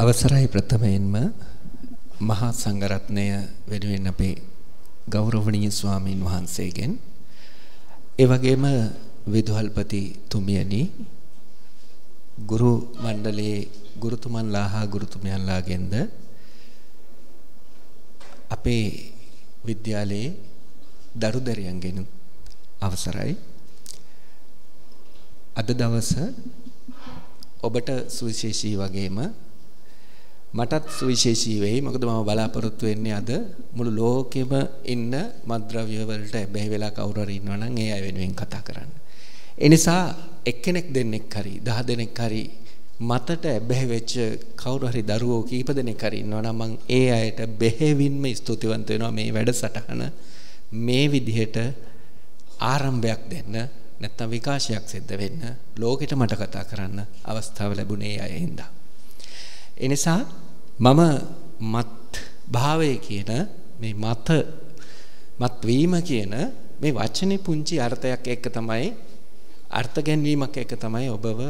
අවසරයි ප්‍රථමයෙන්ම මහා සංඝරත්නය වෙනුවෙන් අපේ ගෞරවනීය ස්වාමීන් වහන්සේගෙන් ඒ වගේම විදුහල්පති තුමියනි ගුරු මණ්ඩලයේ ගුරුතුමන්ලා හා ගුරුතුමියන්ලාගෙන්ද අපේ විද්‍යාලයේ දරුදරියන්ගෙන් අවසරයි අද දවස ඔබට සුවිශේෂී වගේම මටත් සුවිශේෂී වෙයි. මොකද මම බලාපොරොත්තු වෙන්නේ අද මුළු ලෝකෙම ඉන්න මත්ද්‍රව්‍ය වලට බැහැ වෙලා කවුරු හරි ඉන්නවා නම් ඒ අය වෙනුවෙන් කතා කරන්න. ඒ නිසා එක්කෙනෙක් දෙන්නෙක් හරි 10 දෙනෙක් හරි මතට බැහැ වෙච්ච කවුරු හරි දරුවෝ කීප දෙනෙක් හරි ඉන්නවා නම් මම ඒ අයට බෙහෙවින්ම ස්තුතිවන්ත වෙනවා මේ වැඩසටහන මේ විදිහට ආරම්භයක් දෙන්න නැත්නම් විකාශයක් සිද්ධ වෙන්න ලෝකෙට මට කතා කරන්න අවස්ථාව ලැබුණේ අය හින්දා. ඒ නිසා මම මත් භාවය කියන මේ මත් වීම කියන මේ වචනේ පුංචි අර්ථයක් එක්ක තමයි අර්ථ ගැන්වීමක් එක්ක තමයි ඔබව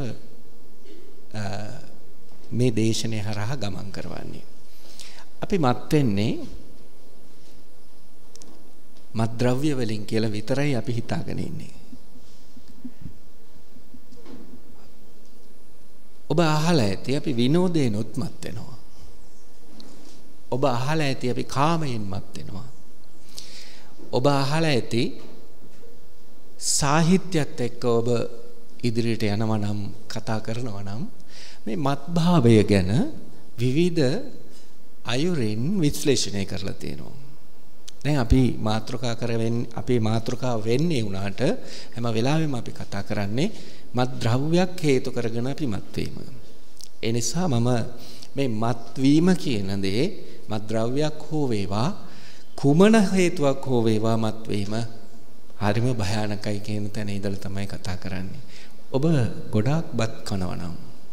මේ දේශනේ හරහා ගමන් කරවන්නේ. අපි මත් වෙන්නේ මත් ද්‍රව්‍ය වලින් කියලා විතරයි අපි හිතාගෙන ඉන්නේ. ඔබ අහලා ඇති අපි විනෝදේනොත් මත් වෙනවා. ඔබ අහලා ඇති අපි කාමයෙන් මත් වෙනවා. ඔබ අහලා ඇති සාහිත්‍යයත් එක්ක ඔබ ඉදිරියට යනවා නම් කතා කරනවා නම් මේ මත් භාවය ගැන විවිධ අයුරින් විශ්ලේෂණය කරලා තියෙනවා. දැන් අපි මාතෘකා වෙන්නේ උනාට හැම වෙලාවෙම අපි කතා කරන්නේ මත් ද්‍රව්‍යයක් හේතු කරගෙන අපි මත් වීම. ඒ නිසා මම මේ මත් වීම කියන දේ මත් ද්‍රව්‍යයක් හෝ වේවා කුමන හේතුවක් හෝ වේවා මත් වීම හරිම භයානකයි කියන තැන ඉඳලා තමයි කතා කරන්නේ. ඔබ ගොඩාක් බත් කනවා නම්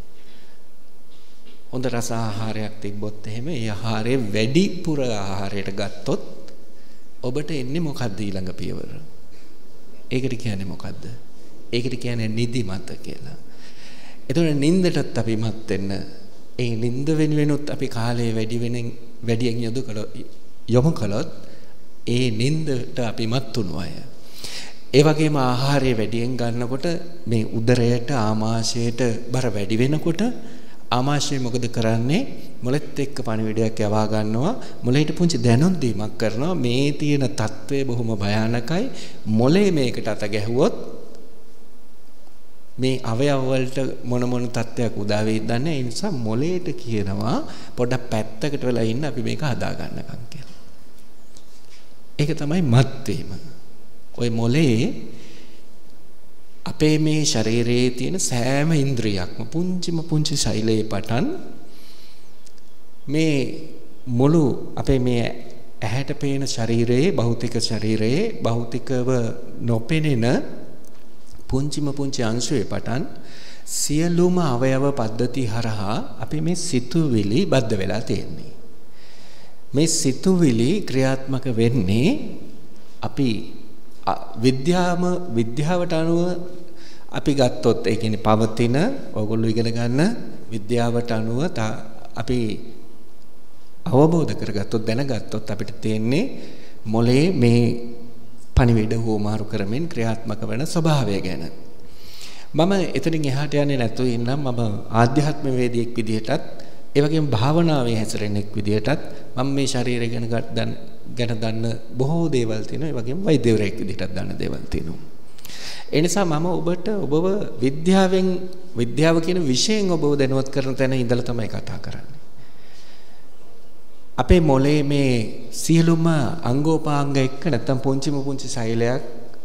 හොඳ රස ආහාරයක් තිබ්බොත් එහෙම ඒ ආහාරයේ වැඩිපුර ආහාරයට ගත්තොත් ඔබට එන්නේ මොකද්ද ඊළඟ පියවර? ඒකට කියන්නේ මොකද්ද? ඒකට කියන්නේ නිදිමත කියලා. එතකොට නිින්දටත් අපි මත් වෙන්න ඒ නිින්ද වෙනුවෙනුත් අපි කාලය වැඩියෙන් යොමු කළොත් ඒ නිින්දට අපි මත් වුණු අය. ඒ වගේම ආහාරය වැඩියෙන් ගන්නකොට මේ උදරයට ආමාශයට බර වැඩි වෙනකොට ආමාශය මොකද කරන්නේ? මොලෙත් එක්ක පණිවිඩයක් යවා ගන්නවා. මොලේට පුංචි දැනුම් දීමක් කරනවා. මේ තියෙන తත්වය බොහොම භයානකයි. මොලේ මේකට අත ගැහුවොත් මේ අවයව වලට මොන තත්ත්වයක් උදා වෙයිද දන්නේ. ඒ නිසා මොලේට කියනවා පොඩ්ඩක් පැත්තකට වෙලා ඉන්න අපි මේක හදා ගන්නකම් කියලා. ඒක තමයි මත් වීම. ওই මොලේ අපේ මේ ශරීරයේ තියෙන සෑම ඉන්ද්‍රියක්ම පුංචි ශෛලයේ පටන් මේ මුළු අපේ මේ ඇහැට පේන ශරීරයේ භෞතික ශරීරයේ භෞතිකව නොපෙනෙන පුංචි අංශුවේ පටන් සියලුම අවයව පද්ධති හරහා අපි මේ සිතුවිලි බද්ධ වෙලා තියෙන්නේ. මේ සිතුවිලි ක්‍රියාත්මක වෙන්නේ අපි විද්‍යාවට අනුව අපි ගත්තොත් ඒ කියන්නේ පවතින ඔයගොල්ලෝ ඉගෙන ගන්න විද්‍යාවට අනුව අපි අවබෝධ කරගත්තොත් දැනගත්තොත් අපිට තේන්නේ මොලේ මේ පණිවිඩ හෝමාරු කරමින් ක්‍රියාත්මක වෙන ස්වභාවය ගැන. මම එතනින් එහාට යන්නේ නැතුව ඉන්නම් මම ආධ්‍යාත්ම වේදිකෙක් විදිහටත් ඒ වගේම භාවනාවේ හැසිරෙන්නෙක් විදිහටත් මම මේ ශරීරය ගැන දන්න බොහෝ දේවල් තියෙනවා. ඒ වගේම වෛද්‍යවරයෙක් විදිහටත් දන්න දේවල් තියෙනවා. ඒ නිසා මම ඔබව විද්‍යාව කියන විෂයෙන් ඔබව දැනුවත් කරන තැන ඉඳලා තමයි කතා කරන්නේ. අපේ මොලේ මේ සියලුම අංගෝපාංග එක්ක නැත්තම් පුංචි ශෛලයක්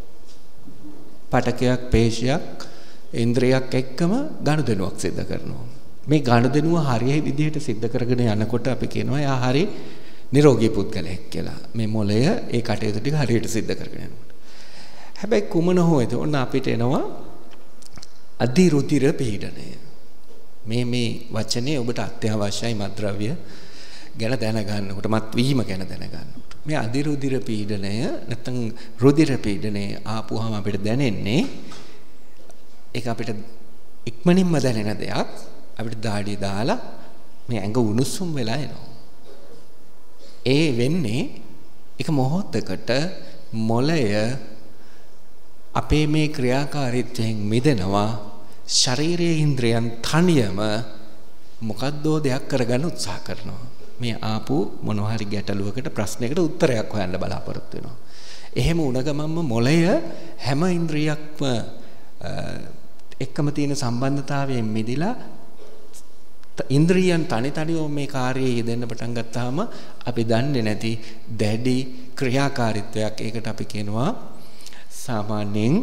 පටකයක් පේශියක් ඉන්ද්‍රියක් එක්කම ගනුදෙනුවක් සිද්ධ කරනවා. මේ ගනුදෙනුව හරිය විදිහට සිද්ධ කරගෙන යනකොට අපි කියනවා එයා හරි නිරෝගී පුද්ගලයෙක් කියලා. මේ මොලය ඒ කටයුතු ටික හරියට සිද්ධ කරගෙන යනකොට. හැබැයි කුමන හෝ ඔන්න අපිට එනවා අධිරුධිර පීඩනය. මේ වචනේ ඔබට අත්‍යවශ්‍යයි මත්ද්‍රව්‍ය ගැන දැනගන්නකොට මත් වීම ගැන දැනගන්නකොට. මේ අධිරුධිර පීඩනය නැත්නම් රුධිර පීඩනය ආපුවාම අපිට දැනෙන්නේ ඒක අපිට ඉක්මනින්ම දැනෙන දෙයක්. අපිට දාඩිය දාලා මේ ඇඟ උණුසුම් වෙලා එනවා. ඒ වෙන්නේ එක මොහොතකට මොළය අපේ මේ ක්‍රියාකාරීත්වයෙන් මිදෙනවා. ශරීරයේ ඉන්ද්‍රියන් තනියම මොකද්දෝ දෙයක් කරගන්න උත්සාහ කරනවා. මේ ආපු මොනවා හරි ගැටලුවකට ප්‍රශ්නයකට උත්තරයක් හොයන්න බලාපොරොත්තු වෙනවා. එහෙම වුණ ගමන්ම මොළය හැම ඉන්ද්‍රියක්ම එක්කම තියෙන සම්බන්ධතාවයෙන් මිදිලා ඉන්ද්‍රියන් තනි තනිව මේ කාර්යයේ යෙදෙන්න පටන් ගත්තාම අපි දන්නේ නැති දැඩි ක්‍රියාකාරීත්වයක්. ඒකට අපි කියනවා සාමාන්‍යයෙන්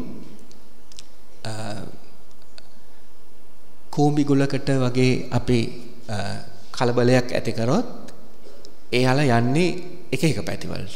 කූඹි ගුලකට වගේ අපි කලබලයක් ඇති කරොත් එයාලා යන්නේ එක එක පැතිවලට.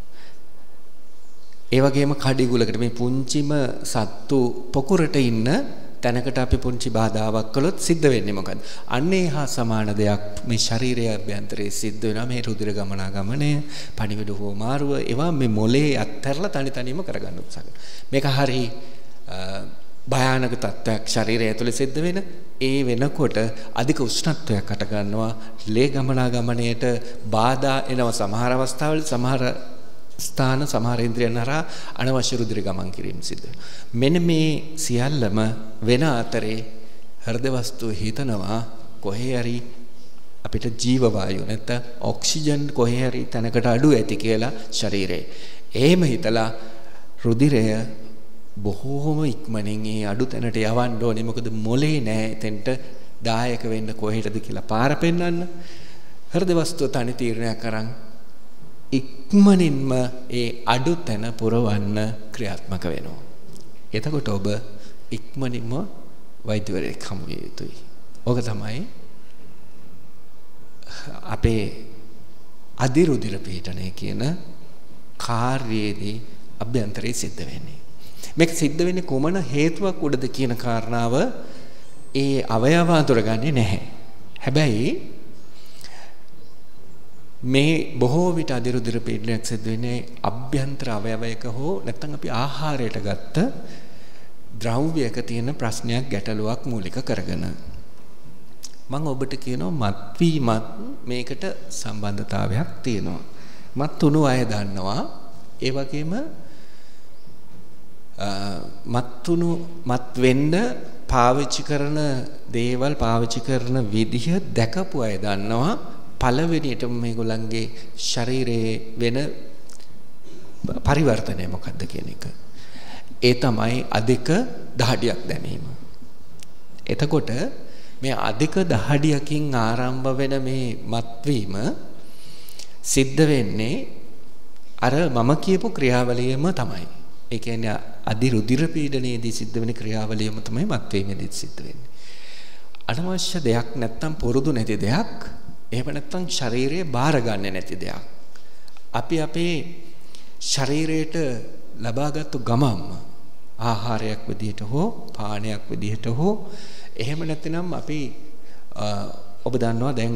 ඒ වගේම කඩි ගුලකට මේ පුංචිම සත්තු පොකුරට ඉන්න තැනකට අපි පුංචි බාධාවක් කළොත් සිද්ධ වෙන්නේ මොකද්ද? අන්නේ හා සමාන දෙයක් මේ ශරීරයේ අභ්‍යන්තරයේ සිද්ධ වෙනවා. මේ රුධිර ගමනාගමනය, පණිවිඩ හෝ මාරුව ඒවා මේ මොලේ අත්හැරලා තනි තනියම කරගන්න උත්සාහ කරනවා. මේක හරි භයානක තත්ත්වයක් ශරීරය ඇතුලේ සිද්ධ වෙන. ඒ වෙනකොට අධික උෂ්ණත්වයක් අට ගන්නවා. ලේ ගමනාගමනයට බාධා එනවා. සමහර අවස්ථාවල සමහර ස්ථාන සමහර ඉන්ද්‍රියන් හරහා අනවශ්‍ය රුධිර ගමන් කිරීම සිද්ධ වෙනවා. මෙන්න මේ සියල්ලම වෙන අතරේ හෘද වස්තුව හිතනවා කොහේ හරි අපිට ජීව වායුව නැත්නම් ඔක්සිජන් කොහේ හරි තැනකට අඩු ඇති කියලා ශරීරේ. එහෙම හිතලා රුධිරය බොහෝම ඉක්මනින් ඒ අඩු තැනට යවන්න ඕනේ. මොකද මොලේ නෑ එතෙන්ට දායක වෙන්න කොහෙටද කියලා පාර පෙන්වන්න. හෘද වස්තුව තනි තීරණයක් කරන් ඉක්මනින්ම ඒ අඩු තැන පුරවන්න ක්‍රියාත්මක වෙනවා. එතකොට ඔබ ඉක්මනින්ම වෛද්‍යවරයෙක් හමු විය යුතුයි. ඕක තමයි අපේ අධිරුධිර පීඩනය කියන කාර්යයේදී අභ්‍යන්තරයේ සිද්ධ වෙන්නේ. මේක සිද්ධ වෙන්නේ කොමන හේතුවක් උඩද කියන කාරණාව ඒ අවයව අඳුරගන්නේ නැහැ. හැබැයි මේ බොහෝ විට අධිරුධිර පීඩනයක් සිද්ධ වෙන්නේ අභ්‍යන්තර අවයවයක හෝ නැත්නම් අපි ආහාරයට ගත්ත ද්‍රව්‍යයක තියෙන ප්‍රශ්නයක් ගැටලුවක් මූලික කරගෙන. මම ඔබට කියනවා මත්වීමත් මේකට සම්බන්ධතාවයක් තියෙනවා. මත් උණු අය දන්නවා. ඒ වගේම මත් වෙන්න පාවිච්චි කරන දේවල් පාවිච්චි කරන විදිහ දැකපු අය දන්නවා. පළවෙනියටම මේගොල්ලන්ගේ ශරීරයේ වෙන පරිවර්තනය මොකක්ද කියන එක. ඒ තමයි අධික දහඩියක් දැමීම. එතකොට මේ අධික දහඩියකින් ආරම්භ වෙන මේ මත්වීම සිද්ධ වෙන්නේ අර මම කියපු ක්‍රියාවලියම තමයි. ඒ කියන්නේ අධිරුධිර පීඩනයේදී සිද්ධ වෙන ක්‍රියාවලියම තමයි මත්වීමේදී සිද්ධ වෙන්නේ. අනවශ්‍ය දෙයක් නැත්තම් පුරුදු නැති දෙයක් එහෙම නැත්නම් ශරීරයේ බාර ගන්න නැති දෙයක්. අපි අපේ ශරීරයට ලබාගත්තු ගමම්ම ආහාරයක් විදිහට හෝ පානයක් විදිහට හෝ එහෙම නැත්නම් අපි ඔබ දන්නවා දැන්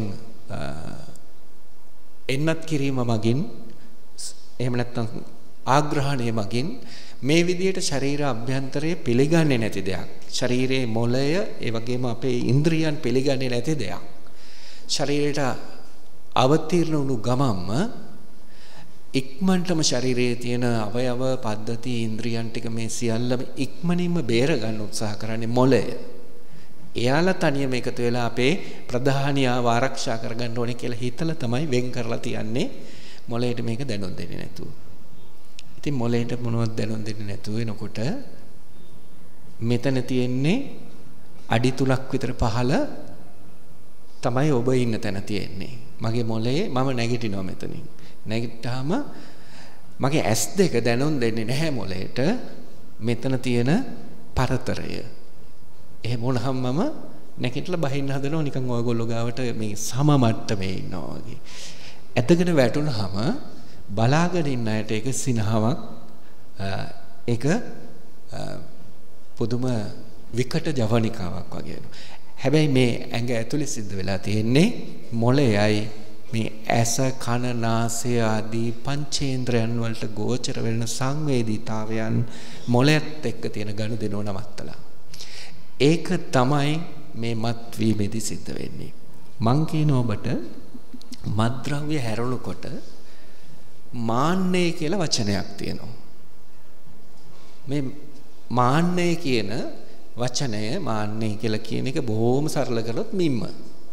එන්නත් කිරීම මගින් එහෙම නැත්නම් ආග්‍රහණය මගින් මේ විදිහට ශරීර අභ්‍යන්තරයේ පිළිගන්නේ නැති දෙයක්. ශරීරයේ මොළය ඒ වගේම අපේ ඉන්ද්‍රියන් පිළිගන්නේ නැති දෙයක්. ශරීරයට අවතීර්ණ වුණු ගමම්ම ඉක්මනටම ශරීරයේ තියෙන අවයව පද්ධති ඉන්ද්‍රියන් ටික මේ සියල්ලම ඉක්මනින්ම බේර ගන්න උත්සාහ කරන්නේ මොළය. එයාලා තනියම එකතු වෙලා අපේ ප්‍රධානියාව ආරක්ෂා කරගන්න ඕනේ කියලා හිතලා තමයි වෙන් කරලා තියන්නේ. මොළයට මේක දැනුම් දෙන්නේ නැතුව. ඉතින් මොළයට මොනවද දැනුම් දෙන්නේ නැතුව එනකොට මෙතන තියෙන්නේ අඩි 3ක් විතර පහළ තමයි ඔබ ඉන්න තැන තියෙන්නේ. මගේ මොළයේ මම නැගිටිනවා මෙතනින්. නැගිට්ටාම මගේ S2 දැනුම් දෙන්නේ නැහැ මොළයට මෙතන තියෙන පරතරය. එහෙම වුණාම මම නැගිටලා බහින්න හදනවා නිකන් ඔයගොල්ලෝ ගාවට මේ සම මට්ටමේ ඉන්නවා වගේ. ඇතගෙන වැටුනහම බලාගෙන ඉන්න අයට ඒක සිනහවක් ඒක පුදුම විකට ජවනිකාවක් වගේ වෙනවා. හැබැයි මේ ඇඟ ඇතුලේ සිද්ධ වෙලා තියෙන්නේ මොළයයි මේ ඇස කන නාසය ආදී පංචේන්ද්‍රයන් වලට ගෝචර වෙන සංවේදීතාවයන් මොළයත් එක්ක තියෙන ගනුදෙනුව නවත්තලා. ඒක තමයි මේ මත් වීමේදී සිද්ධ වෙන්නේ. මං කියන ඔබට මත්ද්‍රව්‍ය හැරුණකොට මාන්නය කියලා වචනයක් තියෙනවා. මේ මාන්නය කියන වචනය මාන්නය කියලා කියන එක බොහොම සරල කරොත් මිම්ම.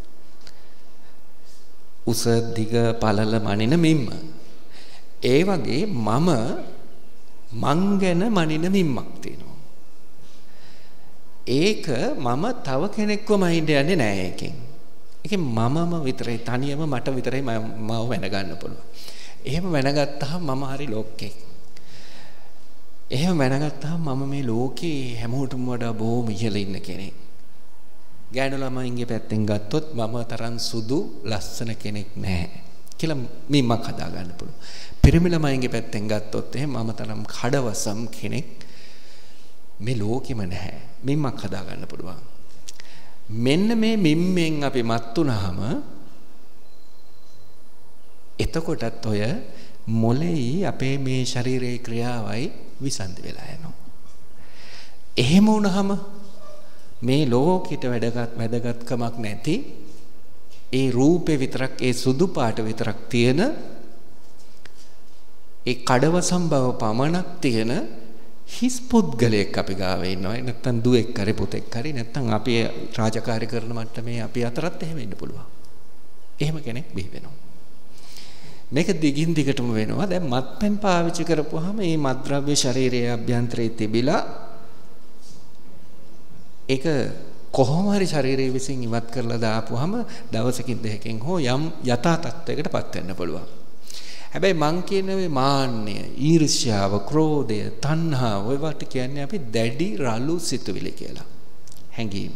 උස දිග පළල මනින මිම්ම. ඒ වගේ මං ගැන මනින මිම්මක් තියෙනවා. ඒක මම තව කෙනෙක්ව මයින්ඩ් යන්නේ නැහැ ඒකෙන්. ඒකේ මමම විතරයි තනියම මට විතරයි මාව වැනගන්න පුළුවන්. එහෙම වැනගත්තාම මම හරි ලෝකෙක්. එහෙම වැනගත්තාම මම මේ ලෝකේ හැමෝටම වඩා බොහොම ඉහළ ඉන්න කෙනෙක්. ගෑනු ළමයින්ගේ පැත්තෙන් ගත්තොත් මම තරම් සුදු ලස්සන කෙනෙක් නැහැ කියලා මිම්මක් හදා ගන්න පුළුවන්. පිරිමි ළමයින්ගේ පැත්තෙන් ගත්තොත් එහෙම මම තරම් කඩවසම් කෙනෙක් මේ ලෝකෙම නැහැ. මිම්මක් හදා ගන්න පුළුවන්. මෙන්න මේ මිම්මෙන් අපි මත් වුනහම එතකොටත් ඔය මොලේ අපේ මේ ශරීරයේ ක්‍රියාවයි විසන්ධි වෙලා යනවා. එහෙම වුණාම මේ ලෝකෙට වැදගත්කමක් නැති ඒ රූපේ විතරක් ඒ සුදු පාට විතරක් තියෙන ඒ කඩවසම් බව පමණක් තියෙන හිස් පුද්ගලයෙක් අපි ගාව ඉන්නවා. නැත්තම් දුවෙක් හරි පුතෙක් හරි නැත්තම් අපි රාජකාරී කරන මට්ටමේ අපි අතරත් එහෙම ඉන්න පුළුවන්. එහෙම කෙනෙක් බිහි වෙනවා. මේක දිගින් දිගටම වෙනවා. දැන් මත්පැන් පාවිච්චි කරපුවාම මේ මත්ද්‍රව්‍ය ශරීරයේ අභ්‍යන්තරයේ තිබිලා ඒක කොහොම හරි ශරීරයේ විසින් ඉවත් කරලා දාපුවාම දවසකින් දෙකකින් හෝ යම් යථා තත්ත්වයකටපත් වෙන්න පුළුවන්. හැබැයි මං කියන මේ මාන්නය, ඊර්ෂ්‍යාව, ක්‍රෝධය, තණ්හාව ඔය වට කියන්නේ අපි දැඩි රළු සිතුවිලි කියලා. හැඟීම්.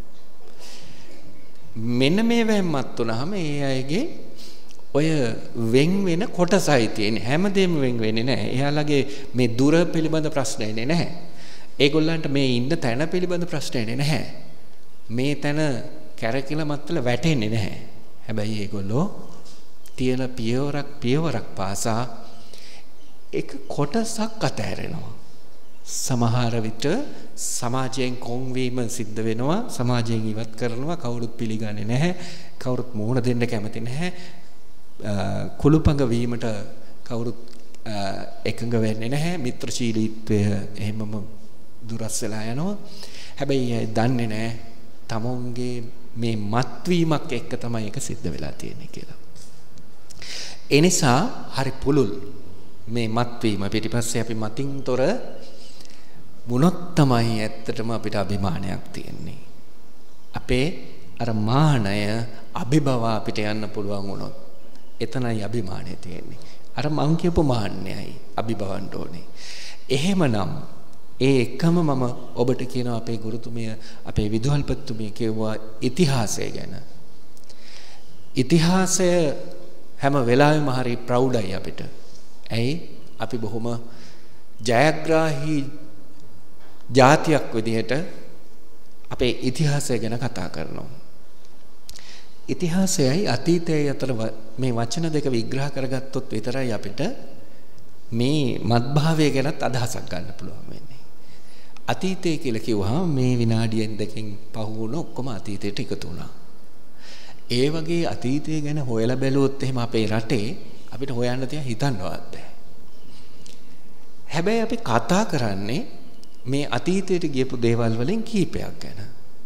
මෙන්න මේ වැම්මත් උනහම ඒ අයගේ ඔය වෙන් වෙන කොටසයි තියෙන්නේ. හැමදේම වෙන් වෙන්නේ නැහැ. එයාලගේ මේ දුර පිළිබඳ ප්‍රශ්න එන්නේ නැහැ. ඒගොල්ලන්ට මේ ඉන්න තැන පිළිබඳ ප්‍රශ්න එන්නේ නැහැ. මේ තැන කැරකිලා මත්තල වැටෙන්නේ නැහැ. හැබැයි ඒගොල්ලෝ තියෙන පියවරක් පාසා එක කොටසක් අතහැරෙනවා. සමහර විට සමාජයෙන් කොන්වීම සිද්ධ වෙනවා. සමාජයෙන් ඉවත් කරනවා. කවුරුත් පිළිගන්නේ නැහැ. කවුරුත් මුහුණ දෙන්න කැමති නැහැ. කුළුපඟ වීමට කවුරුත් එකඟ වෙන්නේ නැහැ. මිත්‍රශීලීත්වය එහෙමම දුරස් වෙලා යනවා. හැබැයි දන්නේ නැහැ තමුන්ගේ මේ මත්වීමක් එක්ක තමයි ඒක සිද්ධ වෙලා තියෙන්නේ කියලා. ඒ නිසා හරි පුළුල් මේ මත්වීම පිටිපස්සේ අපි මතින්තොර වුණොත් තමයි ඇත්තටම අපිට අභිමානයක් තියෙන්නේ. අපේ අර මානය අභිභව අපිට යන්න පුළුවන් වුණොත් එතනයි අභිමානය තියෙන්නේ. අර මං කියපු මාන්නයයි අභිභවන්න ඕනේ. එහෙමනම් ඒ එකම මම ඔබට කියනවා අපේ ගුරුතුමිය අපේ විදුහල්පතිතුමිය කියුවා ඉතිහාසය ගැන. ඉතිහාසය හැම වෙලාවෙම හරි ප්‍රවුඩයි අපිට. ඇයි? අපි බොහොම ජයග්‍රාහී ජාතියක් විදිහට අපේ ඉතිහාසය ගැන කතා කරනවා. ඉතිහාසයයි අතීතයයි අතර මේ වචන දෙක විග්‍රහ කරගත්තොත් විතරයි අපිට මේ මත්භාවය ගැනත් අදහසක් ගන්න පුළුවන් වෙන්නේ. අතීතය කියලා කිව්වහම මේ විනාඩියෙන් දෙකකින් පහු වුණ ඔක්කොම අතීතයට එකතු වුණා. ඒ වගේ අතීතය ගැන හොයලා බැලුවොත් එහෙම අපේ රටේ අපිට හොයන්න තියා හිතන්නවත් බෑ. හැබැයි අපි කතා කරන්නේ මේ අතීතයට ගියපු දේවල් වලින් කීපයක් ගැන.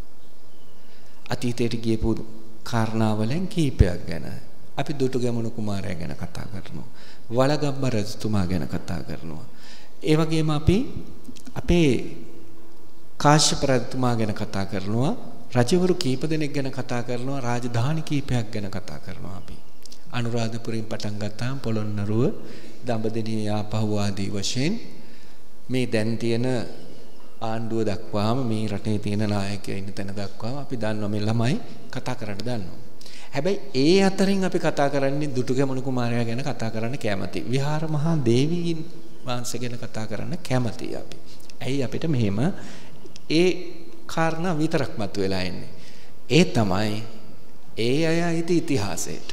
අතීතයට ගියපු කාරණාවලින් කීපයක් ගැන. අපි දුටුගැමුණු කුමාරයා ගැන කතා කරනවා. වලගම්බ රජතුමා ගැන කතා කරනවා. ඒ වගේම අපි අපේ කාශ්‍යප රජතුමා ගැන කතා කරනවා. රජවරු කීප දෙනෙක් ගැන කතා කරනවා. රාජධානි කීපයක් ගැන කතා කරනවා අපි. අනුරාධපුරයෙන් පටන් ගත්තාම පොළොන්නරුව, දඹදෙණිය, යාපහුව ආදී වශයෙන් මේ දැන් තියෙන ආණ්ඩුව දක්වාම මේ රටේ තියෙන නායකයෝ ඉන්න තැන දක්වාම අපි දන්නවා මේ ළමයි කතා කරන්න දන්නවා. හැබැයි ඒ අතරින් අපි කතා කරන්නේ දුටුගැමුණු කුමාරයා ගැන කතා කරන්න කැමති. විහාර මහා දේවීන් වහන්සේ ගැන කතා කරන්න කැමති අපි. ඇයි අපිට මෙහෙම ඒ කාරණා විතරක් මතුවලා එන්නේ. ඒ තමයි ඒ අය අයිති ඉතිහාසයට.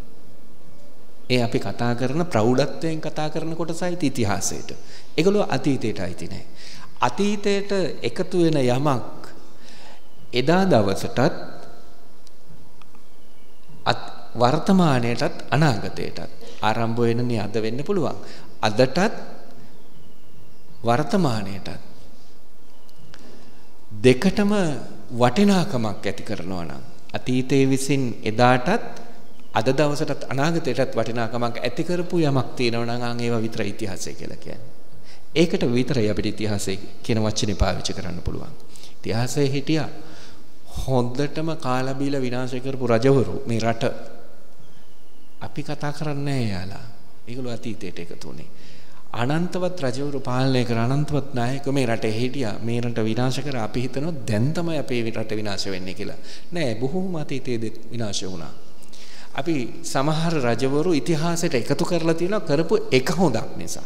ඒ අපි කතා කරන ප්‍රෞಢත්වයෙන් කතා කරන කොටසයි ඉතිහාසයට. ඒගොල්ලෝ අතීතයට අයිති නැහැ. අතීතයට එකතු වෙන යමක් එදා දවසටත් වර්තමානයටත් අනාගතයටත් ආරම්භ වෙනනේ අද වෙන්න පුළුවන්. අදටත් වර්තමානයටත් දෙකටම වටිනාකමක් ඇති කරනවා නම් අතීතයේ විසින් එදාටත් අද දවසටත් අනාගතයටත් වටිනාකමක් ඇති කරපු යමක් තියෙනවා නම් ඒවා විතර ඉතිහාසය කියලා කියන්නේ. ඒකට විතරයි අපිට ඉතිහාසය කියන වචනේ පාවිච්චි කරන්න පුළුවන්. ඉතිහාසයේ හිටියා හොඳටම කාලා බීලා විනාශ කරපු රජවරු මේ රට අපි කතා කරන්නේ නැහැ යාලා. ඒගොල්ලෝ අතීතයට එකතු වුණේ. අනන්තවත් රජවරු පාලනය කර අනන්තවත් නායකයෝ මේ රටේ හිටියා. මේ රට විනාශ කර අපි හිතනවා දැන් තමයි අපේ රට විනාශ වෙන්නේ කියලා. නෑ බොහෝම අතීතයේදී විනාශ වුණා. අපි සමහර රජවරු ඉතිහාසයට එකතු කරලා තියෙනවා කරපු එක හොඳක් නිසා.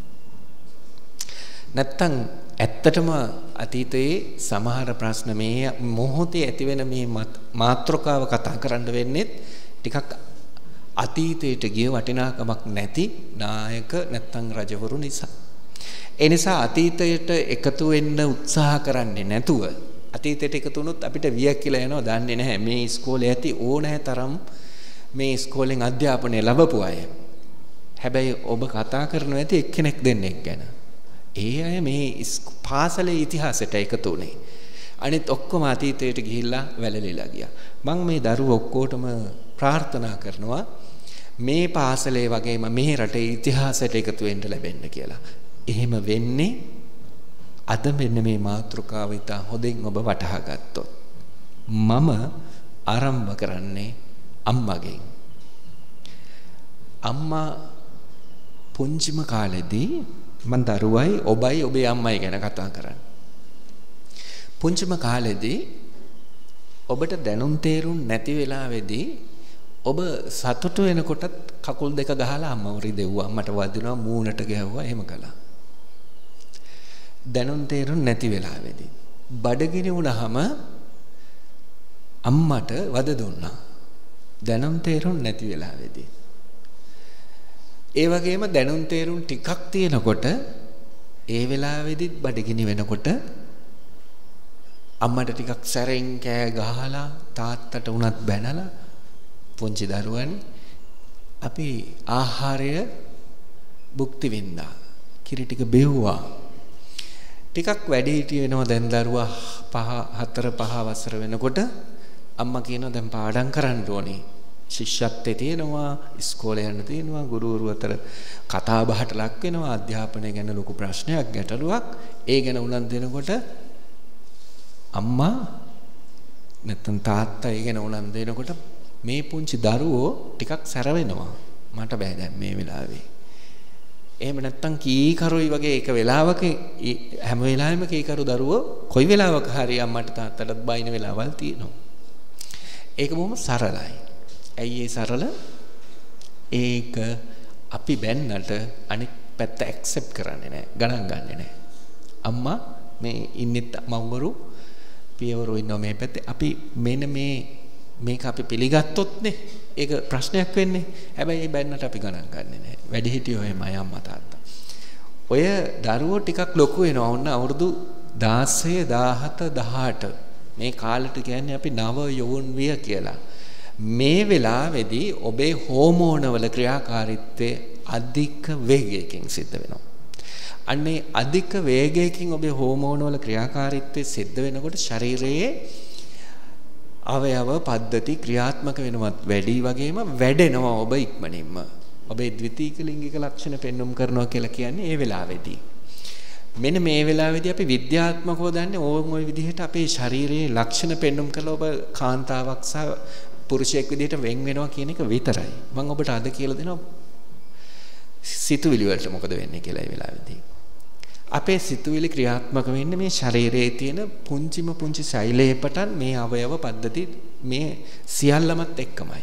නැත්තම් ඇත්තටම අතීතයේ සමහර ප්‍රශ්න මේ මොහොතේ ඇතිවෙන මේ මාත්‍රකාව කතා කරන්න වෙන්නේ ටිකක් අතීතයට ගිය වටිනාකමක් නැති නායක නැත්තම් රජවරු නිසා. ඒ නිසා අතීතයට එකතු වෙන්න උත්සාහ කරන්නේ නැතුව අතීතයට එකතු වුණොත් අපිට වියක් කියලා යනවා දන්නේ නැහැ. මේ ඉස්කෝලේ ඇති ඕනෑ තරම් මේ ඉස්කෝලෙන් අධ්‍යාපනය ලැබපු අය. හැබැයි ඔබ කතා කරනවා ඇති එක්කෙනෙක් දෙන්නෙක් ගැන. ඒ අය මේ පාසලේ ඉතිහාසයට එකතු වුණේ. අනිත් ඔක්කොම අතීතයට ගිහිල්ලා වැළලීලා ගියා. මම මේ දරුවෝ ඔක්කොටම ප්‍රාර්ථනා කරනවා මේ පාසලේ වගේම මේ රටේ ඉතිහාසයට එකතු වෙන්න ලැබෙන්න කියලා. එහෙම වෙන්නේ අද මෙන්න මේ මාතෘකාව ඉතා හොඳින් ඔබ වටහා ගත්තොත්. මම ආරම්භ කරන්නේ අම්මගෙන්. අම්මා පුංචිම කාලෙදී මම දරුවයි ඔබයි ඔබේ අම්මයි ගැන කතා කරන්නේ. පුංචිම කාලෙදී ඔබට දැනුම් තේරුම් නැති වෙලාවේදී ඔබ සතුටු වෙනකොටත් කකුල් දෙක ගහලා අම්මව රිදෙව්වා. මට වදිනවා මූණට ගැහුවා එහෙම කළා. දැනුම් තේරුම් නැති වෙලාවේදී බඩගිනි වුණාම අම්මට වද දුන්නා. දැනුම් තේරුම් නැති වෙලාවේදී ඒ වගේම දැනුම් තේරුම් ටිකක් තියෙනකොට ඒ වෙලාවේදීත් බඩගිනි වෙනකොට අම්මට ටිකක් සැරෙන් කෑ ගහලා තාත්තට උනත් බැනලා පුංචි දරුවනේ අපි ආහාරය භුක්ති විඳා කිරි ටික බෙව්වා. ටිකක් වැඩි හිටි වෙනවා දැන් දරුවා 4 5 වසර වෙනකොට අම්මා කියනවා දැන් පාඩම් කරන්න ඕනේ. ශිෂ්‍යත්වයේ තියෙනවා, ඉස්කෝලේ යන්න තියෙනවා, ගුරුවරු අතර කතා බහට ලක් වෙනවා, අධ්‍යාපනය ගැන ලොකු ප්‍රශ්නයක් ගැටලුවක්. ඒ ගැන උනන්දු වෙනකොට අම්මා නැත්නම් තාත්තා ඒ ගැන උනන්දු වෙනකොට මේ පුංචි දරුවෝ ටිකක් සැර වෙනවා. මට බෑ දැන් මේ වෙලාවේ. එහෙම නැත්නම් කීකරුයි වගේ එක වෙලාවක හැම වෙලාවෙම කීකරු දරුවෝ කොයි වෙලාවක හරි අම්මට තාත්තටත් බයින වෙලාවල් තියෙනවා. ඒක බොහොම සරලයි. ඇයි ඒ සරල? ඒක අපි බැන්නට අනිත් පැත්ත ඇක්සෙප්ට් කරන්නේ නැහැ. ගණන් ගන්නෙ නැහැ. අම්මා මේ ඉන්නෙත් මව්වරු පියවරු ඉන්නවා මේ පැත්තේ. අපි මෙන්න මේක අපි පිළිගත්තොත්නේ ඒක ප්‍රශ්නයක් වෙන්නේ. හැබැයි මේ බැන්නට අපි ගණන් ගන්නෙ නැහැ. වැඩිහිටියෝ එහෙමයි අම්මා තාත්තා. ඔය දරුවෝ ටිකක් ලොකු වෙනවා. ඔන්න අවුරුදු 16, 17, 18 මේ කාලෙට කියන්නේ අපි නව යෞවන විය කියලා. මේ වෙලාවේදී ඔබේ හෝමෝන වල ක්‍රියාකාරීත්වය අධික වේගයකින් සිද්ධ වෙනවා. අන්නේ අධික වේගයකින් ඔබේ හෝමෝන වල ක්‍රියාකාරීත්වය සිද්ධ වෙනකොට ශරීරයේ අවයව පද්ධති ක්‍රියාත්මක වෙනවත් වැඩි වගේම වැඩෙනවා ඔබ ඉක්මනින්ම. ඔබේ ද්විතීයික ලිංගික ලක්ෂණ පෙන්වුම් කරනවා කියලා කියන්නේ ඒ වෙලාවේදී. මෙන්න මේ වෙලාවේදී අපි විද්‍යාත්මකව දන්නේ ওই විදිහට අපේ ශරීරයේ ලක්ෂණ පෙන්වුම් කරලා ඔබ කාන්තාවක් සහ පුරුෂයෙක් විදිහට වෙන් වෙනවා කියන එක විතරයි. මම ඔබට අද කියලා දෙනවා සිතුවිලි වලට මොකද වෙන්නේ කියලා ඒ වෙලාවේදී. අපේ සිතුවිලි ක්‍රියාත්මක වෙන්නේ මේ ශරීරයේ තියෙන පුංචිම පුංචි ශෛලයේ පටන් මේ අවයව පද්ධති මේ සියල්ලමත් එක්කමයි.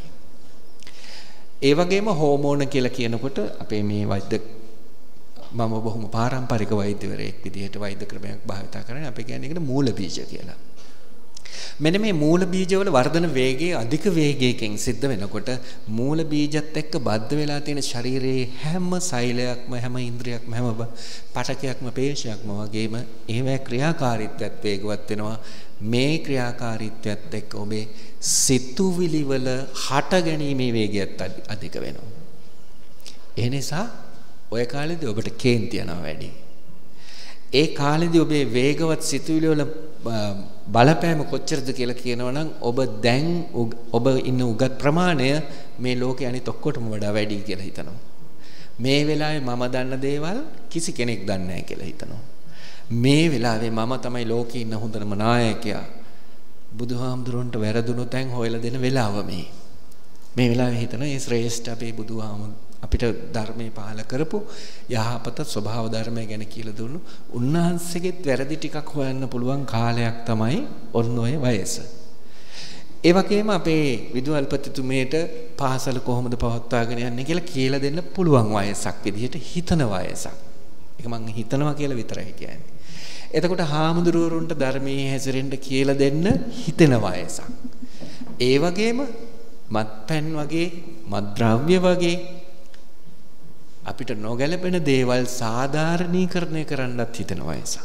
ඒ වගේම හෝමෝන කියලා කියනකොට අපේ මේ වෛද්‍ය මම බොහොම පාරම්පරික වෛද්‍යවරයෙක් විදිහට වෛද්‍ය ක්‍රමයක් භාවිත කරන්නේ අපි කියන්නේ ඒකට මූල බීජ කියලා. මෙන්න මේ මූල බීජවල වර්ධන වේගය අධික වේගයකින් සිද්ධ වෙනකොට මූල බීජත් එක්ක බද්ධ වෙලා තියෙන ශරීරයේ හැම සෛලයක්ම හැම ඉන්ද්‍රියක්ම හැම පටකයක්ම පේශයක්ම වගේම ඒවැ ක්‍රියාකාරීත්වයත් වේගවත් වෙනවා. මේ ක්‍රියාකාරීත්වයත් එක්ක ඔබේ සිතුවිලි වල හට ගැනීමේ වේගයත් අධික වෙනවා. ඒ නිසා ඔය කාලෙදී ඔබට කේන්ති යනවා වැඩි. ඒ කාලෙදී ඔබේ වේගවත් සිතුවිලි වල බලපෑම කොච්චරද කියලා කියනවනම් ඔබ දැන් ඔබ ඉන්න උගත් ප්‍රමාණය මේ ලෝකේ අනිත් ඔක්කොටම වඩා වැඩි කියලා හිතනවා. මේ වෙලාවේ මම දන්න දේවල් කිසි කෙනෙක් දන්නේ නැහැ කියලා හිතනවා. මේ වෙලාවේ මම තමයි ලෝකේ ඉන්න හොඳම නායකයා. බුදුහාමුදුරන්ට වැරදුණු තැන් හොයලා දෙන වෙලාව මේ. මේ වෙලාවේ හිතන ඒ ශ්‍රේෂ්ඨ අපේ බුදුහාමුදුර අපිට ධර්මයේ පහල කරපු යහපත ස්වභාව ධර්මය ගැන කියලා දුන්නු. උන්වහන්සේගෙත් වැරදි ටිකක් හොයන්න පුළුවන් කාලයක් තමයි ඔන්න ඔය වයස. ඒ වගේම අපේ විදුහල්පතිතුමේට පාසල කොහොමද පවත්වාගෙන යන්නේ කියලා දෙන්න පුළුවන් වයසක් විදිහට හිතන වයසක්. ඒක මම හිතනවා කියලා විතරයි කියන්නේ. එතකොට හාමුදුරුවරුන්ට ධර්මයේ හැසිරෙන්න කියලා දෙන්න හිතෙන වයසක්. ඒ වගේම මත්පැන් වගේ මත්ද්‍රව්‍ය වගේ අපිට නොගැලපෙන දේවල් සාධාරණීකරණය කරන්නත් හිතෙන වයසක්.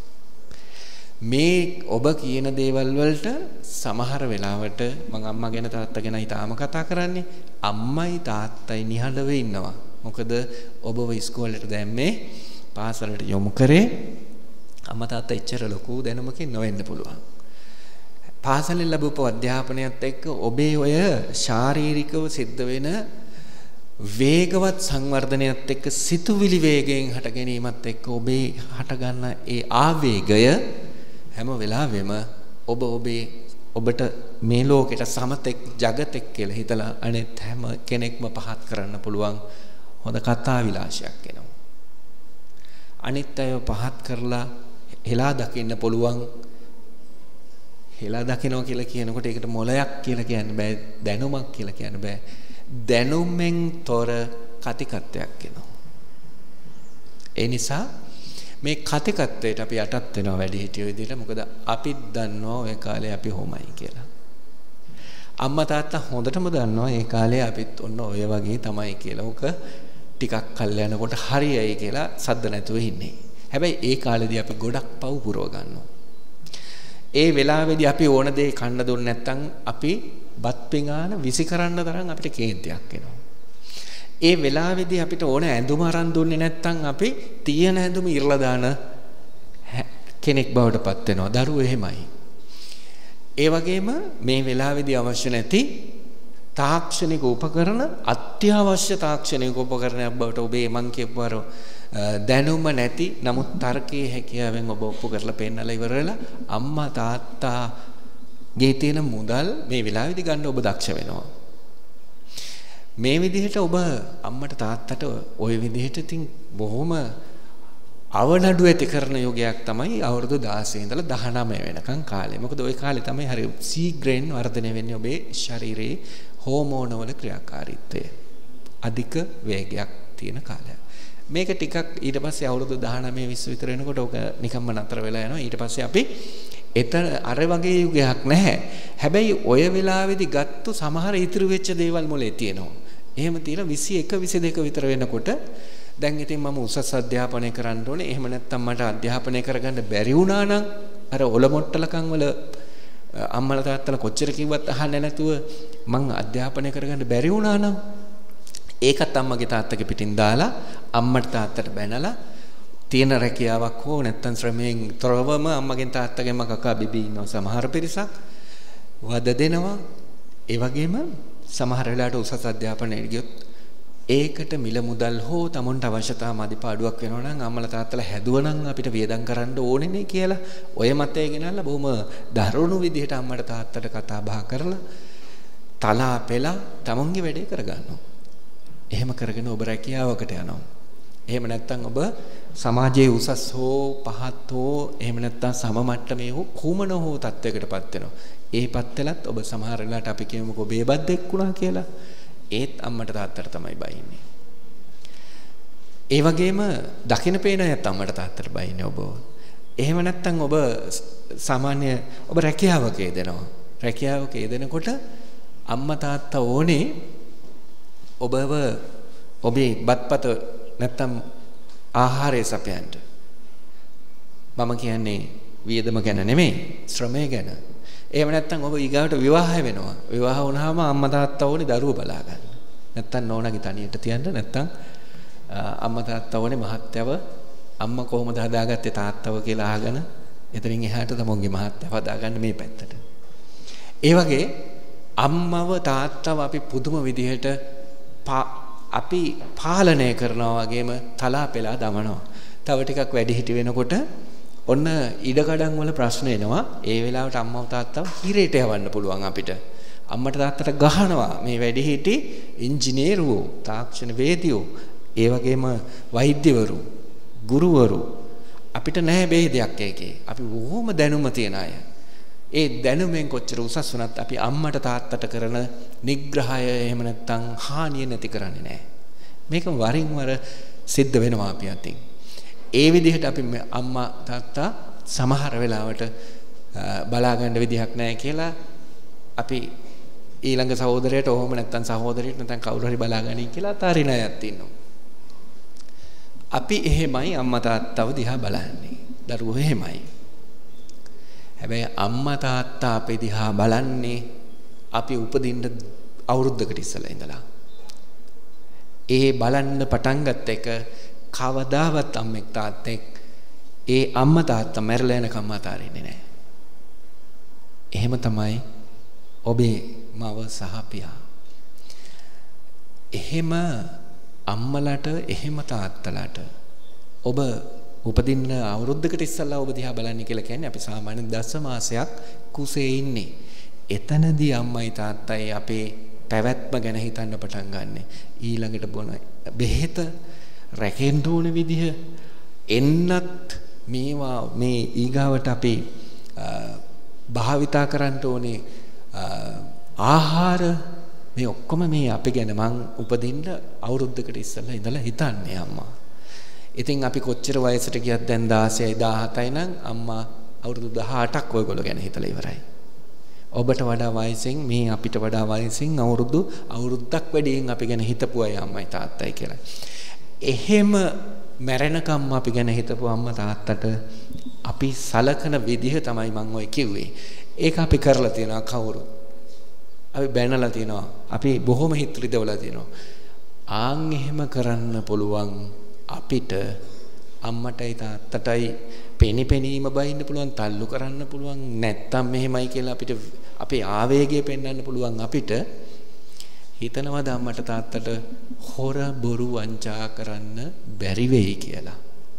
මේ ඔබ කියන දේවල් වලට සමහර වෙලාවට මම අම්මා ගැන තාත්තා ගැනයි තාම කතා කරන්නේ. අම්මයි තාත්තයි නිහඬව ඉන්නවා. මොකද ඔබව ඉස්කෝලේට දැම්මේ පාසලට යොමු කරේ අම්මා තාත්තා එච්චර ලොකු දැනුමකින් නොවෙන්න පුළුවන්. පාසලෙන් ලැබපු අධ්‍යාපනයත් එක්ක ඔබේ ඔය ශාරීරිකව සිද්ධ වෙන වේගවත් සංවර්ධනයත් එක්ක සිතුවිලි වේගයෙන් හට ගැනීමත් එක්ක ඔබේ හට ගන්න ඒ ආවේගය හැම වෙලාවෙම ඔබට මේ ලෝකෙට සමතෙක් జగතෙක් කියලා හිතලා අනෙත් හැම කෙනෙක්ම පහත් කරන්න පුළුවන් හොඳ කතා විලාශයක් එනවා. අනිත් අයව පහත් කරලා හෙලා දකින්න පුළුවන්. හෙලා දකිනවා කියලා කියනකොට ඒකට මොලයක් කියලා කියන්න බෑ, දැනුමක් කියලා කියන්න බෑ. දැනුමෙන් තොර කතිකත්වයක් එනවා. ඒ නිසා මේ කතිකත්වයට අපි යටත් වෙනවා වැඩි හිටියෝ විදිහට. මොකද අපිත් දන්නවා ඔය කාලේ අපි හොමයි කියලා. අම්මා තාත්තා හොඳටම දන්නවා ඒ කාලේ අපිත් ඔන්න ඔය වගේ තමයි කියලා. ඔක ටිකක් කල් යනකොට හරියයි කියලා සද්ද නැතුව ඉන්නේ. හැබැයි ඒ කාලේදී අපි ගොඩක් පව් පුරව ගන්නවා. ඒ වෙලාවේදී අපි ඕන දේ කන්න දුන්නේ නැත්නම් අපි බත් පිඟාන විසි කරන්න තරම් අපිට කේන්තියක් එනවා. ඒ වෙලාවේදී අපිට ඕන ඇඳුම අරන් දුන්නේ නැත්නම් අපි තියෙන ඇඳුම ඉරලා දාන කෙනෙක් බවට පත් වෙනවා. දරුවෝ එහෙමයි. ඒ වගේම මේ වෙලාවේදී අවශ්‍ය නැති තාක්ෂණික උපකරණ අත්‍යවශ්‍ය තාක්ෂණික උපකරණයක් බවට ඔබේ මං කියපුවාර දැනුම නැති නමුත් තර්කයේ හැකියාවෙන් ඔබ ඔප්පු කරලා පෙන්නලා ඉවර වෙලා අම්මා තාත්තා ගේ තියෙන මුදල් මේ වෙලාවේදී ගන්න ඔබ දක්ෂ වෙනවා. මේ විදිහට ඔබ අම්මට තාත්තට ওই විදිහට ඉතින් බොහොම අවනඩු ඇති කරන යෝගයක් තමයි අවුරුදු 16 ඉඳලා 19 වෙනකන් කාලේ. මොකද ওই කාලේ තමයි හරි සීග්‍රෙන් වර්ධනය වෙන්නේ ඔබේ ශරීරයේ හෝමෝන වල ක්‍රියාකාරීත්වය. අධික වේගයක් තියෙන කාලයක්. මේක ටිකක් ඊට පස්සේ අවුරුදු 19 20 විතර වෙනකොට ඔක නිකම්ම නතර වෙලා යනවා. ඊට පස්සේ අපි එතන අර වගේ යුගයක් නැහැ. හැබැයි ඔය වෙලාවේදී ගත්තු සමහර ඉතුරු වෙච්ච දේවල් මොලේ තියෙනවා. එහෙම තියලා 21 22 විතර වෙනකොට දැන් ඉතින් මම උසස් අධ්‍යාපනය කරන්න ඕනේ. එහෙම නැත්නම් මට අධ්‍යාපනය කරගන්න බැරි වුණා නම් අර ඔලොමොට්ටලකම් වල අම්මලා තාත්තලා කොච්චර කිව්වත් අහන්නේ නැතුව මං අධ්‍යාපනය කරගන්න බැරි වුණා නම් ඒකත් අම්මගේ තාත්තගේ පිටින් දාලා අම්මට තාත්තට බැනලා තියෙන රැකියාවක් හෝ නැත්නම් ශ්‍රමයෙන් තොරවම අම්මගෙන් තාත්තගෙන් කකා බිබී ඉන්නවා සමහර පිරිසක් වද දෙනවා. ඒ වගේම සමහර වෙලාවට උසස් අධ්‍යාපනයට ගියොත් ඒකට මිල මුදල් හෝ තමුන්ට අවශ්‍යතාව මදිපාඩුවක් වෙනවා නම් අම්මලා තාත්තලා හැදුවනම් අපිට වියදම් කරන්න ඕනේ නේ කියලා ඔය මතය ගෙනල්ලා බොහොම දරුණු විදිහට අම්මට තාත්තට කතා බහ කරලා තලා පෙලා තමුන්ගේ වැඩේ කරගන්නවා. එහෙම කරගෙන ඔබ රැකියාවකට යනවා. එහෙම නැත්නම් ඔබ සමාජයේ උසස් හෝ පහත් හෝ එහෙම නැත්නම් සම මට්ටමේ හෝ කුමන හෝ තත්වයකටපත් වෙනවා. ඒපත් වෙලත් ඔබ සමහර වෙලාවට අපි කියමුකෝ බේබද්දෙක් වුණා කියලා. ඒත් අම්මට තාත්තට තමයි බයින්නේ. ඒ වගේම දකින පේන අයත් අම්මට තාත්තට බයින්නේ ඔබ. එහෙම නැත්නම් ඔබ සාමාන්‍ය ඔබ රැකියාවක යෙදෙනවා. රැකියාවක යෙදෙනකොට අම්මා තාත්තා ඕනේ ඔබව ඔබේ බත්පත නැත්නම් ආහාරය සපයන්න. මම කියන්නේ වියදම ගැන නෙමෙයි ශ්‍රමය ගැන. එහෙම නැත්නම් ඔබ ඊගාවට විවාහය වෙනවා. විවාහ වුණාම අම්මා තාත්තා ඕනේ දරුවෝ බලා ගන්න. නැත්නම් නෝනාගේ තනියට තියන්න නැත්නම් අම්මා තාත්තා ඕනේ මහත්යව අම්මා කොහොමද හදාගත්තේ තාත්තව කියලා අහගෙන එතනින් එහාට තමන්ගේ මහත්යව හදාගන්න මේ පැත්තට. ඒ වගේ අම්මව තාත්තව අපි පුදුම විදිහට අපි පාලනය කරනවා වගේම තලා පෙලා දමනවා. තව ටිකක් වැඩි හිටි වෙනකොට ඔන්න ඉඩකඩම් වල ප්‍රශ්න එනවා. ඒ වෙලාවට අම්මව තාත්තව හිරේට යවන්න පුළුවන් අපිට. අම්මට තාත්තට ගහනවා මේ වැඩි හිටි ඉංජිනේරුවෝ, තාක්ෂණ වේදියෝ, ඒ වගේම වෛද්‍යවරු, ගුරුවරු අපිට නැහැ බෙහෙදයක් ඒකේ. අපි බොහොම දැනුම තියන අය. ඒ දැනුමෙන් කොච්චර උසස් වුණත් අපි අම්මට තාත්තට කරන නිග්‍රහය එහෙම නැත්නම් හානිය නැති කරන්නේ නැහැ. මේක වරින් වර සිද්ධ වෙනවා අපි අතින්. ඒ විදිහට අපි අම්මා තාත්තා සමහර වෙලාවට බලා ගන්න විදිහක් නැහැ කියලා අපි ඊළඟ සහෝදරයට ඕම නැත්නම් සහෝදරියට නැත්නම් කවුරු හරි බලා ගනින් කියලා අතාරින අයත් ඉන්නවා. අපි එහෙමයි අම්මා තාත්තව දිහා බලන්නේ. දරුවෝ එහෙමයි. හැබැයි අම්මා තාත්තා අපේ දිහා බලන්නේ අපි උපදින්න අවුරුද්දකට ඉස්සෙල්ලා ඉඳලා. ඒ බලන්න පටන් ගත්ත එක කවදාවත් අම්මෙක් තාත්තෙක් ඒ අම්මා තාත්තා මැරලා යනකම් අතාරින්නේ නැහැ. එහෙම තමයි ඔබේ මව සහ පියා. එහෙම අම්මලාට එහෙම තාත්තලාට ඔබ උපදින්න අවුරුද්දකට ඉස්සෙල්ලා ඔබ දිහා බලන්නේ කියලා කියන්නේ අපි සාමාන්‍යයෙන් දස මාසයක් කුසේ ඉන්නේ. එතනදී අම්මයි තාත්තයි අපේ පැවැත්ම ගැන හිතන්න පටන් ගන්න. ඊළඟට බොන බෙහෙත රැකෙන්න ඕන විදිහ එන්නත් මේවා මේ ඊගාවට අපි භාවිතා කරන්න ඕනේ ආහාර මේ ඔක්කොම මේ අපි ගැන මං උපදින්න අවුරුද්දකට ඉස්සෙල්ලා ඉඳලා හිතන්නේ අම්මා. ඉතින් අපි කොච්චර වයසට ගියත් දැන් 16යි 17යි නම් අම්මා අවුරුදු 18ක් ඔයගොල්ලෝ ගැන හිතලා ඉවරයි. ඔබට වඩා වයසෙන් මේ අපිට වඩා වයසෙන් අවුරුද්දක් වැඩියෙන් අපි ගැන හිතපු අය අම්මයි තාත්තයි කියලා. එහෙම මැරෙනකම් අපි ගැන හිතපු අම්මා තාත්තට අපි සලකන විදිහ තමයි මම ඔය කිව්වේ. ඒක අපි කරලා තියෙනවා කවුරුත්. අපි බැනලා තියෙනවා. අපි බොහොම හිත රිදවලා තියෙනවා. ආන් එහෙම කරන්න පුළුවන් අපිට අම්මටයි තාත්තටයි පෙනිපෙනීම බයින්න පුළුවන්, තල්ලු කරන්න පුළුවන්, නැත්තම් මෙහෙමයි කියලා අපිට අපේ ආවේගය පෙන්වන්න පුළුවන් අපිට හිතනවාද අම්මට තාත්තට හොර බොරු වංචා කරන්න බැරි වෙයි කියලා.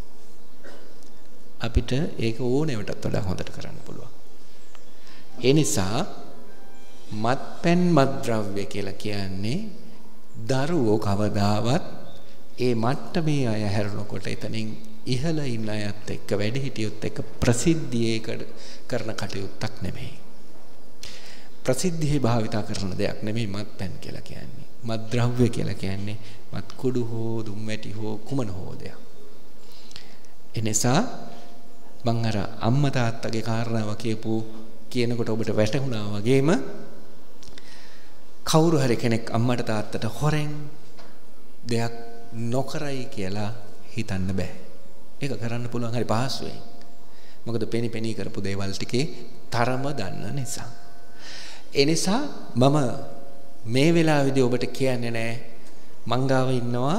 අපිට ඒක ඕනෙවටත් වඩා හොඳට කරන්න පුළුවන්. ඒ නිසා මත්පැන් මත්ද්‍රව්‍ය කියලා කියන්නේ දරුවෝ කවදාවත් ඒ මට්ටමේ අය හැරුණකොට එතනින් ඉහළ ඉන්න අයත් එක්ක වැඩි හිටියොත් එක්ක ප්‍රසිද්ධියේ කරන කටයුත්තක් නෙමෙයි. ප්‍රසිද්ධියේ භාවිතා කරන දෙයක් නෙමෙයි මත්පැන් කියලා කියන්නේ. මත්ද්‍රව්‍ය කියලා කියන්නේ මත් කුඩු හෝ දුම්වැටි හෝ කුමන හෝ දෙයක්. එනිසා මං අර අම්මා තාත්තගේ කාරණාව කියනකොට ඔබට වැටහුණා වගේම කවුරු හරි කෙනෙක් අම්මට තාත්තට හොරෙන් දෙයක් නොකරයි කියලා හිතන්න බෑ. ඒක කරන්න පුළුවන් හරි පහසුවෙන්. මොකද පෙනි කරපු දේවල් ටිකේ තරම දන්න නිසා. ඒ නිසා මම මේ වෙලාවේදී ඔබට කියන්නේ නෑ මං ගාව ඉන්නවා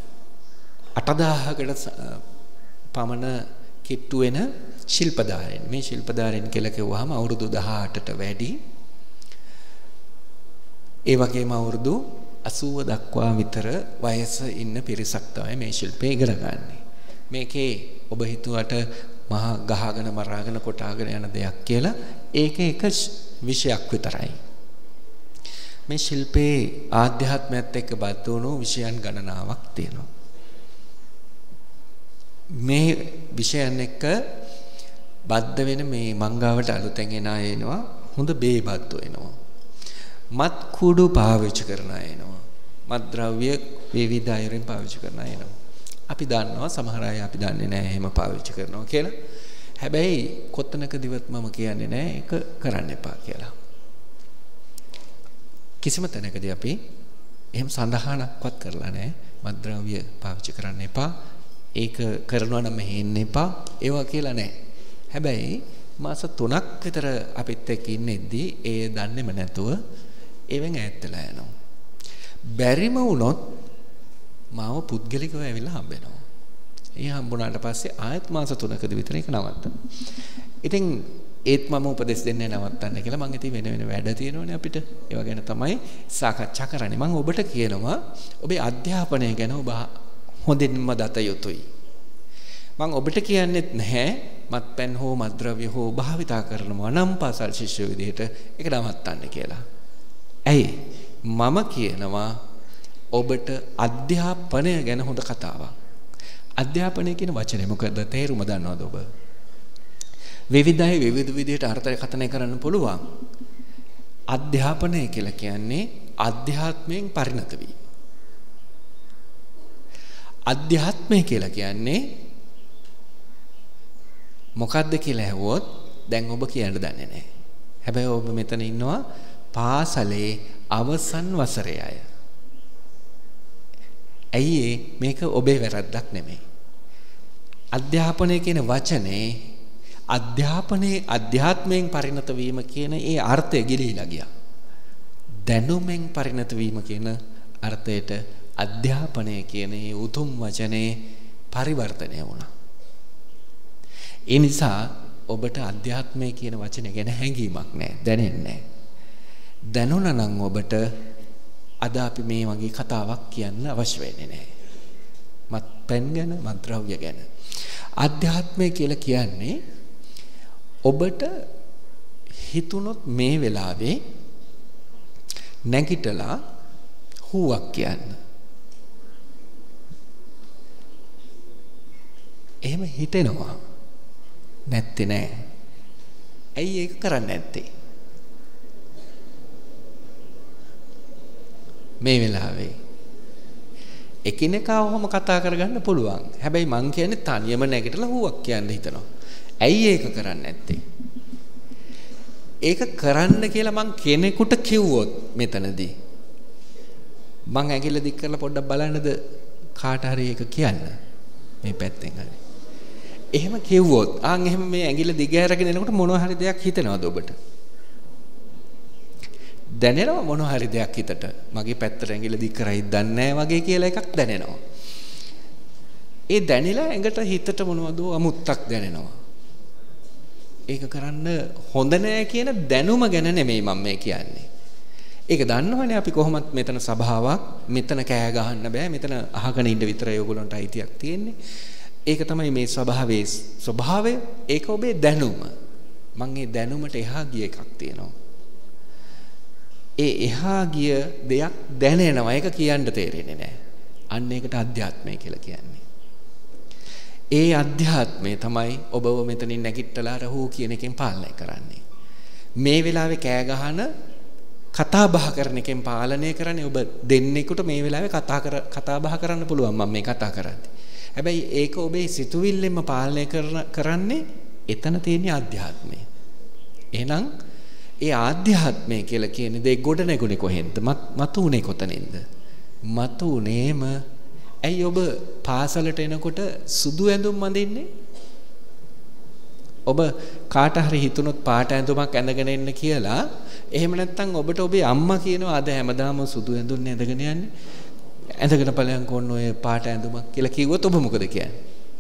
8000කට පමණ කිට්ටු වෙන ශිල්පදාරයන්. මේ ශිල්පදාරයන් කියලා කිව්වහම අවුරුදු 18ට වැඩි. ඒ වගේම අවුරුදු 80 දක්වා විතර වයස ඉන්න පිරිසක් තමයි මේ ශිල්පය ඉගෙන ගන්න. මේකේ ඔබ හිතුවට මහා ගහගෙන මරාගෙන කොටාගෙන යන දෙයක් කියලා ඒක එක විෂයක් විතරයි. මේ ශිල්පේ ආධ්‍යාත්මයත් එක්ක බද්ධ වුණු විෂයන් ගණනාවක් තියෙනවා. මේ විෂයන් එක්ක බද්ධ වෙන මේ මංගාවට අලුතෙන් එන අය එනවා, හොඳ බේබද්දෝ එනවා. මත් කුඩු පාවිච්චි කරන අය එනවා. මත් ද්‍රව්‍ය විවිධ අයුරින් පාවිච්චි කරන අය එනවා. අපි දන්නවා සමහර අය අපි දන්නේ නැහැ එහෙම පාවිච්චි කරනවා කියලා. හැබැයි කොතනකදීවත් මම කියන්නේ නැහැ ඒක කරන්න එපා කියලා. කිසිම තැනකදී අපි එහෙම සඳහනක්වත් කරලා නැහැ. මත් ද්‍රව්‍ය පාවිච්චි කරන්න එපා. ඒක කරනවා නම් මෙහෙන්න එපා. ඒවා කියලා නැහැ. හැබැයි මාස 3ක් විතර අපිත් එක්ක ඉන්නේදී ඒ දන්නේම නැතුව ඒවෙන් ඈත් වෙලා යනවා. බැරිම වුණොත් මාව පුද්ගලිකව ඇවිල්ලා හම්බෙනවා. ඒ හම්බුණාට පස්සේ ආයෙත් මාස 3කදී විතර ඒක නවත්තනවා. ඉතින් ඒත් මම උපදෙස් දෙන්නේ නවත්තන්න කියලා. මං ඉතින් වෙන වැඩ තියෙනවනේ අපිට. ඒවා ගැන තමයි සාකච්ඡා කරන්නේ. මම ඔබට කියනවා ඔබේ අධ්‍යාපනය ගැන ඔබ හොඳින්ම දත යුතුයි. මං ඔබට කියන්නේත් නැහැ මත්පැන් හෝ මත්ද්‍රව්‍ය හෝ භාවිතා කරනවා නම් පාසල් ශිෂ්‍ය විදිහට ඒක නවත්තන්න කියලා. ඇයි? මම කියනවා ඔබට අධ්‍යාපනය ගැන හොඳ කතාවක්. අධ්‍යාපනය කියන වචනේ මොකද තේරුම දන්නවද ඔබ? විවිධයි විවිධ විදිහට අර්ථකථනය කරන්න පුළුවන්. අධ්‍යාපනය කියලා කියන්නේ අධ්‍යාත්මයෙන් පරිණත වීම. අධ්‍යාත්මය කියලා කියන්නේ මොකද්ද කියලා ඇහුවොත් දැන් ඔබ කියන්න දන්නේ නැහැ. හැබැයි ඔබ මෙතන ඉන්නවා පාසලේ අවසන් වසරේ අය. ඇයි මේක ඔබේ වැරද්දක් නෙමෙයි. අධ්‍යාපනය කියන වචනේ අධ්‍යාපනයේ අධ්‍යාත්මයෙන් පරිණත වීම කියන ඒ අර්ථය ගිලිහිලා ගියා. දැනුමෙන් පරිණත වීම කියන අර්ථයට අධ්‍යාපනය කියන ඒ උතුම් වචනේ පරිවර්තනය වුණා. ඒ නිසා ඔබට අධ්‍යාත්මය කියන වචනේ ගැන හැඟීමක් නැහැ, දැනෙන්නේ නැහැ. දැනුණා නම් ඔබට අද අපි මේ වගේ කතාවක් කියන්න අවශ්‍ය වෙන්නේ නැහැ. මත්පැන් ගැන, මත්ද්‍රව්‍ය ගැන. අධ්‍යාත්මය කියලා කියන්නේ ඔබට හිතුනොත් මේ වෙලාවේ නැගිටලා හුවක් කියන්න. එහෙම හිතෙනවා. නැත්තේ නෑ. ඇයි ඒක කරන්නේ නැත්තේ? මේ වෙලාවේ එකිනෙකා ඔහොම කතා කරගන්න පුළුවන්. හැබැයි මං කියන්නේ තනියම නැගිටලා හුවක් කියන්න හිතනවා. ඇයි ඒක කරන්නේ නැත්තේ? ඒක කරන්න කියලා මං කෙනෙකුට කිව්වොත් මෙතනදී මං ඇඟිල්ල දික් කරලා පොඩ්ඩක් බලන්නද කාට හරි ඒක කියන්න මේ පැත්තෙන් හරි. එහෙම කිව්වොත් එහෙම මේ ඇඟිල්ල දිග ඇරගෙන එනකොට මොනවා හරි දෙයක් හිතෙනවද ඔබට? දැනෙනවා මොනවා හරි දෙයක් හිතට. මගේ පැත්තට ඇඟිල්ල දික් කරයි දන්නේ නැහැ වගේ කියලා එකක් දැනෙනවා. ඒ දැනෙලා ඇඟට හිතට මොනවද අමුත්තක් දැනෙනවා. ඒක කරන්න හොඳ නෑ කියන දැනුම ගැන නෙමෙයි මම මේ කියන්නේ. ඒක දන්නවනේ අපි කොහොමත් මෙතන සභාවක්, මෙතන කෑ ගහන්න බෑ, මෙතන අහගෙන ඉන්න විතරයි ඔයගොල්ලන්ට අයිතියක් තියෙන්නේ. ඒක තමයි මේ ස්වභාවයේ ස්වභාවය. ඒක ඔබේ දැනුම. මම මේ දැනුමට එහා ගිය එකක් තියෙනවා. ඒ එහා ගිය දෙයක් දැනෙනවා. ඒක කියන්න තේරෙන්නේ නැහැ. අන්න ඒකට අධ්‍යාත්මය කියලා කියන්නේ. ඒ අධ්‍යාත්මය තමයි ඔබව මෙතනින් නැගිටලා රහූ කියන එකෙන් පාලනය කරන්නේ. මේ වෙලාවේ කෑ ගහන කතා බහ කරන එකෙන් පාලනය කරන්නේ ඔබ දෙන්නෙකුට මේ වෙලාවේ කතා බහ කරන්න පුළුවන් මම මේ කතා කරන්නේ. හැබැයි ඒක ඔබේ සිතුවිල්ලෙන්ම පාලනය කරන්නේ එතන තියෙන අධ්‍යාත්මය. එහෙනම් ඒ ආධ්‍යාත්මය කියලා කියන දේ ගොඩ නැගුණේ කොහෙන්ද? මතුනේ කොතනින්ද? මතුනේම ඇයි ඔබ පාසලට එනකොට සුදු ඇඳුම් අඳින්නේ? ඔබ කාට හරි හිතුනොත් පාට ඇඳුමක් ඇඳගෙන එන්න කියලා, එහෙම නැත්නම් ඔබට ඔබේ අම්මා කියනවා අද හැමදාම සුදු ඇඳුම් ඇඳගෙන යන්නේ. ඇඳගෙන ඵලයන් කොන්න ඔය පාට ඇඳුමක් කියලා කිව්වොත් ඔබ මොකද කියන්නේ?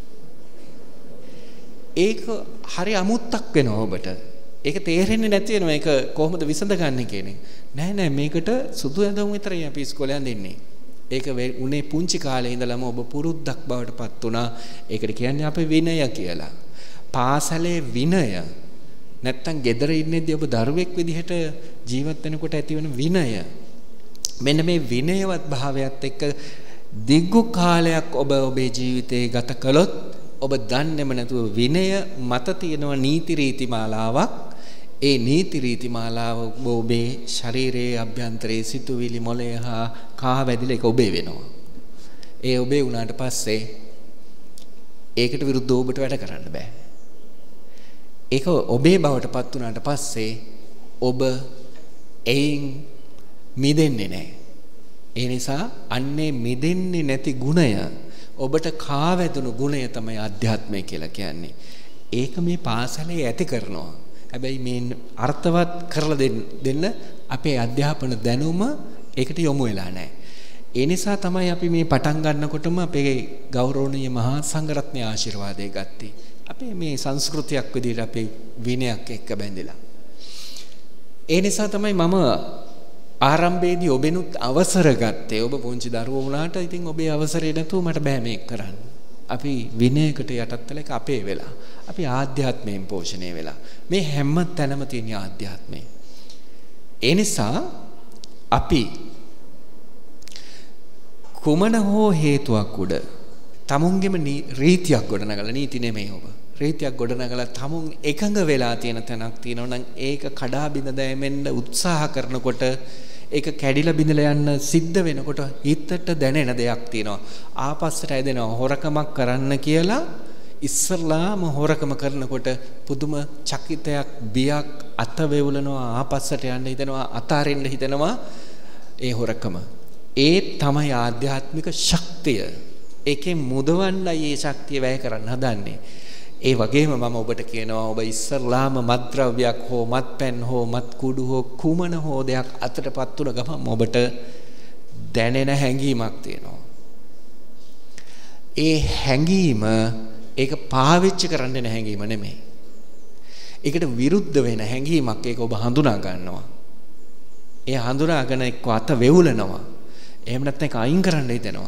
ඒක හරි අමුත්තක් වෙනවා ඔබට. ඒක තේරෙන්නේ නැති වෙනවා. ඒක කොහොමද විසඳගන්නේ කියන්නේ. නෑ මේකට සුදු ඇඳුම් විතරයි අපි ඉස්කෝලේ අඳින්නේ. ඒක උනේ පුංචි කාලේ ඉඳලම ඔබ පුරුද්දක් බවට පත් වුණා. ඒකට කියන්නේ අපේ විනය කියලා. පාසලේ විනය නැත්තම් ගෙදර ඉන්නේදී ඔබ දරුවෙක් විදිහට ජීවත් වෙනකොට ඇතිවන විනය. මෙන්න මේ විනයවත් භාවයත් එක්ක දිගු කාලයක් ඔබ ඔබේ ජීවිතේ ගත කළොත් ඔබ දන්නේම නැතුව විනය මත තියෙන නීති රීති මාලාවක්. ඒ නීති රීති මාලාව ඔබේ ශරීරයේ අභ්‍යන්තරයේ සිතුවිලි මොළය හා කහ වැදිලා ඒක ඔබේ වෙනවා. ඒ ඔබේ වුණාට පස්සේ ඒකට විරුද්ධව ඔබට වැඩ කරන්න බෑ. ඒක ඔබේ බවට පත් වුණාට පස්සේ ඔබ එයින් මිදෙන්නේ නැහැ. ඒ නිසා අන්නේ මිදෙන්නේ නැති ගුණය, ඔබට කා වැදුණු ගුණය තමයි අධ්‍යාත්මය කියලා කියන්නේ. ඒක මේ පාසලේ ඇති කරනවා. හැබැයි මේ අර්ථවත් කරලා දෙන්න අපේ අධ්‍යාපන දැනුම ඒකට යොමු වෙලා නැහැ. ඒ නිසා තමයි අපි මේ පටන් ගන්නකොටම අපේ ගෞරවනීය මහා සංඝරත්නය ආශිර්වාදය ගත්තේ. අපේ මේ සංස්කෘතියක් විදිහට අපේ විනයක් එක්ක බැඳිලා. ඒ නිසා තමයි මම ආරම්භයේදී ඔබෙනුත් අවසර ගත්තේ. ඔබ පුංචි දරුවෝ වුණාට ඉතින් ඔබේ අවසරේ නැතුව මට බෑ මේක කරන්න. අපි විනයකට යටත් වෙලා ඒක අපේ වෙලා. අපි ආධ්‍යාත්මයෙන් පෝෂණය වෙලා. මේ හැම තැනම තියෙන ආධ්‍යාත්මය. ඒ නිසා අපි කුමන හෝ හේතුවක් උඩ තමුන්ගේම රීතියක් ගොඩනගලා නීති නෙමෙයි ඔබ. රීතියක් ගොඩනගලා තමුන් එකඟ වෙලා තියෙන තැනක් තියෙනවා නම් ඒක කඩා බිඳ දැමෙන්න උත්සාහ කරනකොට ඒක කැඩිලා බිඳලා යන්න සිද්ධ වෙනකොට හිතට දැනෙන දෙයක් තියෙනවා. ආපස්සට ඇදෙනවා හොරකමක් කරන්න කියලා ඉස්සරලාම හොරකම කරනකොට පුදුම චකිතයක් බියක් අත වේවුලනවා ආපස්සට යන්න හිතෙනවා අතාරින්න හිතෙනවා ඒ හොරකම. ඒ තමයි ආධ්‍යාත්මික ශක්තිය. ඒකෙන් මුදවන්නයි මේ ශක්තිය වැය කරන්න හදන්නේ. ඒ වගේම මම ඔබට කියනවා ඔබ ඉස්සරලාම මත්ද්‍රව්‍යයක් හෝ මත්පැන් හෝ මත් කුඩු හෝ කුමන හෝ දෙයක් අතටපත් වුණ ගමන් ඔබට දැනෙන හැඟීමක් තියෙනවා. ඒ හැඟීම ඒක පාවිච්චි කරන්න යන හැඟීම නෙමෙයි. ඒකට විරුද්ධ වෙන හැඟීමක් ඒක ඔබ හඳුනා ගන්නවා. ඒ හඳුනාගෙන එක්ක අත වෙවුලනවා. එහෙම නැත්නම් ඒක අයින් කරන්න හිතෙනවා.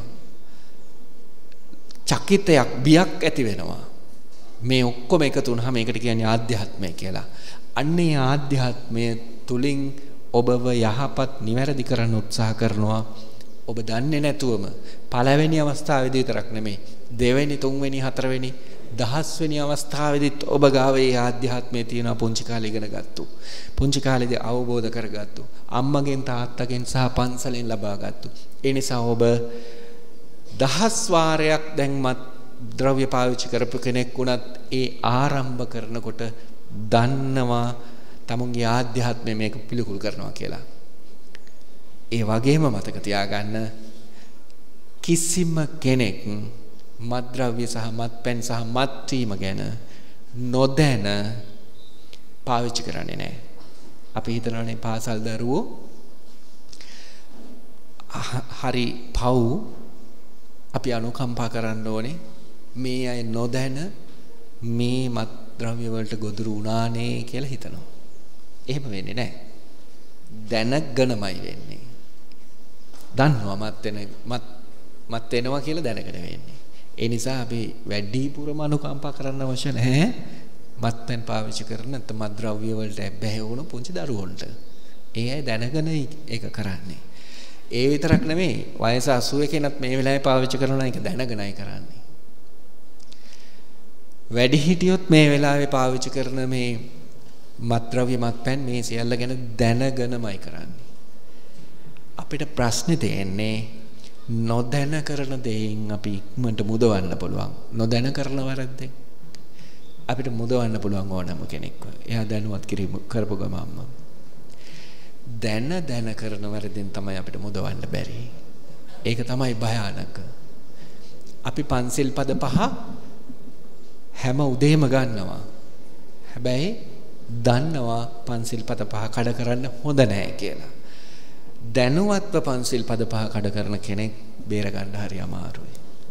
චකිතයක් බියක් ඇති වෙනවා. මේ ඔක්කොම එකතු වුනහම ඒකට කියන්නේ ආධ්‍යාත්මය කියලා. අන්නේ ආධ්‍යාත්මය තුලින් ඔබව යහපත් නිවැරදි කරන්න උත්සාහ කරනවා. ඔබ දන්නේ නැතුවම පළවෙනි අවස්ථාවේදී විතරක් නෙමෙයි දෙවෙනි තුන්වෙනි හතරවෙනි දහස්වෙනි අවස්ථාවේදීත් ඔබ ගාව ඒ ආධ්‍යාත්මය තියෙන පුංචි කාලේ ඉගෙන ගත්තු. පුංචි කාලේදී අවබෝධ කරගත්තු. අම්මගෙන් තාත්තගෙන් සහ පන්සලෙන් ලබා ගත්තු. ඒ නිසා ඔබ දහස් වාරයක් දැන්මත් ද්‍රව්‍ය පාවිච්චි කරපු කෙනෙක් වුණත් ඒ ආරම්භ කරනකොට දන්නවා තමුන්ගේ ආධ්‍යාත්මය මේක පිළිකුල් කරනවා කියලා. ඒ වගේම මතක තියාගන්න කිසිම කෙනෙක් මත්ද්‍රව්‍ය සහ මත්පැන් සහ මත් වීම ගැන නොදැන පාවිච්චි කරන්නේ නැහැ. අපි හිතනවානේ පාසල් දරුවෝ හරි පව් අපි අනුකම්පා කරන්න ඕනේ. මේ අය නොදැන මේ මත්ද්‍රව්‍ය වලට ගොදුරු වුණානේ කියලා හිතනවා. එහෙම වෙන්නේ නැහැ. දැනගෙනමයි වෙන්නේ. දන්නවා මත් වෙනවා කියලා දැනගෙන වෙන්නේ. ඒ නිසා අපි වැඩිපුරම අනුකම්පා කරන්න අවශ්‍ය නැහැ. මත්පැන් පාවිච්චි කරන නැත්නම් මත්ද්‍රව්‍ය වලට බැහැ වුණ පුංචි දරුවන්ට. ඒ අය දැනගෙන ඒක කරන්නේ. ඒ විතරක් නෙමෙයි වයස 80 කෙනත් මේ වෙලාවේ පාවිච්චි කරනවා ඒක දැනගෙනයි කරන්නේ. වැඩිහිටියොත් මේ වෙලාවේ පාවිච්චි කරන මේ මත්ද්‍රව්‍ය මත්පැන් මේ සියල්ල ගැන දැනගෙනමයි කරන්නේ. අපිට ප්‍රශ්නේ තියෙන්නේ නොදැන කරන දෙයින් අපි ඉක්මනට මුදවන්න පුළුවන්. නොදැන කරන වැරද්දෙන් අපිට මුදවන්න පුළුවන් ඕනම කෙනෙක්ව. එයා දැනුවත් කරපු ගමන්ම දැන කරන වැරද්දෙන් තමයි අපිට මුදවන්න බැරි. ඒක තමයි භයානක. අපි පන්සිල් පද 5 හැම උදේම ගන්නවා. හැබැයි දන්නවා පන්සිල් පද 5 කඩ කරන්න හොඳ නැහැ කියලා. දැනුවත්ව පන්සිල් පද 5 කඩ කරන කෙනෙක් බේර ගන්න හරි අමාරුයි.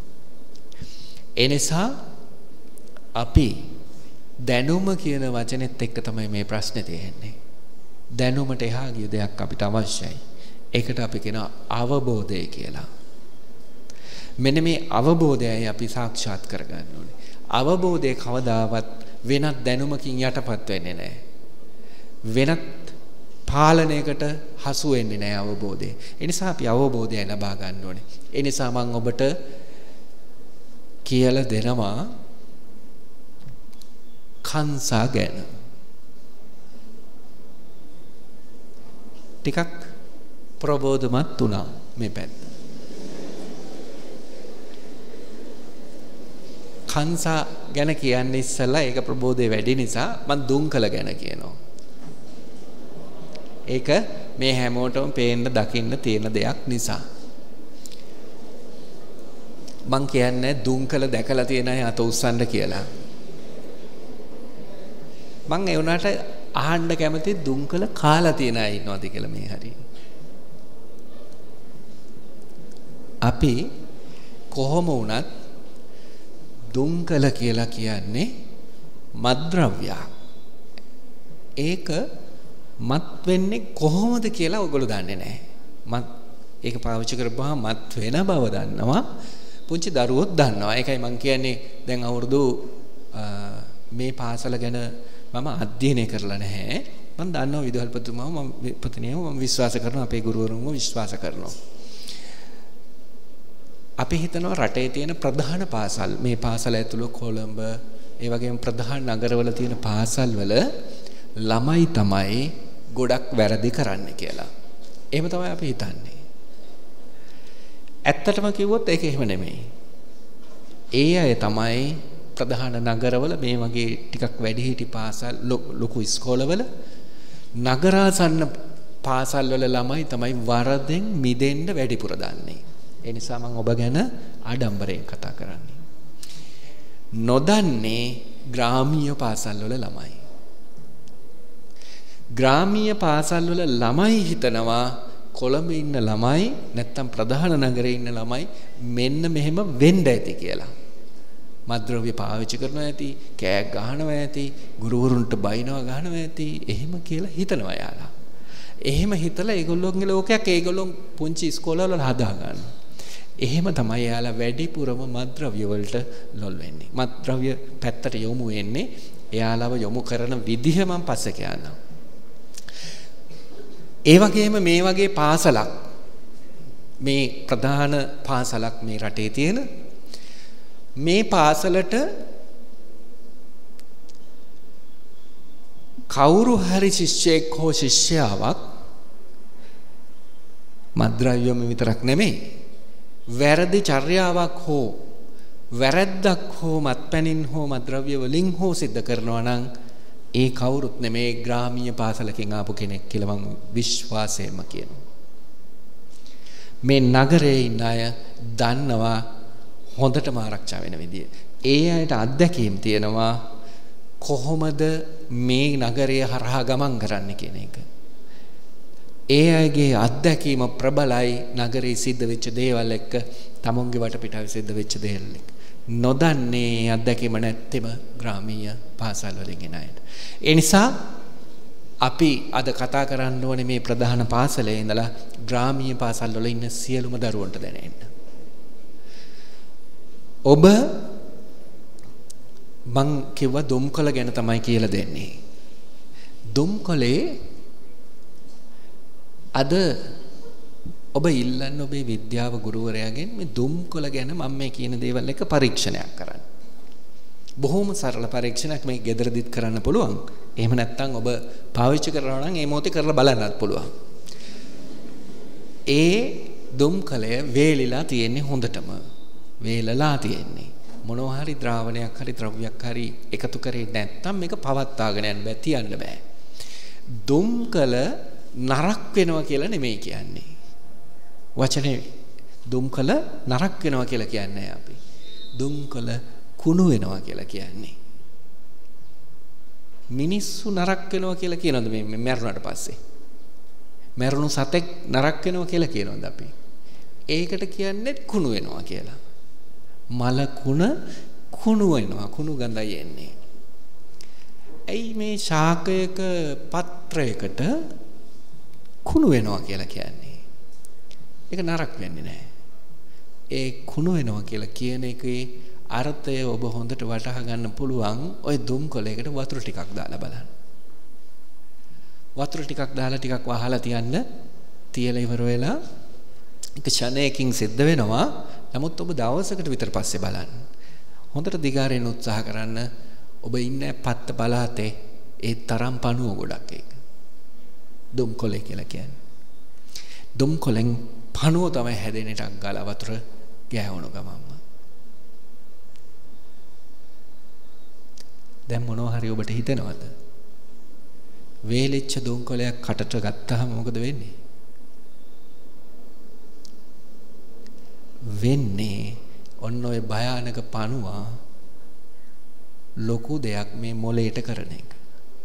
ඒ නිසා අපි දැනුම කියන වචනේත් එක්ක තමයි මේ ප්‍රශ්නේ තියෙන්නේ. දැනුමට එහා ගිය දෙයක් අපිට අවශ්‍යයි. ඒකට අපි කියන අවබෝධය කියලා. මෙන්න මේ අවබෝධයයි අපි සාක්ෂාත් කරගන්න ඕනේ. අවබෝධය කවදාවත් වෙනත් දැනුමකින් යටපත් වෙන්නේ නැහැ. වෙනත් පාලනයකට හසු වෙන්නේ නැහැ අවබෝධය. ඒ නිසා අපි අවබෝධය ලබා ගන්න ඕනේ. ඒ නිසා මම ඔබට කියලා දෙනවා කංසා ගැන. ටිකක් ප්‍රබෝධමත් වුණා මේ පැත්ත. කංසා ගැන කියන්නේ ඉස්සලා ඒක ප්‍රබෝධය වැඩි නිසා මම දුම්කල ගැන කියනවා. ඒක මේ හැමෝටම පේන්න දකින්න තියෙන දෙයක් නිසා. මං කියන්නේ දුම්කල දැකලා තියෙන අය අත උස්සන්න කියලා. මං ඒ වුණාට ආහන්න කැමති දුම්කල කාලා තියන අය ඉන්නවද කියලා මේ හරි. අපි කොහොම වුණත් දුම්කල කියලා කියන්නේ මත්ද්‍රව්‍යයක්. ඒක මත් වෙන්නේ කොහොමද කියලා ඔයගොල්ලෝ දන්නේ නැහැ. මත් ඒක පාවිච්චි කරපුවාම මත් වෙන බව දන්නවා. පුංචි දරුවොත් දන්නවා. ඒකයි මම කියන්නේ දැන් අවුරුදු මේ පාසල ගැන මම අධ්‍යයනය කරලා නැහැ. මම දන්නවා විදුහල්පතිතුමාව මම පතිනියව මම විශ්වාස කරනවා අපේ ගුරුවරුන්ව විශ්වාස කරනවා. අපි හිතනවා රටේ තියෙන ප්‍රධාන පාසල් මේ පාසල ඇතුළු කොළඹ ඒ වගේම ප්‍රධාන නගරවල තියෙන පාසල් වල ළමයි තමයි ගොඩක් වැරදි කරන්න කියලා. එහෙම තමයි අපි හිතන්නේ. ඇත්තටම කිව්වොත් ඒක එහෙම නෙමෙයි. ඒ අය තමයි ප්‍රධාන නගරවල මේ වගේ ටිකක් වැඩිහිටි පාසල් ලොකු ඉස්කෝලවල නගරාසන්න පාසල් වල ළමයි තමයි වරදෙන් මිදෙන්න වැඩිපුර දන්නේ. ඒ නිසා මම ඔබ ගැන ආඩම්බරයෙන් කතා කරන්නේ. නොදන්නේ ග්‍රාමීය පාසල් වල ළමයි. ග්‍රාමීය පාසල් වල ළමයි හිතනවා කොළඹ ඉන්න ළමයි නැත්තම් ප්‍රධාන නගරේ ඉන්න ළමයි මෙන්න මෙහෙම වෙන්න ඇති කියලා. මත්ද්‍රව්‍ය පාවිච්චි කරනවා ඇති, කෑග් ගහනවා ඇති, ගුරුවරුන්ට බයිනවා ගහනවා ඇති, එහෙම කියලා හිතනවා යාලා. එහෙම හිතලා ඒගොල්ලෝගේ ලෝකයක් ඒගොල්ලෝ පුංචි ඉස්කෝලවල හදා ගන්නවා. එහෙම තමයි යාලා වැඩිපුරම මත්ද්‍රව්‍ය වලට ලොල් වෙන්නේ. මත්ද්‍රව්‍ය පැත්තට යොමු වෙන්නේ එයාලව යොමු කරන විදිහ මම පස්සේ කියන්නම්. ඒ වගේම මේ වගේ පාසලක් මේ ප්‍රධාන පාසලක් මේ රටේ තියෙන මේ පාසලට කවුරු හරි ශිෂ්‍යයෙක් හෝ ශිෂ්‍යාවක් මත්ද්‍රව්‍යම විතරක් නෙමෙයි වැරදි චර්යාවක් හෝ වැරද්දක් හෝ මත්පැනින් හෝ මත්ද්‍රව්‍ය වලින් හෝ සිද්ධ කරනවා නම් ඒ කවුරුත් නෙමේ ග්‍රාමීය පාසලකින් ආපු කෙනෙක් කියලා මම විශ්වාසයෙන්ම කියනවා. මේ නගරයේ ඉන්න අය දන්නවා හොඳටම ආරක්ෂා වෙන විදිය. ඒ අයට අත්දැකීම් තියෙනවා කොහොමද මේ නගරය හරහා ගමන් කරන්න කියන එක. ඒ අයගේ අත්දැකීම ප්‍රබලයි නගරේ සිද්ධ වෙච්ච දේවල් එක්ක තමුන්ගේ වටපිටාවේ සිද්ධ වෙච්ච දේවල් එක්ක. නොදන්නේ අත්දැකීම නැත්තෙම ග්‍රාමීය පාසල් වලින් එන අයට. ඒ නිසා අපි අද කතා කරන්න ඕනේ මේ ප්‍රධාන පාසලේ ඉඳලා ග්‍රාමීය පාසල් වල ඉන්න සියලුම දරුවන්ට දැනෙන්න. ඔබ මං කිව්වා දුම්කොළ ගැන තමයි කියලා දෙන්නේ. දුම්කොළේ අද ඔබ ඉල්ලන්න ඔබේ විද්‍යාව ගුරුවරයාගෙන් මේ දුම්කොළ ගැන මම මේ කියන දේවල් එක පරීක්ෂණයක් කරන්න. බොහොම සරල පරීක්ෂණයක් මේ ගෙදරදිත් කරන්න පුළුවන්. එහෙම නැත්නම් ඔබ පාවිච්චි කරනවා නම් ඒ මොහොතේ කරලා බලන්නත් පුළුවන්. ඒ දුම්කොළය වේලිලා තියෙන්නේ හොඳටම. වේලලා තියෙන්නේ. මොනවා හරි ද්‍රාවණයක් හරි ද්‍රව්‍යයක් හරි එකතු කරේ නැත්නම් මේක පවත්වාගෙන යන්න බෑ, තියන්න බෑ. දුම්කොළ නරක් වෙනවා කියලා නෙමෙයි කියන්නේ. වචනේ දුම්කොළ නරක් වෙනවා කියලා කියන්නේ අපි. දුම්කොළ කුණු වෙනවා කියලා කියන්නේ. මිනිස්සු නරක් වෙනවා කියලා කියනවද මේ මැරුණාට පස්සේ? මැරුණු සතෙක් නරක් වෙනවා කියලා කියනවද අපි? ඒකට කියන්නේ කුණු වෙනවා කියලා. මල කුණු වෙනවා, කුණු ගඳයි එන්නේ. ඇයි මේ ශාකයක පත්‍රයකට කුණු වෙනවා කියලා කියන්නේ? ඒක නරක වෙන්නේ නැහැ. ඒ කුණු වෙනවා කියලා කියන එකේ අර්ථය ඔබ හොඳට වටහා ගන්න පුළුවන් ওই දුම්කොළයකට වතුර ටිකක් දාලා බලන්න. වතුර ටිකක් දාලා ටිකක් වහලා තියන්න. තියලා ඉවර වෙලා එක ෂණයකින් සිද්ධ වෙනවා. නමුත් ඔබ දවසකට විතර පස්සේ බලන්න. හොඳට දිගාරින්න උත්සාහ කරන්න. ඔබ ඉන්නේ පත්ත පළාතේ ඒ තරම් පණුව ගොඩක් ඒක. දුම්කොළේ කියලා කියන්නේ. දුම්කොළෙන් පණුව තමයි හැදෙන එකක් ගාලා වතුර ගෑවුණු ගමන්ම. දැන් මොනවා හරි ඔබට හිතෙනවද? වේලිච්ච දුම්කොළයක් කටට ගත්තාම මොකද වෙන්නේ? වෙන්නේ ඔන්න ඔය භයානක පණුවා ලොකු දෙයක් මේ මොලේට කරන එක.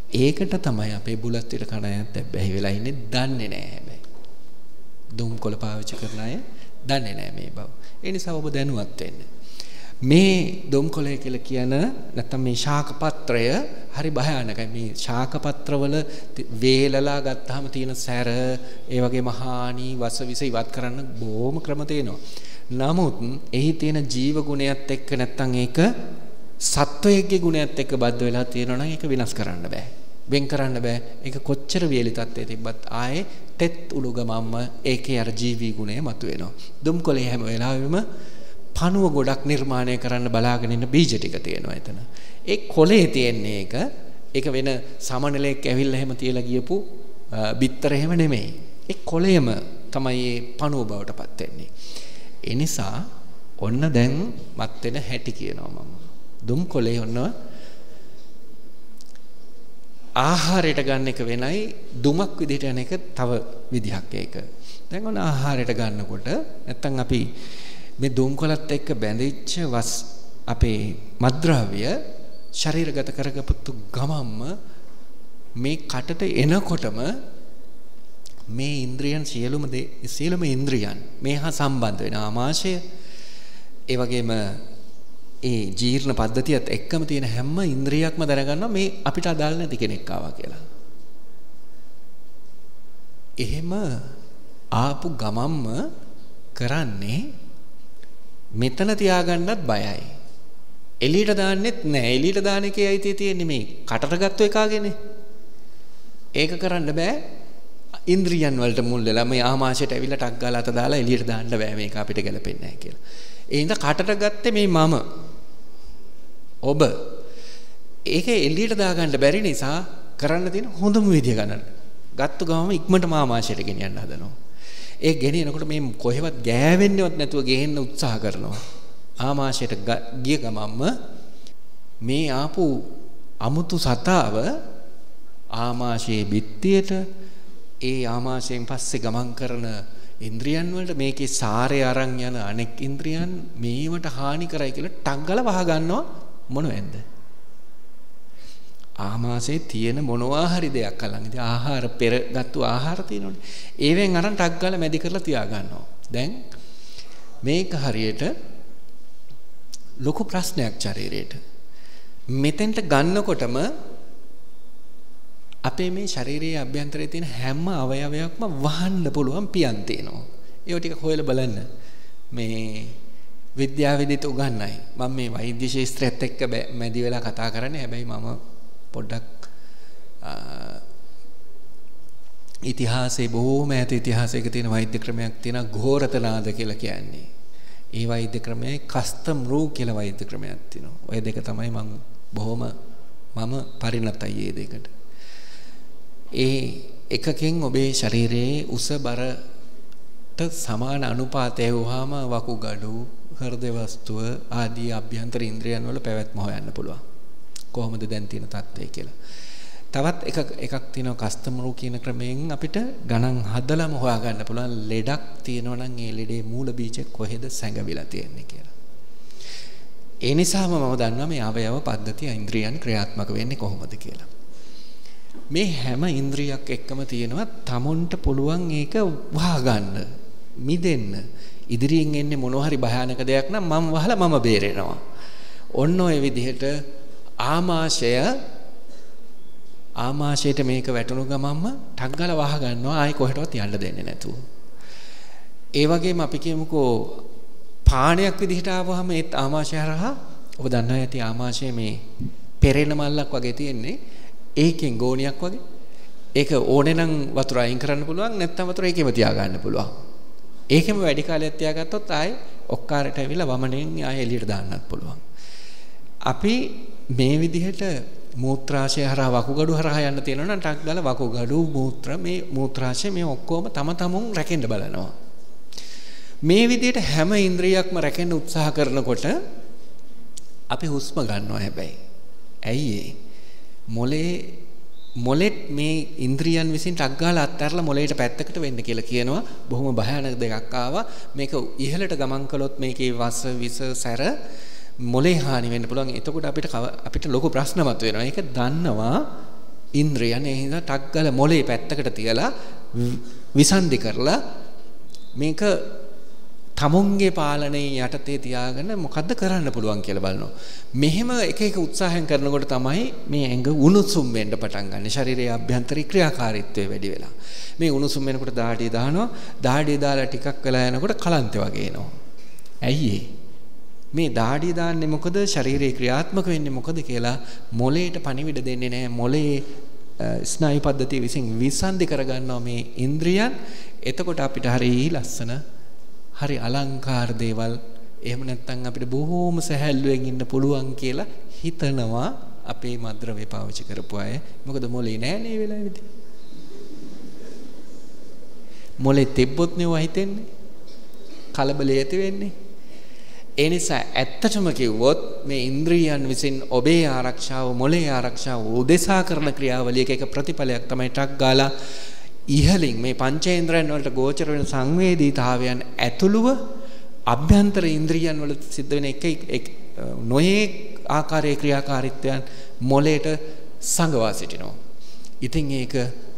ඒකට තමයි අපේ බුලත් විතර කන අයත් බැහැ වෙලා ඉන්නේ දන්නේ නැහැ හැබැයි. දුම්කොළ පාවිච්චි කරන අය දන්නේ නැහැ මේ බව. ඒ නිසා ඔබ දැනුවත් වෙන්න. මේ දුම්කොළය කියලා කියන නැත්නම් මේ ශාක පත්‍රය හරි භයානකයි. මේ ශාක පත්‍රවල වේලලා ගත්තාම තියෙන සැර ඒ වගේම හානි වසවිස ඉවත් කරන්න බොහොම ක්‍රම තියෙනවා. නමුත් එහි තියෙන ජීව ගුණයත් එක්ක නැත්නම් ඒක සත්වයේ ගුණයත් එක්ක බද්ධ වෙලා තියෙනවා නම් ඒක විනාශ කරන්න බෑ. වෙන් කරන්න බෑ. ඒක කොච්චර වේලි තත්ත්වයේ තිබ්බත් ආයේ තෙත් උලුගමම්ම ඒකේ අර ජීවී ගුණය මතුවෙනවා. දුම්කොළේ හැම වෙලාවෙම පණුව ගොඩක් නිර්මාණය කරන්න බලාගෙන ඉන්න බීජ ටික තියෙනවා එතන. ඒ කොළේ තියෙන්නේ ඒක වෙන සමනලයක් ඇවිල්ලා එහෙම තියලා ගියපු බිත්තර එහෙම නෙමෙයි. ඒ කොළේම තමයි මේ පණුව බවට පත් වෙන්නේ. ඒ නිසා ඔන්න දැන් මත් වෙන හැටි කියනවා මම. දුම්කොළේ ඔන්න ආහාරයට ගන්න එක වෙනයි දුමක් විදිහට යන එක තව විදිහක් ඒක. දැන් ඔන්න ආහාරයට ගන්නකොට නැත්තම් අපි මේ දුම්කොළත් එක්ක බැඳිච්ච අපේ මත්ද්‍රව්‍ය ශරීරගත කරගපුතු ගමම්ම මේ කටට එනකොටම මේ ඉන්ද්‍රියන් සියලුම ඉන්ද්‍රියන් මේ හා සම්බන්ධ වෙන ආමාශය ඒ වගේම ඒ ජීර්ණ පද්ධතියත් එක්කම තියෙන හැම ඉන්ද්‍රියක්ම දැනගන්නවා මේ අපිට අදාළ නැති කෙනෙක් ආවා කියලා. එහෙම ආපු ගමම්ම කරන්නේ මෙතන තියාගන්නත් බයයි. එළියට දාන්නෙත් නෑ. එළියට දාන එකේ අයිතිය තියෙන්නේ මේ කටට ගත්ත එකාගේනේ. ඒක කරන්න බෑ. ඉන්ද්‍රියන් වලට මුල් වෙලා මේ ආමාශයට ඇවිල්ලා ටක් ගාලා අත දාලා එළියට දාන්න බෑ මේක අපිට ගැලපෙන්නේ නැහැ කියලා. ඒ හින්දා කටට ගත්තේ මේ මම. ඔබ. ඒක එළියට දාගන්න බැරි නිසා කරන්න තියෙන හොඳම විදිය ගන්න. ගත්ත ගමම ඉක්මනට ආමාශයට ගෙනියන්න හදනවා. ඒ ගෙනියනකොට මේ කොහෙවත් ගෑවෙන්නේවත් නැතුව ගෙහෙන්න උත්සාහ කරනවා. ආමාශයට ගිය ගමම්ම මේ ආපු අමුතු සතාව ආමාශයේ බිත්තියට ඒ ආමාශයෙන් පස්සේ ගමන් කරන ඉන්ද්‍රියන් වලට මේකේ සාරය අරන් යන අනෙක් ඉන්ද්‍රියන් මේවට හානි කරයි කියලා ටක් ගාලා වහ ගන්නවා මොනවැන්ද? ආමාශයේ තියෙන මොනවා හරි දෙයක් අල්ලන් ඉතින් ආහාර පෙරගත්තු ආහාර තියෙනවනේ. ඒවෙන් අරන් ටක් ගාලා මැදි කරලා තියා ගන්නවා. දැන් මේක හරියට ලොකු ප්‍රශ්නයක් ශරීරයට. මෙතෙන්ට ගන්නකොටම අපේ මේ ශරීරයේ අභ්‍යන්තරයේ තියෙන හැම අවයවයක්ම වහන්න පුළුවන් පියන් තියෙනවා. ඒව ටික හොයලා බලන්න. මේ විද්‍යාවේදීත් උගන්වයි. මම මේ වෛද්‍ය ශාස්ත්‍රයත් එක්ක මැදි වෙලා කතා කරන්නේ. හැබැයි මම පොඩ්ඩක් ඉතිහාසයේ බොහෝම ඈත ඉතිහාසයක තියෙන වෛද්‍ය ක්‍රමයක් තියෙනවා ඝෝරතනාද කියලා කියන්නේ. ඒ වෛද්‍ය ක්‍රමයේ කස්තම් රූ කියලා වෛද්‍ය ක්‍රමයක් තියෙනවා. ඔය දෙක තමයි මම පරිණතයි මේ දෙකට. ඒ එකකින් ඔබේ ශරීරයේ උස බරට සමාන අනුපාතය වුවාම වකුගඩු හෘද වස්තුව ආදී අභ්‍යන්තර ඉන්ද්‍රියන් වල පැවැත්ම හොයන්න පුළුවන්. කොහොමද දැන් තියෙන තත්ත්වය කියලා. තවත් එකක් තියෙනවා කස්තමරු කියන ක්‍රමයෙන් අපිට ගණන් හදලාම හොයාගන්න පුළුවන් ලෙඩක් තියෙනවා නම් ඒ ලෙඩේ මූල බීජ කොහෙද සැඟවිලා තියෙන්නේ කියලා. ඒ නිසාම මම දන්නවා මේ අවයව පද්ධතිය ඉන්ද්‍රියන් ක්‍රියාත්මක වෙන්නේ කොහොමද කියලා. මේ හැම ඉන්ද්‍රියක් එක්කම තියෙනවා තමුන්ට පුළුවන් ඒක වහගන්න මිදෙන්න ඉදිරියෙන් එන්නේ මොනවා හරි භයානක දෙයක් නම් මම වහලා මම බේරෙනවා. ඔන්න ඔය විදිහට ආමාශයට මේක වැටුණු ගමන්ම ටක් ගාලා වහ ගන්නවා ආයි කොහෙටවත් යන්න දෙන්නේ නැතුව. ඒ වගේම අපි කියමුකෝ පාණයක් විදිහට ආවම ඒත් ආමාශය හරහා ඔබ දන්නවා ඇති ආමාශයේ මේ පෙරෙන මල්ලක් වගේ තියෙන්නේ ඒකෙන් ගෝණියක් වගේ. ඒක ඕනේ නම් වතුර අයින් කරන්න පුළුවන් නැත්නම් වතුර ඒකෙම තියාගන්න පුළුවන්. ඒකෙම වැඩි කාලයක් තියාගත්තොත් ආයේ ඔක්කාරයට ඇවිල්ලා වමනෙන් ආයේ එළියට දාන්නත් පුළුවන්. අපි මේ විදිහට මූත්‍රාශය හරහා වකුගඩු හරහා යන්න තියෙනවා නම් ටක් ගාලා වකුගඩු මේ මූත්‍රාශය මේ ඔක්කොම තම තමුන් රැකෙන්න බලනවා. මේ විදිහට හැම ඉන්ද්‍රියක්ම රැකෙන්න උත්සාහ කරනකොට අපි හුස්ම ගන්නවා හැබැයි. ඇයි මොලෙත් මේ ඉන්ද්‍රියන් විසින් ටක් ගාලා අත්හැරලා මොලේට පැත්තකට වෙන්න කියලා කියනවා. බොහොම භයානක දෙකක් ආවා. මේක ඉහළට ගමන් කළොත් මේකේ වස විස සැර මොලේ හානි වෙන්න පුළුවන්. එතකොට අපිට ලොකු ප්‍රශ්න මතුවෙනවා. ඒක දන්නවා ඉන්ද්‍රියන් ඒ හින්දා ටක් ගාලා මොලේ පැත්තකට තියලා විසන්ධි කරලා මේක තමුන්ගේ පාලනයේ යටතේ තියාගෙන මොකද්ද කරන්න පුළුවන් කියලා බලනවා. මෙහෙම එක එක උත්සාහයන් කරනකොට තමයි මේ ඇඟ උණුසුම් වෙන්න පටන් ගන්න. ශරීරයේ අභ්‍යන්තරික ක්‍රියාකාරීත්වය වැඩි වෙලා. මේ උණුසුම් වෙනකොට දාඩිය දානවා. දාඩිය දාලා ටිකක් වෙලා යනකොට කලන්තේ වගේ එනවා. ඇයි මේ දාඩිය දාන්නේ මොකද? ශරීරයේ ක්‍රියාත්මක වෙන්නේ මොකද කියලා මොලේට පණිවිඩ දෙන්නේ නැහැ. මොලේ ස්නායු පද්ධතිය විසින් විසන්ධි කරගන්නවා මේ ඉන්ද්‍රියන්. එතකොට අපිට හරි ලස්සන හරි අලංකාර දේවල් එහෙම නැත්නම් අපිට බොහෝම සැහැල්ලුවෙන් ඉන්න පුළුවන් කියලා හිතනවා අපේ මද්ද්‍රව්‍ය පාවිච්චි කරපු අය. මොකද මොලේ නෑ නේ වෙලාවෙදී. මොලේ තිබ්බොත් නේ හිතෙන්නේ. කලබලය ඇති වෙන්නේ. ඒ නිසා ඇත්තටම කිව්වොත් මේ ඉන්ද්‍රියන් විසින් ඔබේ ආරක්ෂාව මොලේ ආරක්ෂාව උදෙසා කරන ක්‍රියාවලියක එක ප්‍රතිඵලයක් තමයි ටක් ගාලා ඉහලින් මේ පංචේන්ද්‍රයන් වලට ගෝචර වෙන සංවේදීතාවයන් ඇතුළුව අභ්‍යන්තර ඉන්ද්‍රියන් වල සිද්ධ වෙන එක නොයේ ආකාරයේ ක්‍රියාකාරීත්වයන් මොලේට සංගවා සිටිනවා. ඉතින් ඒක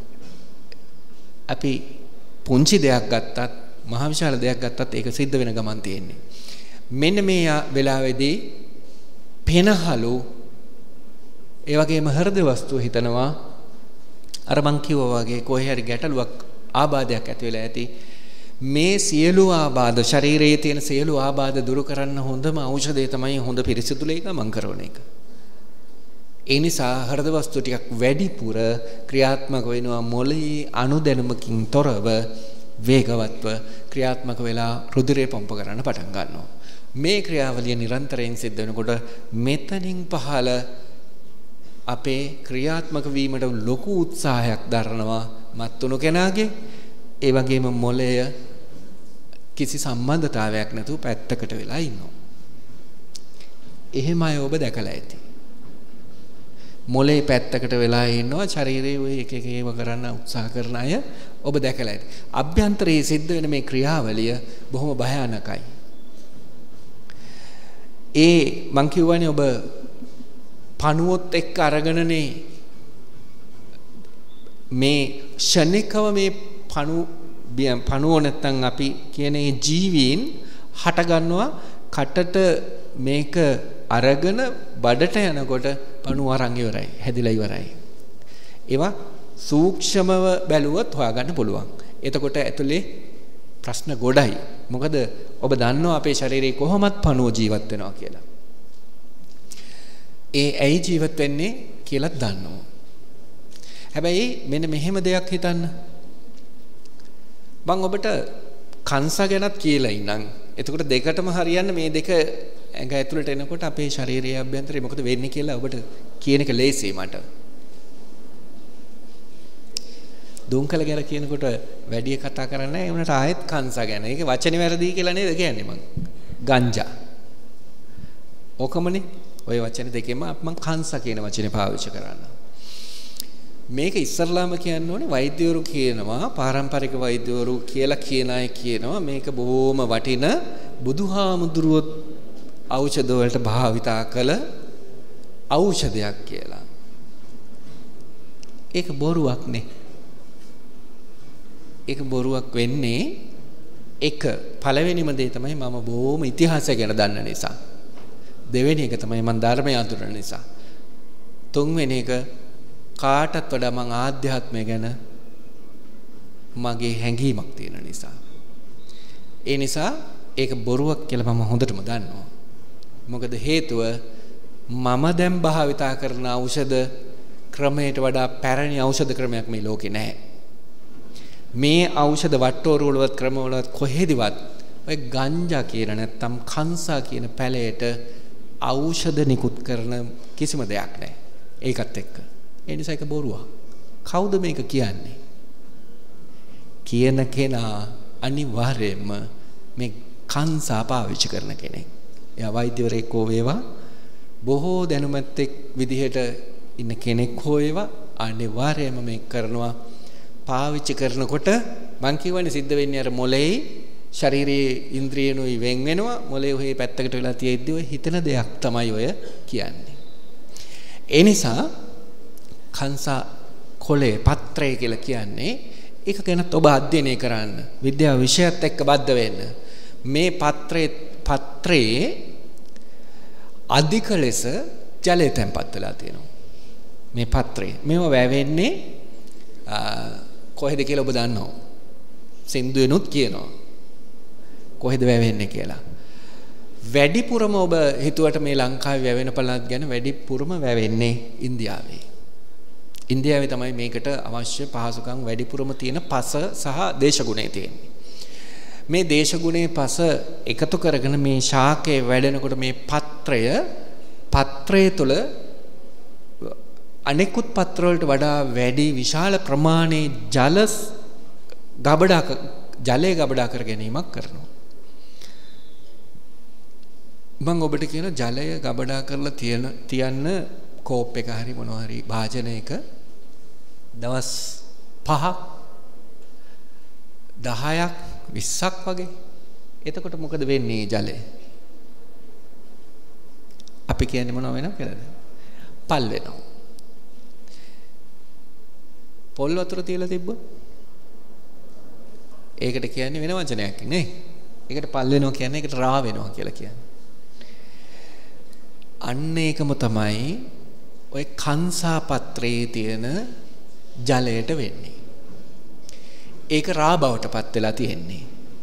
අපි පුංචි දෙයක් ගත්තත් මහ විශාල දෙයක් ගත්තත් ඒක සිද්ධ වෙන ගමන් තියෙන්නේ. මෙන්න මේ වෙලාවේදී පෙනහලු ඒ වගේම හෘද වස්තු හිතනවා අර මං කිව්වා වගේ කොහේ හරි ගැටලුවක් ආබාධයක් ඇති වෙලා ඇති මේ සියලු ආබාධ ශරීරයේ තියෙන සියලු ආබාධ දුරු කරන්න හොඳම ඖෂධය තමයි හොඳ පිරිසිදු ලේ ගමන් කරන එක. ඒ නිසා හෘද වස්තු ටිකක් වැඩිපුර ක්‍රියාත්මක වෙනවා මොළයේ අනුදැනුමකින් තොරව වේගවත්ව ක්‍රියාත්මක වෙලා රුධිරය පම්ප කරන්න පටන් ගන්නවා. මේ ක්‍රියාවලිය නිරන්තරයෙන් සිද්ධ වෙනකොට මෙතනින් පහළ අපේ ක්‍රියාත්මක වීමට ලොකු උත්සාහයක් දරනවා මත්තුණු කෙනාගේ. ඒ වගේම මොළය කිසි සම්බන්ධතාවයක් නැතුව පැත්තකට වෙලා ඉන්නවා. එහෙමයි ඔබ දැකලා ඇති. මොළේ පැත්තකට වෙලා ඉන්නවා ශරීරයේ ඔය එක එක ඒවා කරන්න උත්සාහ කරන අය ඔබ දැකලා ඇති. අභ්‍යන්තරයේ සිද්ධ වෙන මේ ක්‍රියාවලිය බොහොම භයානකයි. ඒ මං කියවනේ ඔබ පණුවොත් එක්ක අරගෙනනේ මේ ෂණිකව මේ පණුව නැත්තම් අපි කියන ජීවීන් හට ගන්නවා කටට මේක අරගෙන බඩට යනකොට පණුව අරන් ඉවරයි හැදිලා ඉවරයි. ඒවා සූක්ෂමව බැලුවොත් හොයාගන්න පුළුවන්. එතකොට ඇතුලේ ප්‍රශ්න ගොඩයි. මොකද ඔබ දන්නවා අපේ ශරීරයේ කොහොමත් පණුව ජීවත් වෙනවා කියලා. ඒ ඇයි ජීවත් වෙන්නේ කියලා දන්නවා. හැබැයි මෙන්න මෙහෙම දෙයක් හිතන්න. මම ඔබට කංශ ගැනත් කියලා ඉන්නම්. එතකොට දෙකටම හරියන්න මේ දෙක ඇඟ ඇතුළට එනකොට අපේ ශරීරයේ අභ්‍යන්තරේ මොකද වෙන්නේ කියලා ඔබට කියන එක ලේසියි මට. දුම්කල ගැන කියනකොට වැඩි කතා කරන්නේ නැහැ. ඒ වුණාට ආයෙත් කංශ ගැන. ඒක වචනේ වැරදි කියලා නේද කියන්නේ මං. ගංජා. ඔකමනේ. ওই වචන දෙකෙන්ම මම කංශ කියන වචනේ පාවිච්චි කරනවා. මේක ඉස්සරලාම කියන්න ඕනේ වෛද්‍යවරු කියනවා පාරම්පරික වෛද්‍යවරු කියලා කියන අය කියනවා මේක බොහොම වටින බුදුහාමුදුරුවෝ ඖෂධ වලට භාවිතා කළ ඖෂධයක් කියලා. ඒක බොරුවක් නේ. ඒක බොරුවක් වෙන්නේ එක පළවෙනිම දේ තමයි මම බොහොම ඉතිහාසය ගැන දන්න නිසා. දෙවෙනි එක තමයි මම ධර්මය අඳුරන නිසා. තුන්වෙනි එක කාටත් වඩා මම ආධ්‍යාත්මය ගැන මගේ හැඟීමක් තියෙන නිසා. ඒ නිසා ඒක බොරුවක් කියලා මම හොඳටම දන්නවා. මොකද හේතුව මම දැන් භාවිතා කරන ඖෂධ ක්‍රමයට වඩා පැරණි ඖෂධ ක්‍රමයක් මේ ලෝකේ නැහැ. මේ ඖෂධ වට්ටෝරු වලවත් ක්‍රම වලවත් කොහෙදිවත් ඔය ගංජා කියන නැත්තම් කංසා කියන පැලයට ඖෂධ නිකුත් කරන කිසිම දෙයක් නැහැ. ඒකත් එක්ක. ඒ නිසා ඒක බොරුවක්. කවුද මේක කියන්නේ? කියන කෙනා අනිවාර්යයෙන්ම මේ කංසා පාවිච්චි කරන කෙනෙක්. එයා වෛද්‍යවරයෙක් හෝ වේවා බොහෝ දැනුමත් එක් විදිහට ඉන්න කෙනෙක් හෝ වේවා අනිවාර්යයෙන්ම මේක කරනවා. පාවිච්චි කරනකොට මං කියවනේ සිද්ධ වෙන්නේ අර මොලේ ශරීරයේ ඉන්ද්‍රියනුයි වෙන් වෙනවා. මොලේ ඔහේ පැත්තකට වෙලා තියෙද්දි ඔය හිතන දෙයක් තමයි ඔය කියන්නේ. ඒ නිසා කංසා කොළේ පත්‍රය කියලා කියන්නේ ඒක ගැනත් ඔබ අධ්‍යයනය කරන්න. විද්‍යාව විෂයත් එක්ක බද්ධ වෙන්න. මේ පත්‍රයේ අධික ලෙස ජලය තැන්පත් වෙලා තියෙනවා. මේ පත්‍රය. මේව වැවෙන්නේ කොහෙද කියලා ඔබ දන්නවා. සින්දුවෙනුත් කියනවා. කොහෙද වැවෙන්නේ කියලා. වැඩිපුරම ඔබ හිතුවට මේ ලංකාවේ වැවෙන පළාත් ගැන වැඩිපුරම වැවෙන්නේ ඉන්දියාවේ. ඉන්දියාවේ තමයි මේකට අවශ්‍ය පහසුකම් වැඩිපුරම තියෙන පස සහ දේශගුණය තියෙන්නේ. මේ දේශගුණයේ පස එකතු කරගෙන මේ ශාකයේ වැඩෙනකොට මේ පත්‍රය තුළ අනෙකුත් පත්‍ර වලට වඩා වැඩි විශාල ප්‍රමාණයේ ජලය ගබඩා කර ගැනීමක් කරනවා. මම ඔබට කියන ජලය ගබඩා කරලා තියන්න කෝප් එක හරි මොනවා හරි භාජනයක දවස් 5ක් 10ක් 20ක් වගේ. එතකොට මොකද වෙන්නේ ජලය? අපි කියන්නේ මොනව වෙනවද කියලාද? පල් වෙනවා. පොල් වතුර තියලා තිබ්බොත් ඒකට කියන්නේ වෙන වචනයක් නේ. ඒකට පල් වෙනවා කියන්නේ ඒකට රා වෙනවා කියලා කියන්නේ. අන්න ඒකම තමයි ඔය කංසා පත්‍රයේ තියෙන ජලයට වෙන්නේ. ඒක රා බවට පත් වෙලා තියෙන්නේ.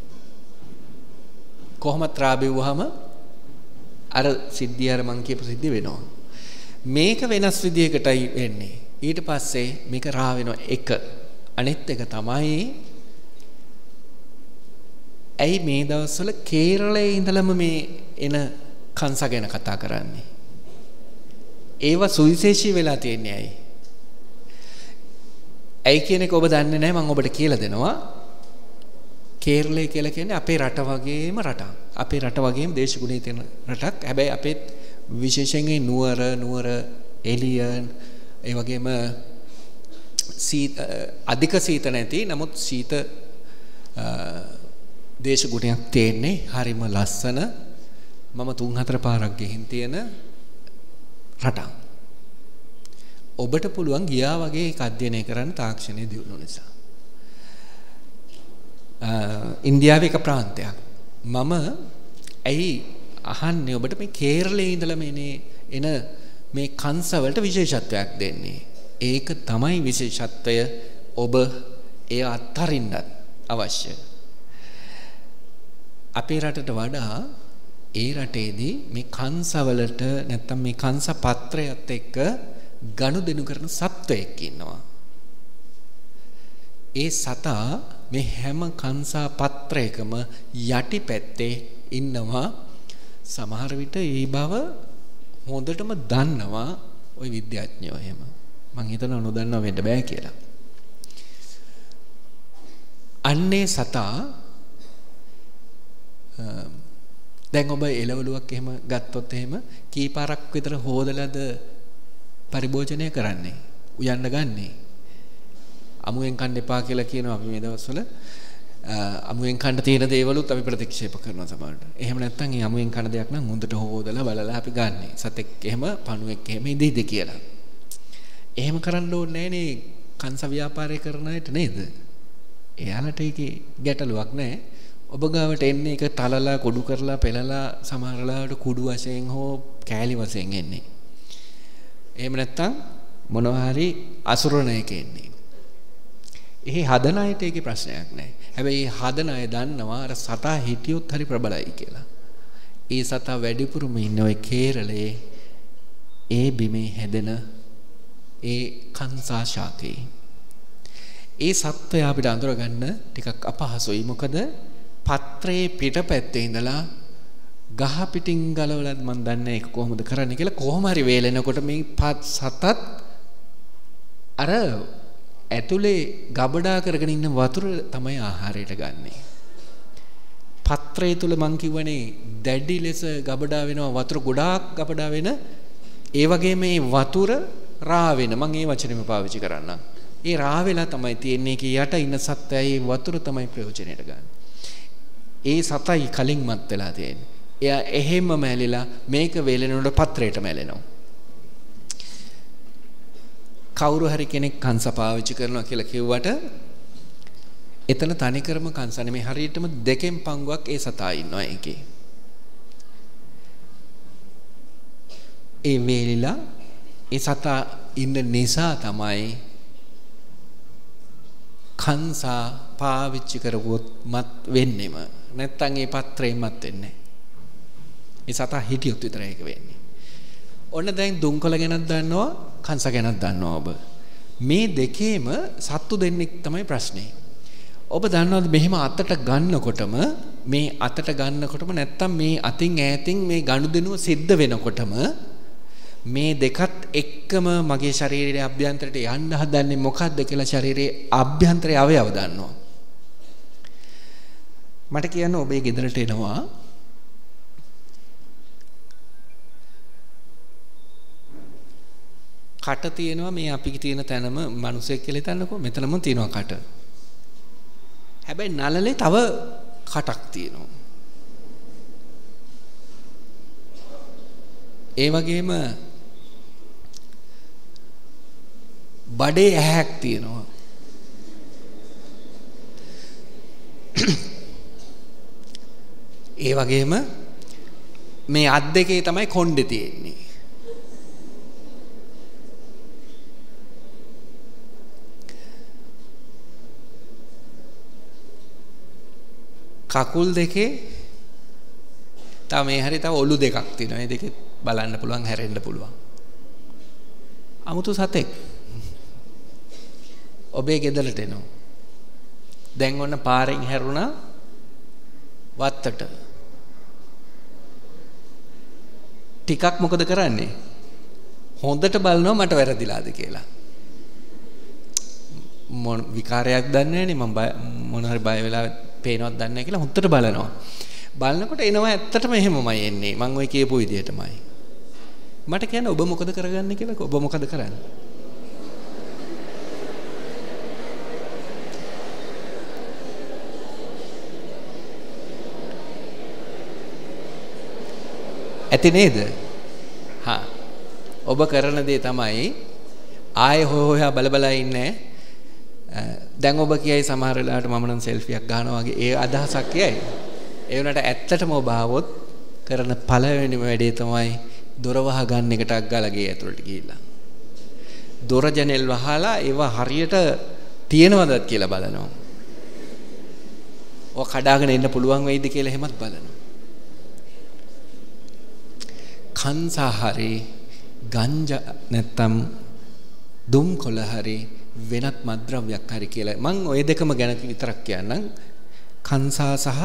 කොහොමද රා බෙවුවහම අර සිද්ධිය අර මං කියපු සිද්ධිය වෙනවා. මේක වෙනස් විදියකටයි වෙන්නේ. ඊට පස්සේ මේක රා වෙනවා එක. අනිත් එක තමයි ඇයි මේ දවස්වල කේරළයේ ඉඳලම මේ එන කංසා ගැන කතා කරන්නේ. ඒව සුවිශේෂී වෙලා තියෙන්නේ ඇයි? ඇයි කියන එක ඔබ දන්නේ නැහැ. මම ඔබට කියලා දෙනවා. කේරළය කියලා කියන්නේ අපේ රට වගේම රටක්. අපේ රට වගේම දේශගුණයේ තියෙන රටක්. හැබැයි අපේ විශේෂයෙන් නුවර එළියන් ඒ වගේම අධික සීත නැති නමුත් සීත දේශගුණයක් තියෙන්නේ. හරිම ලස්සන. මම 3-4 පාරක් ගෙහින් තියෙන රටක්. ඔබට පුළුවන් ගියා වගේ ඒක අධ්‍යයනය කරන්න තාක්ෂණයේ දියුණුව නිසා. ඉන්දියාවේ එක ප්‍රාන්තයක්. මම ඇයි අහන්නේ ඔබට මේ කේරළයේ ඉඳලා එන මේ කංශ වලට විශේෂත්වයක් දෙන්නේ. ඒක තමයි විශේෂත්වය. ඔබ එය අත්හරින්නත් අවශ්‍ය. අපේ රටට වඩා ඒ රටේදී මේ කංශවලට නැත්තම් මේ කංශ පත්‍රයත් එක්ක ගනුදෙනු කරන සත්වයෙක් ඉන්නවා. ඒ සතා මේ හැම කංශා පත්‍රයකම යටිපැත්තේ ඉන්නවා. සමහර විට ඒ බව හොඳටම දන්නවා ওই විද්‍යාඥයෝ එහෙම. මං හිතනවා නොදන්නව වෙන්න බෑ කියලා. අන්නේ සතා දැන් ඔබ එළවලුවක් එහෙම ගත්තොත් එහෙම කීපාරක් විතර හොදලාද පරිභෝජනය කරන්නේ උයන්න ගන්නේ. අමුයෙන් කන්න එපා කියලා කියනවා අපි මේ දවස්වල. අමුයෙන් කන්න තියෙන දේවලුත් අපි ප්‍රතික්ෂේප කරනවා සමහරවිට. එහෙම නැත්නම් මේ අමුයෙන් කන දෙයක් නම් හොඳට හොදලා බලලා අපි ගන්නෙ. සතෙක් එහෙම පණුවෙක් එහෙම ඉඳීද කියලා. එහෙම කරන්න ඕනේ නෑනේ කංශ ව්‍යාපාරය කරන අයට නේද? එයාලට ඒකේ ගැටලුවක් නෑ. ඔබ ගාවට එන්නේ ඒක තලලා කුඩු කරලා පෙළලා සමහරලාවට කුඩු වශයෙන් හෝ කෑලි වශයෙන් එන්නේ. එහෙම නැත්නම් මොනවා හරි අසුරණයක එන්නේ. එහි හදන අයට ඒකේ ප්‍රශ්නයක් නැහැ. හැබැයි හදන අය දන්නවා අර සතා හිටියොත් හරි ප්‍රබලයි කියලා. ඒ සතා වැඩිපුරම ඉන්නේ ඔය කේරළයේ ඒ බිමේ හැදෙන ඒ කංසා ශාකේ. ඒ සත්වය අපිට අඳුරගන්න ටිකක් අපහසුයි. මොකද පත්‍රයේ පිටපැත්තේ ඉඳලා ගහ පිටින් ගලවලත් මන් දන්නේ ඒක කොහොමද කරන්නේ කියලා. කොහොම හරි වේලෙනකොට මේ සතත් අර ඇතුලේ ගබඩා කරගෙන ඉන්න වතුර තමයි ආහාරයට ගන්නෙ. පත්‍රය තුල මං කියවනේ දැඩි ලෙස ගබඩා වෙනවා වතුර ගොඩාක් ගබඩා වෙන. ඒ වගේ මේ වතුර රා වෙන මං ඒ වචනේම පාවිච්චි කරන්නම්. ඒ රා වෙලා තමයි තියෙන්නේ. කී යට ඉන්න සත්‍යයි වතුර තමයි ප්‍රයෝජනෙට ගන්න. ඒ සතයි කලින් මත් වෙලා තියෙන්නේ. එයා එහෙම්ම මැලිලා මේක වේලෙනකොට පත්‍රයට මැලෙනවා. කවුරු හරි කෙනෙක් කංශ පාවිච්චි කරනවා කියලා කිව්වට එතන තනිකරම කංශ නෙමෙයි හරියටම දෙකෙන් පංගුවක් ඒ සතා ඉන්නවා ඒකේ. ඒ වේලිලා ඒ සතා ඉන්න නිසා තමයි කංශා පාවිච්චි කරගොත් මත් වෙන්නෙම. නැත්තම් ඒ පත්‍රයෙන් මත් වෙන්නේ. ඒ සතා හිටියොත් විතරයි ඒක වෙන්නේ. ඔන්න දැන් දුම්කොළ ගැනත් දන්නවා කංශ ගැනත් දන්නවා ඔබ. මේ දෙකේම සත්තු දෙන්නෙක් තමයි ප්‍රශ්නේ. ඔබ දන්නවද මෙහෙම අතට ගන්නකොටම මේ අතට ගන්නකොටම නැත්තම් මේ අතින් ඈතින් මේ ගනුදෙනුව සිද්ධ වෙනකොටම මේ දෙකත් එක්කම මගේ ශරීරයේ අභ්‍යන්තරයට යන්න හදන්නේ මොකද්ද කියලා ශරීරයේ අභ්‍යන්තරයේ අවයව දන්නවා. මට කියන්න ඔබේ ගෙදරට එනවා කට තියෙනවා මේ අපි තියෙන තැනම මිනිසෙක් කියලා හිතන්නකෝ මෙතනම තියෙනවා කට. හැබැයි නළලේ තව කටක් තියෙනවා. ඒ වගේම බඩේ ඇහැක් තියෙනවා. ඒ වගේම මේ අත් දෙකේ තමයි කොණ්ඩේ තියෙන්නේ. කකුල් දෙකේ තව මේ හරි තව ඔලු දෙකක් තියෙනවා. මේ දෙකේ බලන්න පුළුවන් හැරෙන්න පුළුවන්. අමුතු සතෙක්. ඔබේ ගෙදරට එනවා. දැන් ඔන්න පාරෙන් හැරුණා වත්තට. ටිකක් මොකද කරන්නේ? හොඳට බලනවා මට වැරදිලාද කියලා. මොන විකාරයක් දන්නේ නැනේ මම මොන හරි බය වෙලා පේනවත් දන්නේ නැහැ කියලා හොඳට බලනවා. බලනකොට එනවා ඇත්තටම එහෙමමයි එන්නේ. මම ඔය කියපු විදිහටමයි. මට කියන්න ඔබ මොකද කරගන්නේ කියලා. ඔබ මොකද කරන්නේ? ඇති නේද? හා ඔබ කරන දේ තමයි ආයෙ හොයා බල ඉන්නේ. දැන් ඔබ කියයි සමහර වෙලාවට මම නම් සෙල්ෆියක් ගන්නවා වගේ ඒ අදහසක් කියයි. ඒ වුණාට ඇත්තටම ඔබ ආවොත් කරන පළවෙනිම වැඩේ තමයි දොර වහ ගන්න එකටක් ගාලා ගේ ඇතුළට ගිහිල්ලා. දොර ජනෙල් වහලා ඒවා හරියට තියෙනවද කියලා බලනවා. ඔය කඩාගෙන එන්න පුළුවන් වෙයිද කියලා එහෙමත් බලනවා. කංසා හරි ගංජා නැත්තම් දුම්කොළ හරි වෙනත් මද්ද්‍රව්‍යයක් හරි කියලා මම ওই දෙකම ගැන විතරක් කියන්නම්. කංසා සහ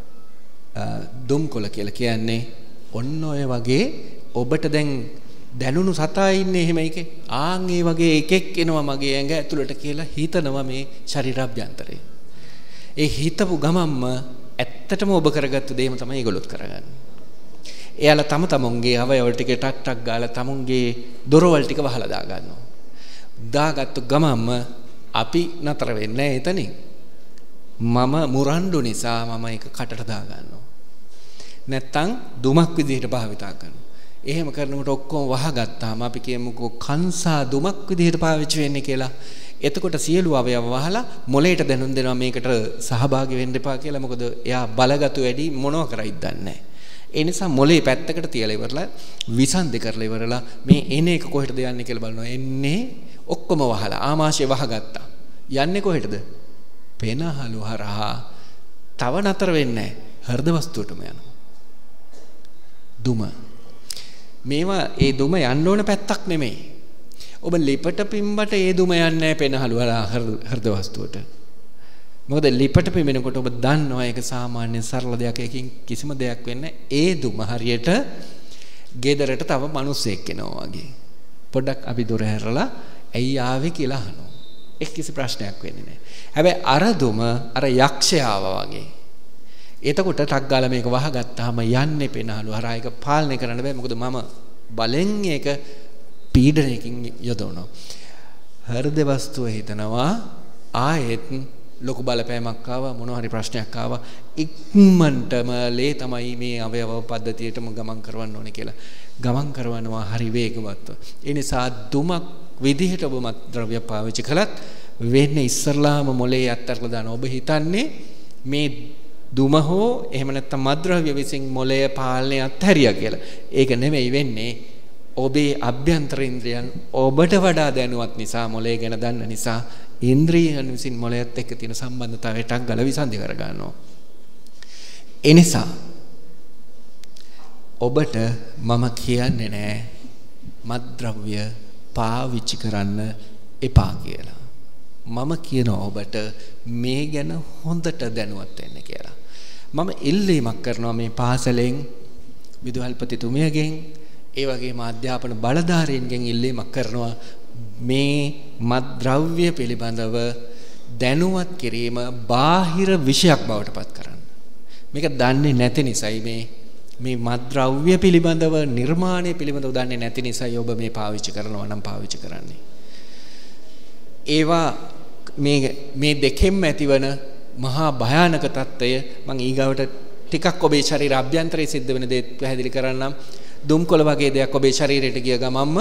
දුම්කොළ කියලා කියන්නේ ඔන්න ඔය වගේ ඔබට දැන් දැනුණු සතා ඉන්නේ එහෙම එකේ. ආන් ඒ වගේ එකෙක් එනවා මගේ ඇඟ ඇතුළට කියලා හිතනවා මේ ශරීරාභ්‍යන්තරේ. ඒ හිතපු ගමන්ම ඇත්තටම ඔබ කරගත්තු දේම තමයි ඒගොල්ලොත් කරගන්නේ. එයාලා තම තමුන්ගේ අවයවල් ටික ටක් ටක් ගාලා තමුන්ගේ දොරවල් ටික වහලා දා ගන්නවා. දාගත්තු ගමන්ම අපි නතර වෙන්නේ එතනින්. මම මුරණ්ඩු නිසා මම ඒක කටට දා ගන්නවා. නැත්තම් දුමක් විදිහට භාවිතා කරනවා. එහෙම කරනකොට ඔක්කොම වහගත්තාම අපි කියමුකෝ කංසා දුමක් විදිහට පාවිච්චි වෙන්නේ කියලා. එතකොට සියලු අවයව වහලා මොලේට දැනුම් දෙනවා මේකට සහභාගී වෙන්න එපා කියලා. මොකද එයා බලගතු වැඩි මොනව කරයිද දන්නේ නැහැ. ඒ නිසා මොලේ පැත්තකට තියලා ඉවරලා විසන්දි කරලා ඉවරලා මේ එන එක කොහෙටද යන්නේ කියලා බලනවා. එන්නේ ඔක්කොම වහලා ආමාශය වහගත්තා. යන්නේ කොහෙටද? පෙනහළු හරහා. තව නතර වෙන්නේ නැහැ. හෘද වස්තුවටම යනවා. දුම. මේවා ඒ දුම යන්න ඕන පැත්තක් නෙමෙයි. ඔබ ලිපට පිම්බට ඒ දුම යන්නේ නැහැ පෙනහළු හරහා හෘද වස්තුවට. මොකද ලිපට පිඹෙනකොට ඔබ දන්නවා ඒක සාමාන්‍ය සරල දෙයක්. ඒකින් කිසිම දෙයක් වෙන්නේ ඒ දුම හරියට ගෙදරට තව මිනිස්සෙක් එනවා වගේ. පොඩ්ඩක් අපි දොර හැරලා ඇයි ආවේ කියලා අහනවා. ඒක කිසි ප්‍රශ්නයක් වෙන්නේ නැහැ. හැබැයි අර දුම අර යක්ෂයාව වගේ. එතකොට ටක් ගාලා මේක වහගත්තාම යන්නේ පෙනහළු හරහා. ඒක පාලනය කරන්න බෑ. මොකද මම බලෙන් ඒක පීඩනයකින් යොදවනවා. හෘද වස්තුව හිතනවා ආයෙත් ලොකු බලපෑමක් ආවා මොනවා හරි ප්‍රශ්නයක් ආවා ඉක්මනටම ලේ තමයි මේ අවයව පද්ධතියටම ගමන් කරවන්න ඕනේ කියලා ගමන් කරවනවා හරි වේගවත්ව. ඒ නිසා දුමක් විදිහට ඔබ මත්ද්‍රව්‍ය පාවිච්චි කළත් වෙන්නේ ඉස්සරලාම මොලේ අත්තරලා දාන ඔබ හිතන්නේ මේ දුම හෝ එහෙම නැත්නම් මත්ද්‍රව්‍ය විසින් මොලය පාලනය අත්හැරියා කියලා. ඒක නෙමෙයි වෙන්නේ. ඔබේ අභ්‍යන්තර ඉන්ද්‍රියන් ඔබට වඩා දැනුවත් නිසා මොලේ ගැන දන්න නිසා ඉන්ද්‍රියන් විසින් මොලයත් එක්ක තියෙන සම්බන්ධතාවයට ගල විසන්ධි කර ගන්නවා. ඒ නිසා ඔබට මම කියන්නේ නෑ මත්ද්‍රව්‍ය පාවිච්චි කරන්න එපා කියලා. මම කියනවා ඔබට මේ ගැන හොඳට දැනුවත් වෙන්න කියලා. මම ඉල්ලීමක් කරනවා මේ පාසලෙන් විදුහල්පතිතුමියගෙන් ඒ වගේම අධ්‍යාපන බලධාරීන්ගෙන් ඉල්ලීමක් කරනවා මේ මත්ද්‍රව්‍ය පිළිබඳව දැනුවත් කිරීම බාහිර විෂයක් බවට පත් කරන්න. මේක දන්නේ නැති නිසායි මේ මත්ද්‍රව්‍ය පිළිබඳව නිර්මාණය පිළිබඳව දන්නේ නැති නිසායි ඔබ මේ පාවිච්චි කරනවා නම් පාවිච්චි කරන්නේ. ඒවා මේ දෙකෙන්ම ඇතිවන මහා භයානක తত্ত্বය මම ඊගාවට ටිකක් ඔබේ ශරීර අභ්‍යන්තරයේ සිද්ධ වෙන දේ පැහැදිලි කරන්නම්. දුම්කොළ වගේ දෙයක් ඔබේ ශරීරයට ගිය ගමන්ම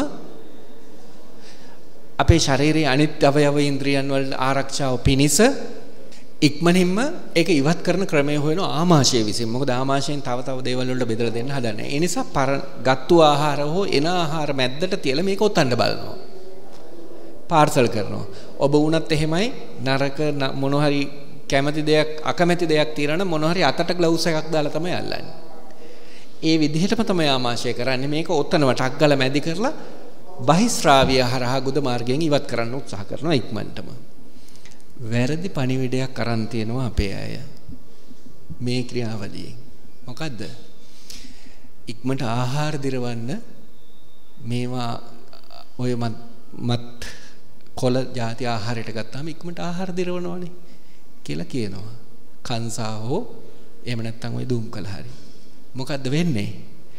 අපේ ශරීරයේ අනිත් අවයව ඉන්ද්‍රියන් වල ආරක්ෂාව පිණිස ඉක්මනින්ම ඒක ඉවත් කරන ක්‍රමය හොයන ආමාශය විසින්. මොකද ආමාශයෙන් තව දේවල් වලට බෙදලා දෙන්න හදන්නේ. ඒ නිසා ගත්තු ආහාර හෝ එන ආහාර මැද්දට තියලා මේක ඔතන්න බලනවා. පාර්සල් කරනවා. ඔබ වුණත් එහෙමයි නරක මොන හරි කැමති දෙයක් අකමැති දෙයක් තියනවා නම් මොන හරි අතට ග්ලව්ස් එකක් දාලා තමයි අල්ලන්නේ. ඒ විදිහටම තමයි ආමාශය කරන්නේ. මේක ඔතනම ටක් ගාලා මැදි කරලා බහිස්රාවිය හරහා ගුද මාර්ගයෙන් ඉවත් කරන්න උත්සාහ කරනවා ඉක්මනටම. වැරදි පණිවිඩයක් අරන් තියෙනවා අපේ අය මේ ක්‍රියාවලියෙන්. මොකද්ද? ඉක්මනට ආහාර දිරවන්න මේවා ඔය මත් කොළ ಜಾති ආහාරයට ගත්තාම ඉක්මනට ආහාර දිරවනවනේ කියලා කියනවා. කංසා හෝ එහෙම නැත්නම් ඔය දුම්කල හරි. මොකද්ද වෙන්නේ?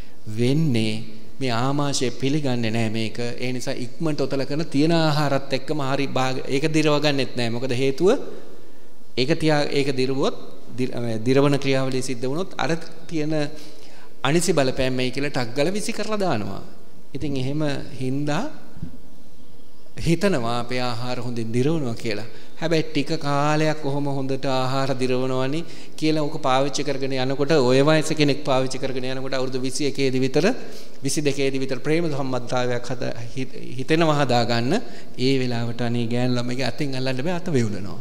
මේ ආමාශය පිළිගන්නේ නැහැ මේක. ඒ නිසා ඉක්මනට ඔතල කරන තියෙන ආහාරات එක්කම හරි ඒක දිරව ගන්නෙත් නැහැ. මොකද හේතුව ඒක දිරවුවොත් දිරවන ක්‍රියාවලිය සිද්ධ වුණොත් අර තියෙන අනිසි බලපෑම් මේ කියලා ටක් ගාලා විසි කරලා දානවා. ඉතින් එහෙම හින්දා හිතනවා අපේ ආහාර හොඳින් දිරවනවා කියලා. හැබැයි ටික කාලයක් කොහොම හොඳට ආහාර දිරවනවනි කියලා ඔක පාවිච්චි කරගෙන යනකොට ඔය වයස කෙනෙක් පාවිච්චි කරගෙන යනකොට අවුරුදු 21 දී විතර 22 දී විතර ප්‍රේම සම්බන්ධතාවයක් හිතෙනවා හදාගන්න. ඒ වෙලාවට අනේ ගෑන් ළමයිගේ අතින් අල්ලන්න බෑ අත වේවුලනවා.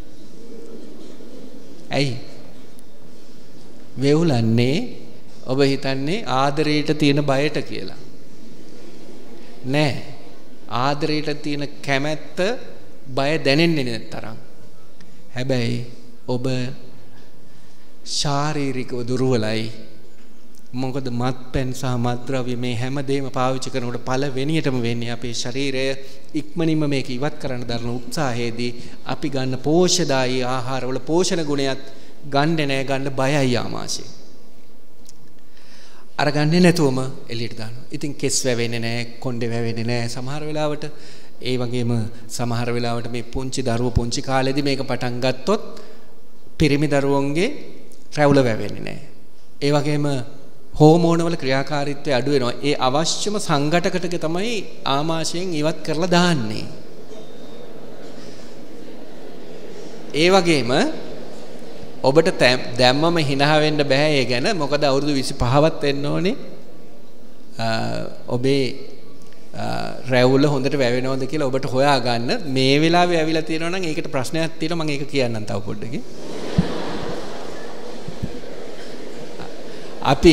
ඇයි? වේවුලන්නේ ඔබ හිතන්නේ ආදරයට තියෙන බයට කියලා. නෑ. ආදරයට තියෙන කැමැත්ත බය දැනෙන්නේ නැතරම්. හැබැයි ඔබ ශාරීරිකව දුර්වලයි. මොකද මත්පැන් සහ මත්ද්‍රව්‍ය මේ හැමදේම පාවිච්චි කරනකොට පළවෙනියටම වෙන්නේ අපේ ශරීරය ඉක්මනින්ම මේක ඉවත් කරන්න දරන උත්සාහයේදී අපි ගන්න පෝෂදායී ආහාරවල පෝෂණ ගුණයත් ගන්න බයයි ආමාශය. අරගන්නේ නැතුවම එළියට දානවා. ඉතින් කෙස් වැවෙන්නේ නැහැ, කොණ්ඩේ වැවෙන්නේ නැහැ සමහර වෙලාවට. ඒ වගේම සමහර වෙලාවට මේ පුංචි දරුවෝ පුංචි කාලේදී මේක පටන් ගත්තොත් පිරිමි දරුවන්ගේ රැවුල වැවෙන්නේ නැහැ. ඒ වගේම හෝමෝන වල ක්‍රියාකාරීත්වය අඩු වෙනවා. ඒ අවශ්‍යම සංඝටක ටික තමයි ආමාශයෙන් ඉවත් කරලා දාන්නේ. ඒ වගේම ඔබට දැම්මම hina වෙන්න බෑ ඒ ගැන. මොකද අවුරුදු 25වත් වෙන්න ඕනේ. ඔබේ රැවුල හොඳට වැවෙනවද කියලා ඔබට හොයාගන්න. මේ වෙලාවේ ඇවිල්ලා තියෙනවා නම් ඒකට ප්‍රශ්නයක් තියෙනවා. මම ඒක කියන්නම් තව පොඩ්ඩකින්. අපි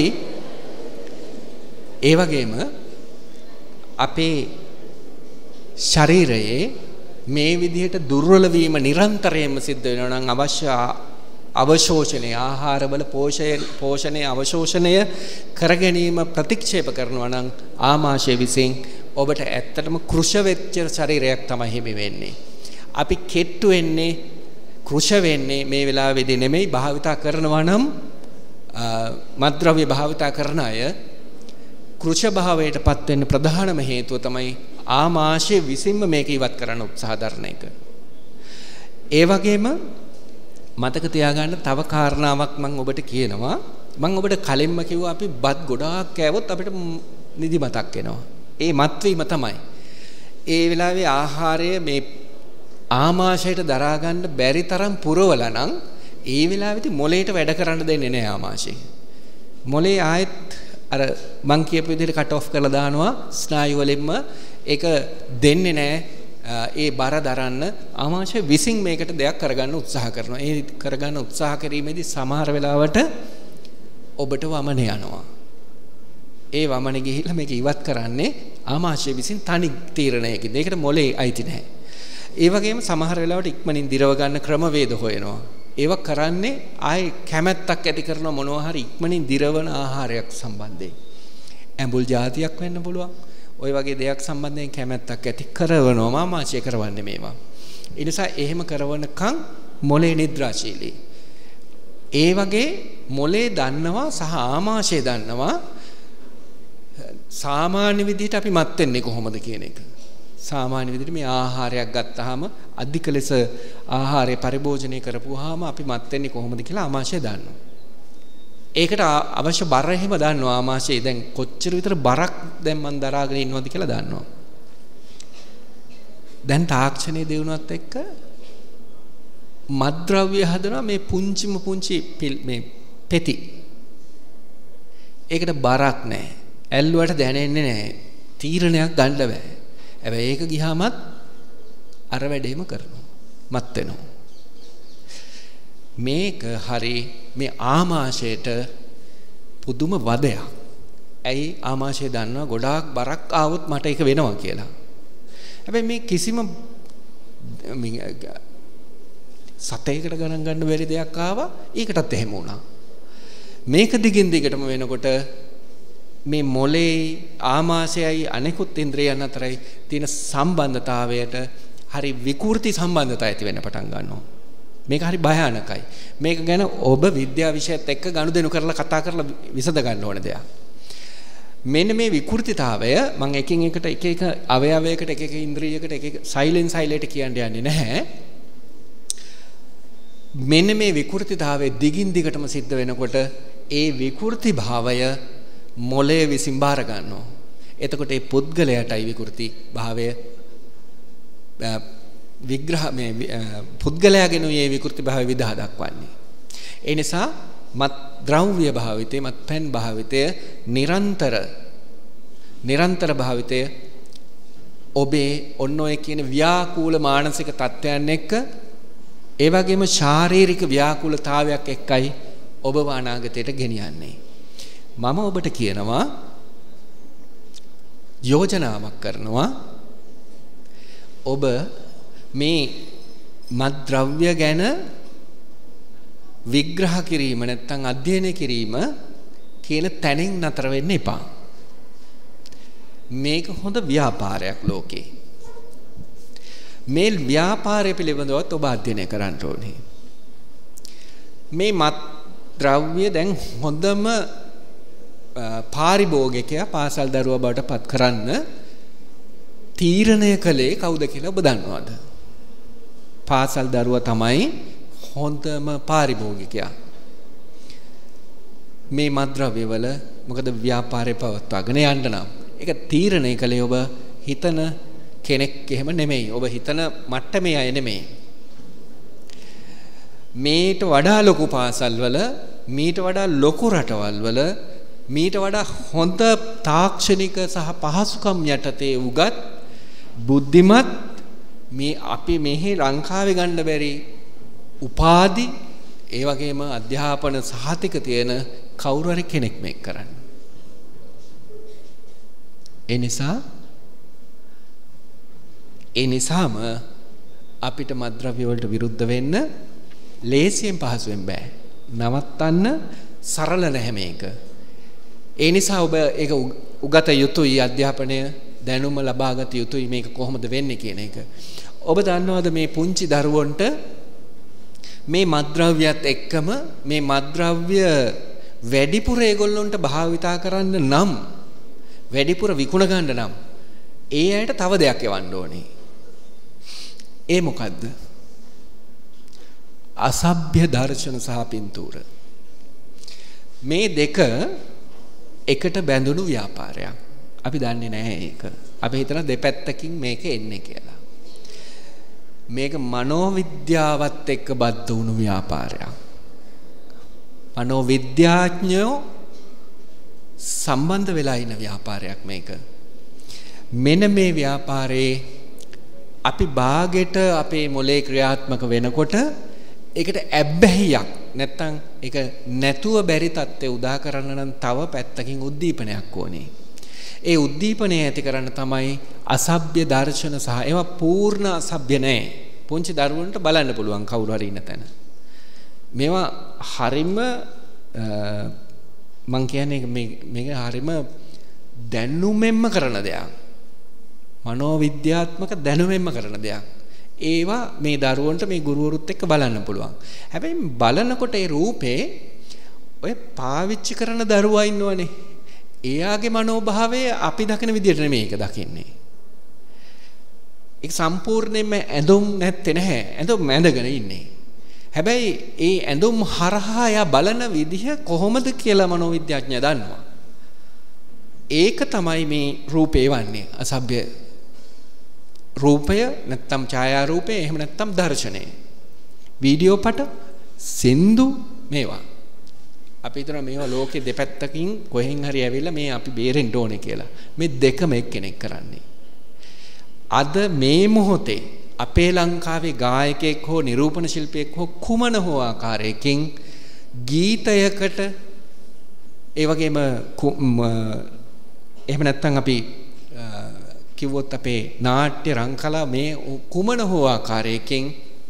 ඒ වගේම අපේ ශරීරයේ මේ විදිහට දුර්වල වීම නිරන්තරයෙන්ම සිද්ධ වෙනවා නම් අවශ්‍ය අවශෝෂණය ආහාරවල පෝෂණයේ අවශෝෂණය කර ගැනීම ප්‍රතික්ෂේප කරනවා නම් ආමාශය විසින් ඔබට ඇත්තටම කෘෂ වෙච්ච ශරීරයක් තමයි හිමි වෙන්නේ. අපි කෙට්ටු වෙන්නේ කෘෂ වෙන්නේ මේ වෙලාවේදී නෙමෙයි. භාවිතා කරනවා නම් මත්ද්‍රව්‍ය භාවිතා කරන අය කෘෂ භාවයටපත් වෙන්න ප්‍රධානම හේතුව තමයි ආමාශය විසින්ම මේක ඉවත් කරන්න උත්සාහ දරන එක. ඒ වගේම මතක තියාගන්න තව කාරණාවක් මම ඔබට කියනවා. මම ඔබට කලින්ම කිව්වා අපි බත් ගොඩාක් කෑවොත් අපිට නිදිමතක් එනවා. ඒ මත් වීම තමයි. ඒ වෙලාවේ ආහාරය මේ ආමාශයට දරා ගන්න බැරි තරම් පුරවලා නම් ඒ වෙලාවෙදි මොලේට වැඩ කරන්න දෙන්නේ නැහැ ආමාශය. මොලේ ආයෙත් අර මං කියපු විදිහට කට් ඔෆ් කරලා දානවා ස්නායු වලින්ම ඒක දෙන්නේ නැහැ ඒ බර දරන්න ආමාශය විසින් මේකට දෙයක් කරගන්න උත්සාහ කරනවා. ඒ කරගන්න උත්සාහ කිරීමේදී සමහර වෙලාවට ඔබට වමන යනවා. ඒ වමන ගිහිල්ලා මේක ඉවත් කරන්නේ ආමාශය විසින් තනි තීරණයකින්. ඒකට මොලේ අයිති නැහැ. ඒ වගේම සමහර වෙලාවට ඉක්මනින් දිරව ගන්න ක්‍රමවේද හොයනවා. ඒව කරන්නේ ආයේ කැමැත්තක් ඇති කරන මොනවා හරි ඉක්මනින් දිරවන ආහාරයක් සම්බන්ධයෙන්. ඇඹුල් జాතියක් වෙන්න පුළුවන්. ওই වගේ දෙයක් සම්බන්ධයෙන් කැමැත්තක් ඇති කරනවා ආමාශය කරවන්නේ මේවා. ඒ නිසා එහෙම කරවනකම් මොලේ නිද්‍රාශීලී. ඒ වගේ මොලේ දන්නවා සහ ආමාශය දන්නවා සාමාන්‍ය විදිහට අපි මත් වෙන්නේ කොහොමද කියන එක. සාමාන්‍ය විදිහට මේ ආහාරයක් ගත්තාම අධික ලෙස ආහාරය පරිභෝජනය කරපුවාම අපි මත් වෙන්නේ කොහොමද කියලා ආමාශය දන්නවා. ඒකට අවශ්‍ය බර එහෙම දන්නවා ආමාශය. දැන් කොච්චර විතර බරක් දැන් මම දරාගෙන ඉන්නවද කියලා දන්නවා. දැන් තාක්ෂණයේ දිනුවත් එක්ක මත්ද්‍රව්‍ය හදනවා මේ පුංචිම පුංචි මේ පෙති. ඒකට බරක් නැහැ. ඇල්ලුවට දැනෙන්නේ නැහැ. තීරණයක් ගන්න බෑ. හැබැයි ඒක ගියාමත් අර වැඩේම කරනවා. මත් වෙනවා. මේක හරි මේ ආමාශයට පුදුම වදයක්. ඇයි ආමාශය දන්නවා ගොඩාක් බරක් ආවොත් මට ඒක වෙනවා කියලා. හැබැයි මේ කිසිම සතේකට ගණන් ගන්න බැරි දෙයක් ආවා ඒකටත් එහෙම වුණා. මේක දිගින් දිගටම වෙනකොට මේ මොලේ ආමාශයයි අනෙකුත් ඉන්ද්‍රියයන් අතරයි තියෙන සම්බන්ධතාවයට හරි විකෘති සම්බන්ධතාවය ඇති වෙන්න පටන් ගන්නවා. මේක හරි භයානකයි. මේක ගැන ඔබ විද්‍යා විෂයත් එක්ක ගනුදෙනු කරලා කතා කරලා විසඳ ගන්න ඕන දෙයක්. මෙන්න මේ විකෘතිතාවය මම එකින් එකට එක එක අවයවයකට එක එක ඉන්ද්‍රියයකට එක එක සයිලෙන් සයිලෙට කියන්න යන්නේ නැහැ. මෙන්න මේ විකෘතිතාවය දිගින් දිගටම සිද්ධ වෙනකොට ඒ විකෘති භාවය මොලේ විසින් බාර ගන්නවා. එතකොට ඒ පුද්ගලයාටයි විකෘති භාවය විග්‍රහ මේ පුද්ගලයාගෙන මේ විකෘති භාවය විදහා දක්වන්නේ. ඒ නිසා මත් ද්‍රව්‍ය භාවිතය මත් පෙන් භාවිතය නිරන්තර භාවිතය ඔබේ ඔන්න ඔය කියන ව්‍යාකූල මානසික තත්ත්වයන් එක්ක ඒ වගේම ශාරීරික ව්‍යාකූලතාවයක් එක්කයි ඔබව අනාගතයට ගෙනියන්නේ. මම ඔබට කියනවා යෝජනාවක් කරනවා ඔබ මේ මත්ද්‍රව්‍ය ගැන විග්‍රහ කිරීම නැත්නම් අධ්‍යයනය කිරීම කියන තැනින් නතර වෙන්න එපා. මේක හොඳ ව්‍යාපාරයක් ලෝකේ. මේ ව්‍යාපාරය පිළිබඳව ඔබ අධ්‍යයනය කරන්න ඕනේ. මේ මත්ද්‍රව්‍ය දැන් හොඳම පාරිභෝගිකයා පාසල් දරුවා බවට පත් කරන්න තීරණය කළේ කවුද කියලා ඔබ දන්නවද? පාසල් දරුවා තමයි හොඳම පාරිභෝගිකයා. මේ මත්ද්‍රව්‍ය වල මොකද ව්‍යාපාරේ පවත්වාගෙන යන්න නම් ඒක තීරණය කළේ ඔබ හිතන කෙනෙක් එහෙම නෙමෙයි. ඔබ හිතන මට්ටමේ අය නෙමෙයි. මේට වඩා ලොකු පාසල් වල මීට වඩා ලොකු රටවල් වල මීට වඩා හොඳ තාක්ෂණික සහ පහසුකම් යටතේ උගත් බුද්ධිමත් මේ අපි මෙහි ලංකාවේ ගන්න බැරි උපාධි ඒ වගේම අධ්‍යාපන සහතික තියෙන කවුරු හරි කෙනෙක් මේක කරන්නේ. ඒ නිසාම අපිට මත්ද්‍රව්‍ය වලට විරුද්ධ වෙන්න ලේසියෙන් පහසුවෙන් බෑ. නවත්තන්න සරල නැහැ මේක. ඒ නිසා ඔබ ඒක උගත යුතුයි අධ්‍යාපනය දැනුම ලබාගත යුතුයි මේක කොහොමද වෙන්නේ කියන එක. ඔබ දන්නවද මේ පුංචි දරුවන්ට මේ මත්ද්‍රව්‍යත් එක්කම මේ මත්ද්‍රව්‍ය වැඩිපුර ඒගොල්ලොන්ට භාවිතා කරන්න නම් වැඩිපුර විකුණ ගන්න නම් ඒ අයට තව දෙයක් යවන්න ඕනේ. ඒ මොකද්ද? අසභ්‍ය දර්ශන සහ පින්තූර. මේ දෙක එකට බැඳුණු ව්‍යාපාරයක්. අපි දන්නේ නැහැ ඒක. අපි හිතන දෙපැත්තකින් මේක එන්නේ කියලා. මේක මනෝවිද්‍යාවත් එක්ක බද්ධ වුණු ව්‍යාපාරයක්. මනෝවිද්‍යාඥයෝ සම්බන්ධ වෙලා ඉන ව්‍යාපාරයක් මේක. මෙන්න මේ ව්‍යාපාරේ අපි භාගෙට අපේ මොලේ ක්‍රියාත්මක වෙනකොට ඒකට ඇබ්බැහියක් නැත්තම් ඒක නැතුව බැරි තත්ත්වය උදා කරන්න නම් තව පැත්තකින් උද්දීපනයක් ඕනේ. ඒ උද්දීපනය ඇති කරන්න තමයි අසභ්‍ය දර්ශන සහ ඒවා පූර්ණ අසභ්‍ය නැහැ. පුංචි දරුවන්ට බලන්න පුළුවන් කවුරු හරි ඉන්න තැන. මේවා හරිම මං කියන්නේ මේක හරිම දැනුමෙන්ම කරන දෙයක්. මනෝවිද්‍යාත්මක දැනුමෙන්ම කරන දෙයක්. ඒවා මේ දරුවන්ට මේ ගුරුවරුත් එක්ක බලන්න පුළුවන්. හැබැයි බලනකොට ඒ රූපේ ඔය පාවිච්චි කරන දරුවා ඉන්නවනේ. එයාගේ මනෝභාවය අපි දකින විදිහට නෙමෙයි ඒක දකින්නේ. ඒක සම්පූර්ණයෙන්ම ඇඳුම් නැත්තේ නැහැ. ඇඳුම් ඇඳගෙන ඉන්නේ. හැබැයි ඒ ඇඳුම් හරහා යා බලන විදිහ කොහොමද කියලා මනෝවිද්‍යාඥයා දන්නවා. ඒක තමයි මේ රූපේ වන්නේ. අසභ්‍ය රූපය නැත්තම් ඡායා රූපය එහෙම නැත්තම් දර්ශනය. වීඩියෝ පට සින්දු මේවා. අපි හිතන මේවා ලෝකේ දෙපැත්තකින් කොහෙන් හරි ඇවිල්ලා මේ අපි බේරෙන්න ඕනේ කියලා. මේ දෙකම එක්කෙනෙක් කරන්නේ. අද මේ මොහොතේ අපේ ලංකාවේ ගායකයෙක් හෝ නිරූපණ ශිල්පියෙක් හෝ කුමන හෝ ආකාරයකින් ගීතයකට ඒ වගේම එහෙම නැත්නම් අපි කිව්වොත් අපේ නාට්‍ය රංකලා මේ කුමන හෝ ආකාරයකින්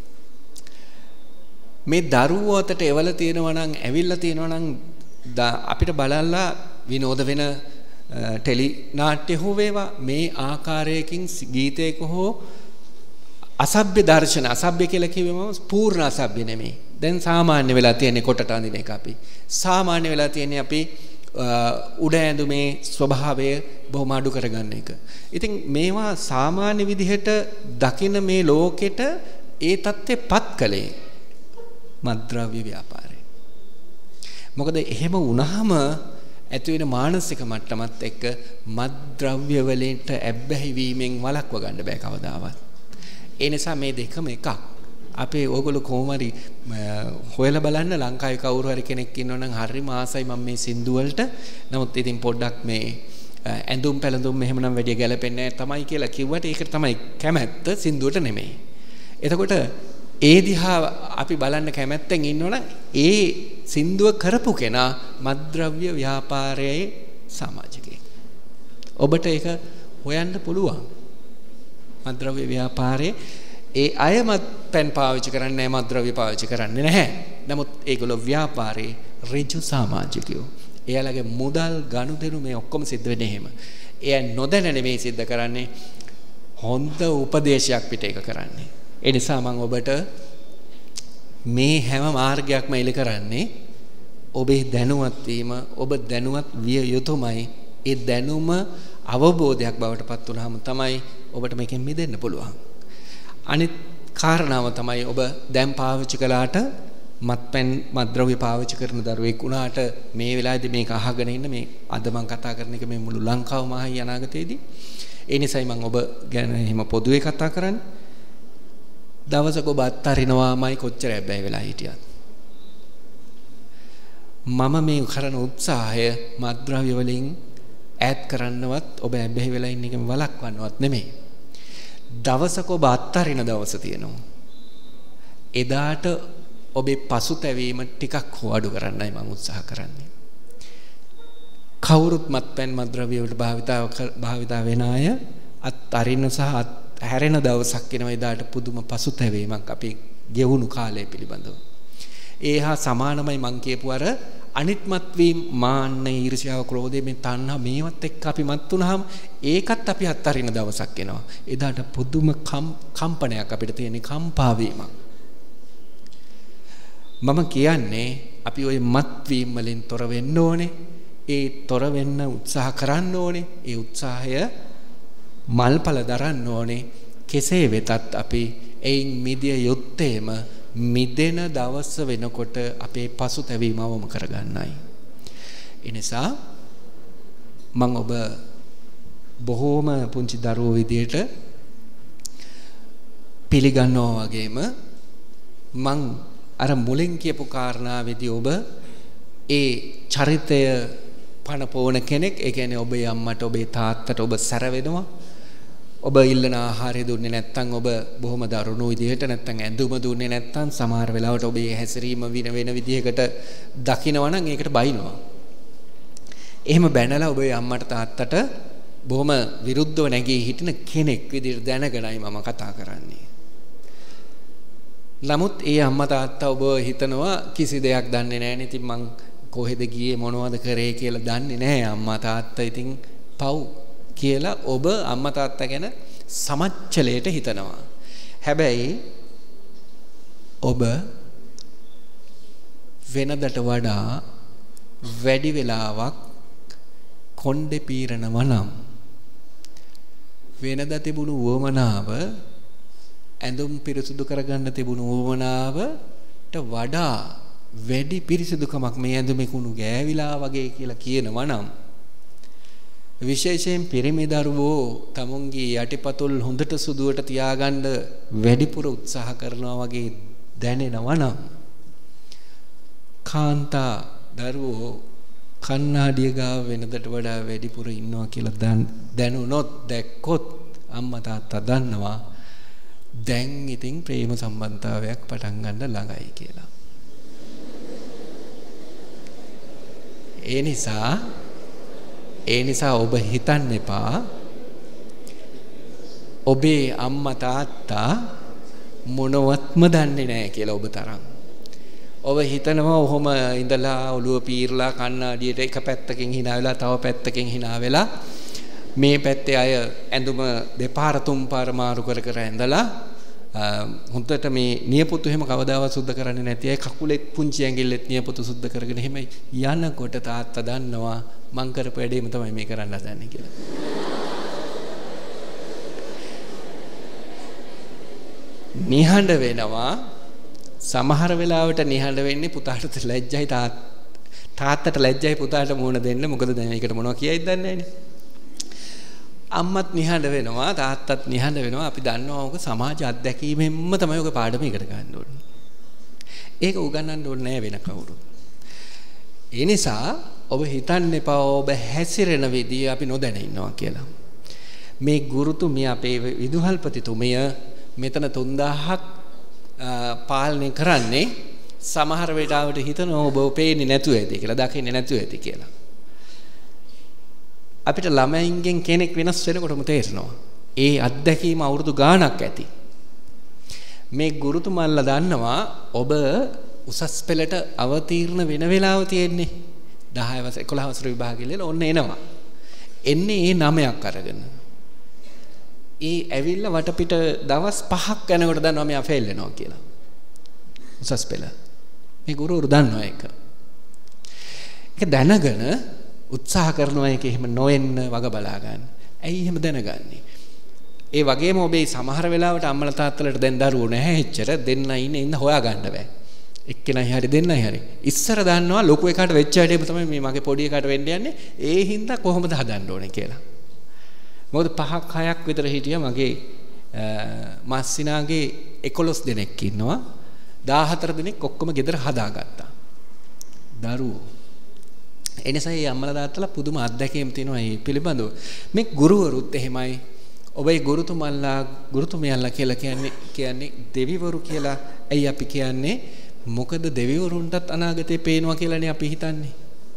මේ දරුවෝ අතට එවල තියෙනවා නම් ඇවිල්ලා තියෙනවා නම් අපිට බලලා විනෝද වෙන ටෙලි නාට්‍ය හෝ වේවා මේ ආකාරයකින් ගීතයක හෝ අසභ්‍ය දර්ශන අසභ්‍ය කියලා කිව්වම පූර්ණ අසභ්‍ය නෙමෙයි. දැන් සාමාන්‍ය වෙලා තියෙන්නේ කොටට අඳින එක අපි. සාමාන්‍ය වෙලා තියෙන්නේ අපි උඩ ඇඳුමේ ස්වභාවය බොහොම අඩු කරගන්න එක. ඉතින් මේවා සාමාන්‍ය විදිහට දකින මේ ලෝකෙට ඒ தත්ත්වෙපත් කළේ මත්ද්‍රව්‍ය ව්‍යාපාරය. මොකද එහෙම වුණාම ඇති වෙන මානසික මට්ටමත් එක්ක මත්ද්‍රව්‍ය වලට ඇබ්බැහි වීමෙන් වළක්ව ගන්න බෑ කවදාවත්. ඒ නිසා මේ දෙකම එකක්. අපේ ඕගොල්ලෝ කොහොම හරි හොයලා බලන්න ලංකාවේ කවුරු හරි කෙනෙක් ඉන්නවනම් හරිම ආසයි මම මේ සින්දු වලට. නමුත් ඉතින් පොඩ්ඩක් මේ ඇඳුම් පැළඳුම් එහෙමනම් වැඩි ගැලපෙන්නේ නැහැ තමයි කියලා කිව්වට ඒක තමයි කැමැත්ත සින්දුවට නෙමෙයි. එතකොට ඒ දිහා අපි බලන්න කැමැත්තෙන් ඉන්නවනම් ඒ සින්දුව කරපු කෙනා මත්ද්‍රව්‍ය ව්‍යාපාරයේ සමාජිකයෙක්. ඔබට ඒක හොයන්න පුළුවන්. මත්ද්‍රව්‍ය ව්‍යාපාරයේ ඒ අයමත් පෙන් පාවිච්චි කරන්නේ නැහැ මත්ද්‍රව්‍ය පාවිච්චි කරන්නේ නැහැ. නමුත් ඒගොල්ලෝ ව්‍යාපාරයේ ඍජු සමාජිකයෝ. එයාලගේ මුදල් ගනුදෙනු මේ ඔක්කොම සිද්ධ වෙන්නේ එහෙම. එයා නොදැන නෙමෙයි සිද්ධ කරන්නේ. හොඳ උපදේශයක් පිට එක කරන්නේ. ඒ නිසා මම ඔබට මේ හැම මාර්ගයක්ම ඉලි කරන්නේ ඔබේ දැනුවත් වීම ඔබ දැනුවත් විය යුතුමයි. ඒ දැනුම අවබෝධයක් බවට පත් වුනහම තමයි ඔබට මේකෙන් මිදෙන්න පුළුවන්. අනිත් කාරණාව තමයි ඔබ දැන් පාවිච්චි කළාට මත්පැන් මත්ද්‍රව්‍ය පාවිච්චි කරන දරුවෙක් වුණාට මේ වෙලාවේදී මේක අහගෙන ඉන්න මේ අද මම කතා කරන එක මේ මුළු ලංකාවම අහයි අනාගතයේදී. ඒ නිසායි මම ඔබ ගැන එහෙම පොදුවේ කතා කරන්නේ. දවසක ඔබ අත්හරිනවාමයි කොච්චර හැබැයි වෙලා හිටියත්. මම මේ කරන උත්සාහය මත්ද්‍රව්‍ය වලින් ඈත් කරන්නවත් ඔබ හැබැයි වෙලා ඉන්න එකම වළක්වන්නවත් නෙමෙයි. දවසක ඔබ අත්හරින දවස තියෙනවා. එදාට ඔබේ පසුතැවීම ටිකක් හෝ අඩු කරන්නයි මම උත්සාහ කරන්නේ. කවුරුත් මත්පැන් මත්ද්‍රව්‍ය වලට භාවිතා වෙන අය අත්හරින සහ හැරෙන දවසක් එනවා. එදාට පුදුම පසුතැවීමක් අපි ගෙවුණු කාලය පිළිබඳව. ඒ හා සමානමයි මං කියපු අර අනිත්මත් වීම මාන්න ඊර්ෂ්‍යාව ක්‍රෝධය මේ තණ්හා මේවත් එක්ක අපි මත් වුනහම ඒකත් අපි අත්හරින දවසක් එනවා. එදාට පුදුම කම්පනයක් අපිට තියෙන කම්පා වීමක්. මම කියන්නේ අපි ওই මත් වීම වලින් තොර වෙන්න ඕනේ. ඒ තොර වෙන්න උත්සාහ කරන්න ඕනේ. ඒ උත්සාහය මල්පල දරන්න ඕනේ. කෙසේ වෙතත් අපි එයින් මිදිය යුත්තේම මිදෙන දවස වෙනකොට අපේ පසුතැවීම අවම කරගන්නයි. ඒ නිසා මම ඔබ බොහෝම පුංචි දරුවෝ විදියට පිළිගන්නවා වගේම මං අර මුලින් කියපු කාරණාවේදී ඔබ ඒ චරිතය පනපෝන කෙනෙක්. ඒ කියන්නේ ඔබේ අම්මට ඔබේ තාත්තට ඔබ සැර වෙනවා. ඔබ ඉල්ලන ආහාරය දුන්නේ නැත්නම් ඔබ බොහොම දරුණු විදිහට නැත්නම් ඇඳුම දුන්නේ නැත්නම් සමහර වෙලාවට ඔබේ හැසිරීම වෙන විදිහකට දකිනවා නම් ඒකට බයිනවා. එහෙම බැනලා ඔබේ අම්මට තාත්තට බොහොම විරුද්ධව නැගී හිටින කෙනෙක් විදිහට දැනගෙනයි මම කතා කරන්නේ. නමුත් ඒ අම්මා තාත්තා ඔබ හිතනවා කිසි දෙයක් දන්නේ නැහැ නේ. ඉතින් මං කොහෙද ගියේ මොනවද කරේ කියලා දන්නේ නැහැ අම්මා තාත්තා. ඉතින් පව් කියලා ඔබ අම්මා තාත්තා ගැන සමච්චලයට හිතනවා. හැබැයි ඔබ වෙනදට වඩා වැඩි වෙලාවක් කොණ්ඩේ පීරනවා නම් වෙනදා තිබුණු වමනාව ඇඳුම් පිරිසුදු කරගන්න තිබුණු වමනාවට වඩා වැඩි පිරිසුදුකමක් මේ ඇඳුමේ කුණු ගෑවිලා වගේ කියලා කියනවා නම් විශේෂයෙන් පිරිමි දරුවෝ තමුන්ගේ යටිපතුල් හොඳට සුදුවට තියාගන්න වැඩිපුර උත්සාහ කරනවා වගේ දැනෙනවා නම් කාන්තා දරුවෝ කන්නාඩිය ගාව වෙනදට වඩා වැඩිපුර ඉන්නවා කියලා දැනුනොත් දැක්කොත් අම්මා තාත්තා දන්නවා දැන් ඉතින් ප්‍රේම සම්බන්ධතාවයක් පටන් ගන්න ළඟයි කියලා. ඒ නිසා ඔබ හිතන්න එපා ඔබේ අම්මා තාත්තා මොනවත්ම දන්නේ නැහැ කියලා ඔබ තරම්. ඔබ හිතනවා ඔහොම ඉඳලා ඔළුව පීරලා කණ්ණාඩියට එක පැත්තකින් hina වෙලා තව පැත්තකින් hina වෙලා මේ පැත්තේ අය ඇඳුම දෙපාර තුන් පාර මාරු කර ඇඳලා හොඳට මේ නියපොතු එහෙම කවදාවත් සුද්ධ කරන්නේ නැති අය කකුලෙත් පුංචි ඇඟිල්ලෙත් නියපොතු සුද්ධ කරගෙන එහෙම යනකොට තාත්තා දන්නවා මං කරපු වැඩේම තමයි මේ කරන්න හදන්නේ කියලා. නිහඬ වෙනවා. සමහර වෙලාවට නිහඬ වෙන්නේ පුතාට ලැජ්ජයි තාත්තට ලැජ්ජයි පුතාට මුණ දෙන්න. මොකද දැන් ඒකට මොනවා කියයිද දන්නේ නැහැනේ. අම්මත් නිහඬ වෙනවා තාත්තත් නිහඬ වෙනවා. අපි දන්නවා ඔක සමාජ අත්දැකීමෙන්ම තමයි ඔක පාඩම ඉගෙන ගන්න ඕනේ. ඒක උගන්වන්න ඕනේ නෑ වෙන කවුරුත්. ඒ නිසා ඔබ හිතන්න එපා ඔබ හැසිරෙන විදිය අපි නොදැන ඉන්නවා කියලා. මේ ගුරුතුමිය අපේ විදුහල්පතිතුමිය මෙතන 3000ක් පාලනය කරන්නේ සමහර වෙලාවට හිතනවා ඔබ පේන්නේ නැතුව ඇති කියලා, දකින්නේ නැතුව ඇති කියලා. අපිට ළමයින්ගෙන් කෙනෙක් වෙනස් වෙනකොටම තේරෙනවා. ඒ අත්දැකීම අවුරුදු ගාණක් ඇති. මේ ගුරුතුමල්ලා දන්නවා ඔබ උසස් පෙළට අවතීර්ණ වෙන වෙලාව තියෙන්නේ 10 වසර 11 වසර විභාගෙල ඔන්න එනවා. එන්නේ ඒ 9ක් අරගෙන. ඒ ඇවිල්ලා වටපිට දවස් 5ක් යනකොට දන්නවා මෙයා ෆේල් වෙනවා කියලා. උසස් පෙළ. මේ ගුරුවරු දන්නවා ඒක. ඒක දැනගෙන උත්සාහ කරනවා ඒක එහෙම නොවෙන්න වග බලා ගන්න. ඇයි එහෙම දැනගන්නේ? ඒ වගේම ඔබේ සමහර වෙලාවට අම්මලා තාත්තලාට දැන් දරුවෝ නැහැ එච්චර දෙන්න ඉන්න හොයා ගන්න බෑ. එක්කෙනයි හරි දෙන්නයි හරි. ඉස්සර දන්නවා ලොකු එකාට වෙච්ච හැටේම තමයි මේ මගේ පොඩි එකාට වෙන්න යන්නේ. ඒ හින්දා කොහොමද හදන්න ඕනේ කියලා. මොකද 5ක් 6ක් විතර හිටියා මගේ මාස්සිනාගේ 11 දෙනෙක් ඉන්නවා. 14 දෙනෙක් ඔක්කොම ගෙදර හදාගත්තා. දරුවෝ. එනිසා මේ අම්මලා තාත්තලා පුදුම අත්දැකීම් තියෙනවා මේ පිළිබඳව. මේ ගුරුවරුත් එහෙමයි. ඔබේ ගුරුතුමියල්ලා කියලා කියන්නේ දෙවිවරු කියලා. ඇයි අපි කියන්නේ? මොකද දෙවිවරුන්ටත් අනාගතේ පේනවා කියලානේ අපි හිතන්නේ.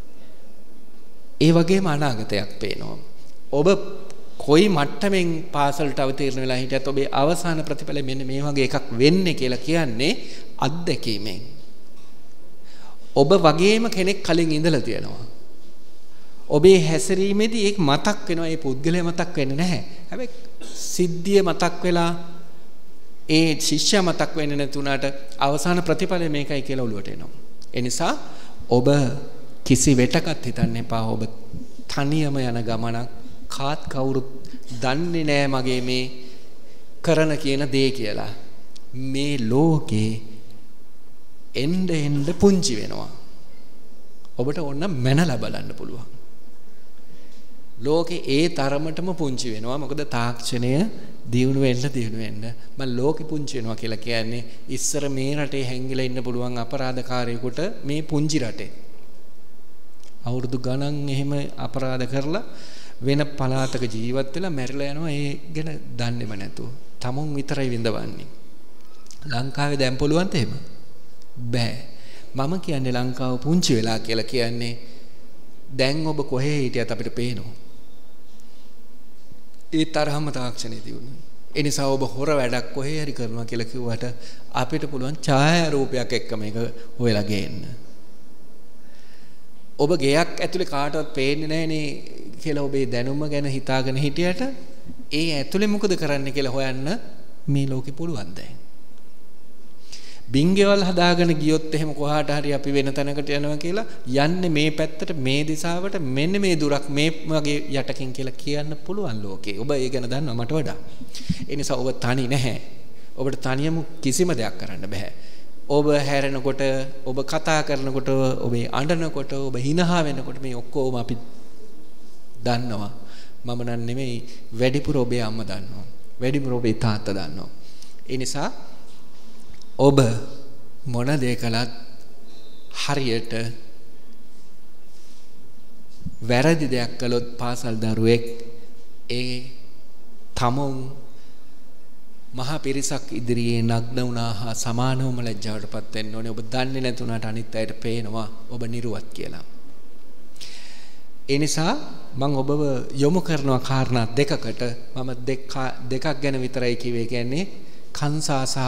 ඒ වගේම අනාගතයක් පේනවා. ඔබ කොයි මට්ටමින් පාසලට අවතීර්ණ වෙලා හිටියත් ඔබේ අවසාන ප්‍රතිඵලය මෙන්න මේ වගේ එකක් වෙන්නේ කියලා කියන්නේ අත්දැකීමෙන්. ඔබ වගේම කෙනෙක් කලින් ඉඳලා තියෙනවා. ඔබේ හැසිරීමේදී ඒක මතක් වෙනවා. ඒ පුද්ගලයා මතක් වෙන්නේ නැහැ. හැබැයි සිද්ධිය මතක් වෙලා ඒ ශිෂ්‍යයා මතක් වෙන්නේ නැතුණාට අවසාන ප්‍රතිඵලය මේකයි කියලා ඔළුවට එනවා. ඒ නිසා ඔබ කිසි වෙටකත් හිතන්න එපා. ඔබ තනියම යන ගමනක්. කාත් කවුරුත් දන්නේ නැහැ මගේ මේ කරන කියන දේ කියලා. මේ ලෝකේ එන්න පුංචි වෙනවා. ඔබට ඕන මැනලා බලන්න පුළුවන්. ලෝකේ ඒ තරමටම පුංචි වෙනවා. මොකද තාක්ෂණය දියුණු වෙන්න මම ලෝකෙ පුංචි වෙනවා කියලා කියන්නේ ඉස්සර මේ රටේ හැංගිලා ඉන්න පුළුවන් අපරාධකාරයෙකුට මේ පුංචි රටේ අවුරුදු ගණන් එහෙම අපරාධ කරලා වෙන පළාතක ජීවත් වෙලා මැරිලා යනවා. ඒ ගැන දන්නේම නැතුව තමුන් විතරයි විඳවන්නේ. ලංකාවේ දැන් පුළුවන්ද එහෙම? බෑ. මම කියන්නේ ලංකාව පුංචි වෙලා කියලා කියන්නේ දැන් ඔබ කොහේ හිටියත් අපිට පේනවා. ඒ තරහම තාක්ෂණය දියුණුයි. ඒ නිසා ඔබ හොර වැඩක් කොහේ හරි කරනවා කියලා කිව්වට අපිට පුළුවන් ඡායාරූපයක් එක්ක මේක හොයලා ගේන්න. ඔබ ගෙයක් ඇතුලේ කාටවත් පේන්නේ නැහනේ කියලා ඔබේ දැනුම ගැන හිතාගෙන හිටියට ඒ ඇතුලේ මොකද කරන්න කියලා හොයන්න මේ ලෝකෙ පුළුවන් දැන්. බින්ගෙවල් හදාගෙන ගියොත් එහෙම කොහාට හරි අපි වෙන තැනකට යනවා කියලා යන්නේ මේ පැත්තට මේ දිශාවට මෙන්න මේ දුරක් මේ වගේ යටකින් කියලා කියන්න පුළුවන් ලෝකේ. ඔබ ඒ ගැන දන්නවා මට වඩා. ඒ නිසා ඔබ තනි නැහැ. ඔබට තනියම කිසිම දෙයක් කරන්න බෑ. ඔබ හැරෙනකොට, ඔබ කතා කරනකොට, ඔබ අඬනකොට, ඔබ හිනහා වෙනකොට මේ ඔක්කොම අපි දන්නවා. මම නන් නෙමෙයි වැඩිපුර ඔබේ අම්මා දන්නවා. වැඩිපුර ඔබේ තාත්තා දන්නවා. ඒ නිසා ඔබ මොන දේ කළත් හරියට වැරදි දෙයක් කළොත් පාසල් දරුවෙක් ඒ තමුන් මහා පිරිසක් ඉදිරියේ නග්න වුණා හා සමානවම ලැජ්ජාවටපත් වෙන්න ඕනේ. ඔබ දන්නේ නැතුණාට අනිත් අයට පේනවා ඔබ නිර්වත් කියලා. ඒ නිසා මම ඔබව යොමු කරනවා කාරණා දෙකකට. මම දෙකක් ගැන විතරයි කිව්වේ. කියන්නේ කංසා සහ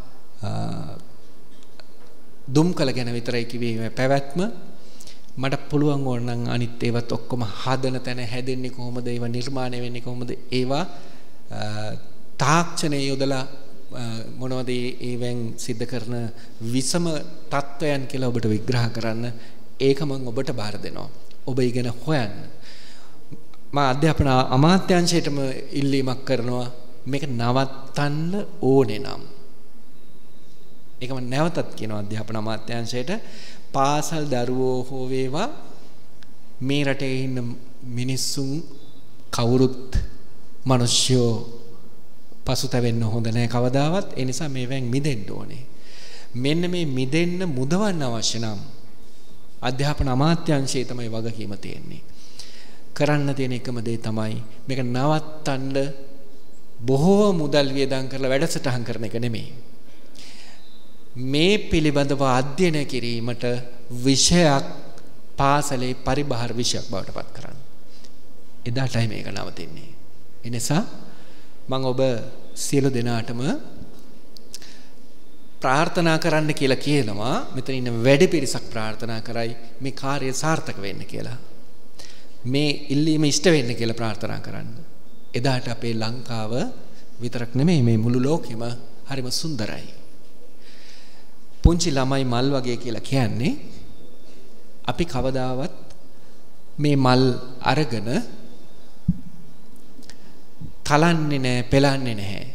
දුම්කල ගැන විතරයි කිව්වේ. පැවැත්ම මට පුළුවන් ඕනනම් අනිත් ඒවත් ඔක්කොම හදන තැන හැදෙන්නේ කොහොමද, ඒවා නිර්මාණය වෙන්නේ කොහොමද, ඒවා තාක්ෂණය යොදලා මොනවද ඒවෙන් සිද්ධ කරන විසම තත්වයන් කියලා ඔබට විග්‍රහ කරන්න. ඒක මම ඔබට බාර දෙනවා. ඔබ ඉගෙන හොයන්න. මම අධ්‍යාපන අමාත්‍යාංශයටම ඉල්ලීමක් කරනවා මේක නවත්තන්න ඕනේ නම්. ඒකම නැවතත් කියනවා අධ්‍යාපන අමාත්‍යාංශයට පාසල් දරුවෝ හෝ වේවා මේ රටේ ඉන්න මිනිස්සුන් කවුරුත් මිනිස්සුયો පසුතැවෙන්න හොඳ නැහැ කවදාවත්. ඒ නිසා මේවෙන් මිදෙන්න ඕනේ. මෙන්න මේ මිදෙන්න මුදවන්න අවශ්‍ය නම් අධ්‍යාපන අමාත්‍යාංශයේ තමයි වගකීම තියෙන්නේ. කරන්න තියෙන එකම දේ තමයි මේක නවත්තන්න බොහෝ මුදල් වියදම් කරලා වැඩසටහන් කරන එක නෙමෙයි. මේ පිළිබඳව අධ්‍යයනය කිරීමට විෂයක් පාසලේ පරිබාහිර විෂයක් බවට පත් කරන්න. එදාටයි මේක නවතින්නේ. ඒ නිසා මම ඔබ සියලු දෙනාටම ප්‍රාර්ථනා කරන්න කියලා කියනවා. මෙතන ඉන්න වැඩි පිරිසක් ප්‍රාර්ථනා කරයි මේ කාර්යය සාර්ථක වෙන්න කියලා. මේ ඉල්ලීම ඉෂ්ට වෙන්න කියලා ප්‍රාර්ථනා කරන්න. එදාට අපේ ලංකාව විතරක් නෙමෙයි මේ මුළු ලෝකෙම හරිම සුන්දරයි. පුංචි ළමයි මල් වගේ කියලා කියන්නේ අපි කවදාවත් මේ මල් අරගෙන තලන්නේ නැහැ, පෙලන්නේ නැහැ.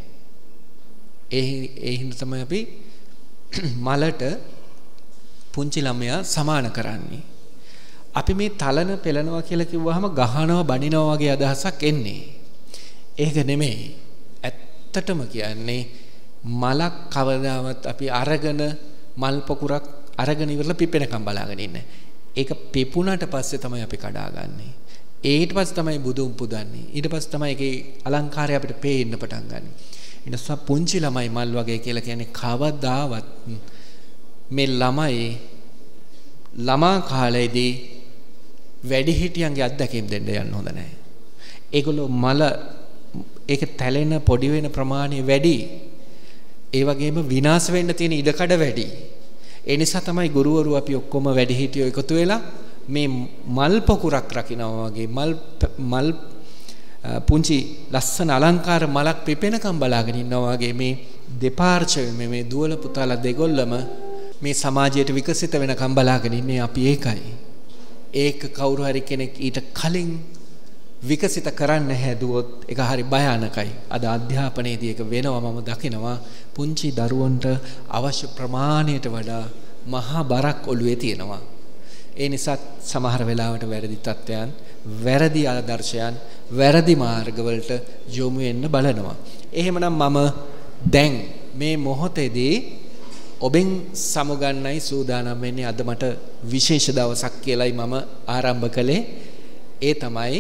ඒ හින්දා තමයි අපි මලට පුංචි ළමයා සමාන කරන්නේ. අපි මේ තලන පෙලනවා කියලා කිව්වහම ගහනවා, බනිනවා වගේ අදහසක් එන්නේ. ඒක නෙමෙයි. ඇත්තටම කියන්නේ මලක් කවදාවත් අපි අරගෙන මල් පොකුරක් අරගෙන ඉවරලා පිපෙනකම් බලාගෙන ඉන්නේ. ඒක පිපුණාට පස්සේ තමයි අපි කඩාගන්නේ. ඊට පස්සේ තමයි බුදුන් පුදන්නේ. ඊට පස්සේ තමයි ඒකේ අලංකාරය අපිට පේන්න පටන් ගන්න. ඊට පස්සේ පුංචි ළමයි මල් වගේ කියලා කියන්නේ කවදාවත් මේ ළමා කාලේදී වැඩිහිටියන්ගේ අත්දැකීම් දෙන්න යන්න හොඳ නැහැ. ඒගොල්ලෝ මල ඒක තැලෙන පොඩි වෙන ප්‍රමාණය වැඩි. ඒ වගේම විනාශ වෙන්න තියෙන ඉඩකඩ වැඩි. ඒ නිසා තමයි ගුරුවරු අපි ඔක්කොම වැඩිහිටියෝ එකතු වෙලා මේ මල් පොකුරක් රකින්නවා වගේ මල් පුංචි ලස්සන අලංකාර මලක් පිපෙනකම් බලාගෙන ඉන්නවා වගේ මේ දෙපාර්ශ්වයෙන් මේ දුවල පුතාලා දෙගොල්ලම මේ සමාජයට විකසිත වෙනකම් බලාගෙන ඉන්නේ අපි ඒකයි. ඒක කවුරු හරි කෙනෙක් ඊට කලින් විකසිත කරන්න හැදුවොත් ඒක හරි භයානකයි. අද අධ්‍යාපනයේදී ඒක වෙනවා මම දකිනවා. පුංචි දරුවන්ට අවශ්‍ය ප්‍රමාණයට වඩා මහා බරක් ඔළුවේ තියෙනවා. ඒ නිසා සමහර වෙලාවට වැරදි තත්ත්වයන් වැරදි ආදර්ශයන් වැරදි මාර්ගවලට යොමු වෙන්න බලනවා. එහෙමනම් මම දැන් මේ මොහොතේදී ඔබෙන් සමුගන්නයි සූදානම් වෙන්නේ. අද මට විශේෂ දවසක් කියලායි මම ආරම්භ කළේ. ඒ තමයි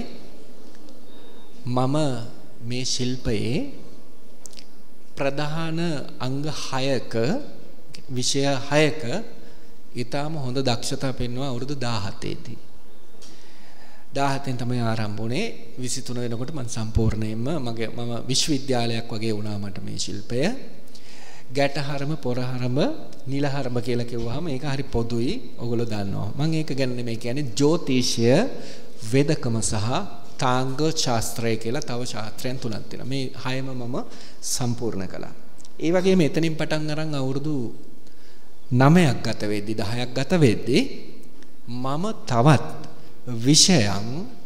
මම මේ ශිල්පයේ ප්‍රධාන අංග 6ක විෂය 6ක ඊටාම හොඳ දක්ෂතා පෙන්වුවා අවුරුදු 17 දී. 17න් තමයි ආරම්භ වුණේ. 23 වෙනකොට මම සම්පූර්ණයෙන්ම මම විශ්වවිද්‍යාලයක් වගේ වුණා මට මේ ශිල්පය. ගැටහරම පොරහරම නිලහරම කියලා කිව්වහම ඒක හරි පොදුයි. ඔයගොල්ලෝ දන්නවා. මම ඒක ගැන මේ කියන්නේ ජ්‍යොතිෂය, වෙදකම සහ තාංග ශාස්ත්‍රය කියලා තව ශාස්ත්‍රයන් තුනක් තියෙනවා. මේ 6ම මම සම්පූර්ණ කළා. ඒ වගේම එතනින් පටන් අරන් අවුරුදු 9ක් ගත වෙද්දි 10ක් ගත වෙද්දි මම තවත් විෂයන්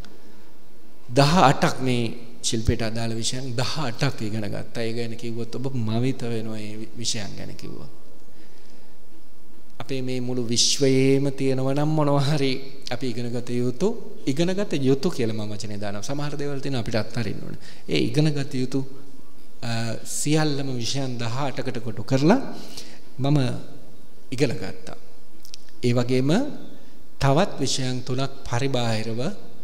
18ක් මේ ශිල්පයට අදාළ විෂයන් 18ක් ඉගෙන ගත්තා. ඒ ගැන කිව්වොත් ඔබ මවිත වෙනවා මේ විෂයන් ගැන කිව්වොත්. අපේ මේ මුළු විශ්වයේම තියෙනවා නම් මොනවා හරි අපි ඉගෙනගත යුතු කියලා මම වචනේ දානවා. සමහර දේවල් තියෙන අපිට අත්හරින්න ඕනේ. ඒ ඉගෙනගත යුතු සියල්ලම විෂයන් 18කට කොටු කරලා මම ඉගෙන ගත්තා. ඒ වගේම තවත් විෂයන් 3ක් පරිබාහිරව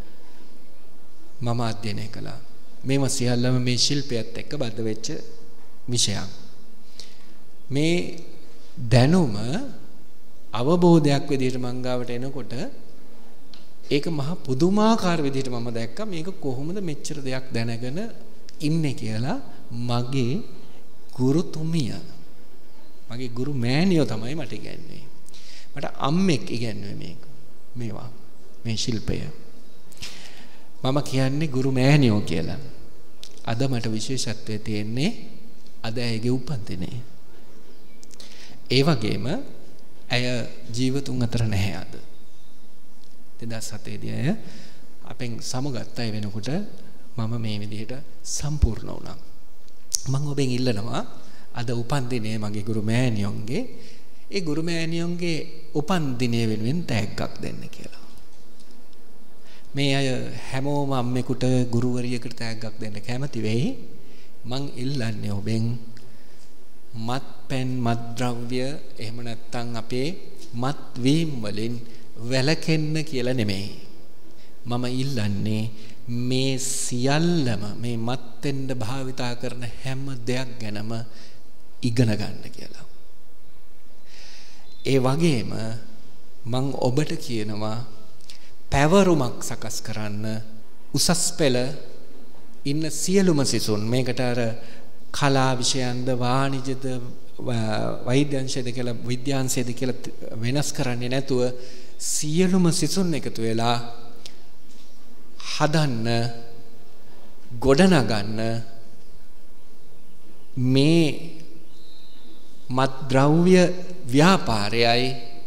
මම අධ්‍යයනය කළා. මේව සියල්ලම මේ ශිල්පයත් එක්ක බද්ධ වෙච්ච විෂයන්. මේ දැනුම අවබෝධයක් විදිහට මං ගාවට එනකොට ඒක මහා පුදුමාකාර විදිහට මම දැක්කා මේක කොහොමද මෙච්චර දෙයක් දැනගෙන ඉන්නේ කියලා. මගේ ගුරුතුමිය, මගේ ගුරු මෑණියෝ තමයි මට ඉගැන්වුවේ. මට අම්මෙක් ඉගැන්වුවේ මේ ශිල්පය. මම කියන්නේ ගුරු මෑණියෝ කියලා. අද මට විශේෂත්වය තියෙන්නේ අද ඇයගේ උපන්දිනේ. ඒ වගේම ඇය ජීවතුන් අතර නැහැ අද. 2007 දී ඇය අපෙන් සමුගත්තා. ඒ වෙනකොට මම මේ විදිහට සම්පූර්ණ වුණා. මම ඔබෙන් ඉල්ලනවා අද උපන්දිනේ මගේ ගුරු මෑණියොන්ගේ ඒ ගුරු මෑණියොන්ගේ උපන්දිනේ වෙනුවෙන් තෑග්ගක් දෙන්න කියලා. මේ අය හැමෝම අම්මෙකුට ගුරුවරියකට තෑග්ගක් දෙන්න කැමති වෙයි. මං ඉල්ලන්නේ ඔබෙන් මත්පැන් මත්ද්‍රව්‍ය එහෙම නැත්නම් අපේ මත් වීම් වලින් වැළකෙන්න කියලා නෙමෙයි. මම ඉල්ලන්නේ මේ සියල්ලම මේ මත්ෙන්ද භාවිතා කරන හැම දෙයක් ගැනම ඉගෙන ගන්න කියලා. ඒ වගේම මං ඔබට කියනවා පැවරුමක් සකස් කරන්න උසස් පෙළ ඉන්න සියලුම සිසුන් මේකට අර කලා විෂයන්ද වාණිජද වෛද්‍යංශයද කියලා විද්‍යාංශයද කියලා වෙනස් කරන්නේ නැතුව සියලුම සිසුන් එකතු වෙලා හදන්න ගොඩනගන්න මේ මත්ද්‍රව්‍ය ව්‍යාපාරයයි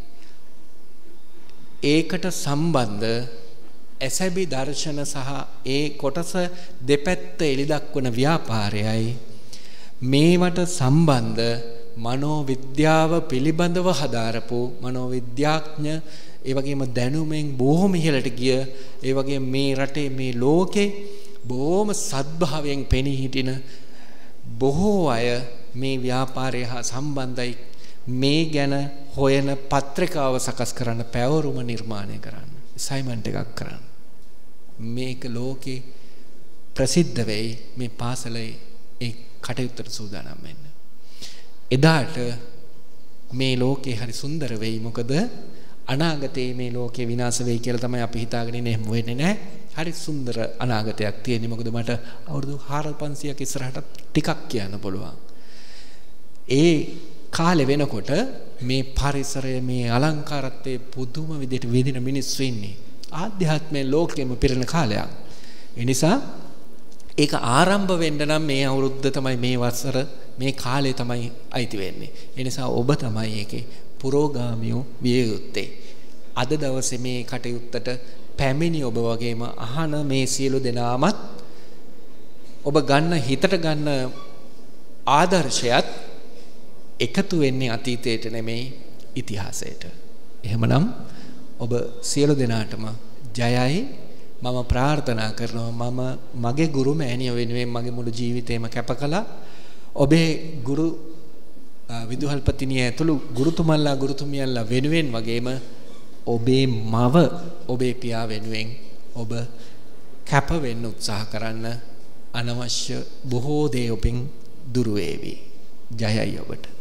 ඒකට සම්බන්ධ ඇසැබි දර්ශන සහ ඒ කොටස දෙපැත්ත එලි දක්වන ව්‍යාපාරයයි මේවට සම්බන්ධ මනෝවිද්‍යාව පිළිබඳව හදාරපු මනෝවිද්‍යාඥ ඒ වගේම දැනුමෙන් බොහොම ඉහළට ගිය ඒ වගේම මේ රටේ මේ ලෝකේ බොහොම සද්භාවයෙන් පෙනී හිටින බොහෝ අය මේ ව්‍යාපාරය හා සම්බන්ධයි. මේ ගැන හොයන පත්‍රිකාව සකස් කරන්න පැවරුම නිර්මාණය කරන්න අසයින්මන්ට් එකක් කරන්න. මේක ලෝකේ ප්‍රසිද්ධ වෙයි. මේ පාසලේ ඒ කටයුත්තට සූදානම් වෙන්න. එදාට මේ ලෝකේ හරි සුන්දර වෙයි. මොකද අනාගතේ මේ ලෝකේ විනාශ වෙයි කියලා තමයි අපි හිතාගෙන ඉන්නේ. එහෙම වෙන්නේ නැහැ. හරි සුන්දර අනාගතයක් තියෙන්නේ. මොකද මට අවුරුදු 4500ක් ඉස්සරහට ටිකක් කියන්න පුළුවන්. ඒ කාලේ වෙනකොට මේ පරිසරය මේ අලංකාරත්වයේ පුදුම විදිහට විඳින මිනිස්සු ඉන්නේ. ආධ්‍යාත්මයේ ලෝකෙම පිරෙන කාලයක්. ඒ නිසා ඒක ආරම්භ වෙන්න නම් මේ අවුරුද්ද තමයි මේ වසර මේ කාලේ තමයි අයිති වෙන්නේ. ඒ නිසා ඔබ තමයි ඒකේ පුරෝගාමියෝ විය යුත්තේ. අද දවසේ මේ කටයුත්තට පැමිණි ඔබ වගේම අහන මේ සියලු දෙනාමත් ඔබ ගන්න හිතට ගන්න ආදර්ශයත් එකතු වෙන්නේ අතීතයට නෙමෙයි ඉතිහාසයට. එහෙමනම් ඔබ සියලු දෙනාටම ජයයි මම ප්‍රාර්ථනා කරනවා මම මගේ ගුරු මෑණිය වෙනුවෙන් මගේ මුළු ජීවිතේම කැප කළා. ඔබේ ගුරු විදුහල්පතිනිය ඇතුළු ගුරුතුමන්ලා ගුරුතුමියන්ලා වෙනුවෙන් වගේම ඔබේ මව ඔබේ පියා වෙනුවෙන් ඔබ කැප වෙන්න උත්සාහ කරන්න. අනවශ්‍ය බොහෝ දේ ඔබෙන් දුර වේවි. ජයයි ඔබට.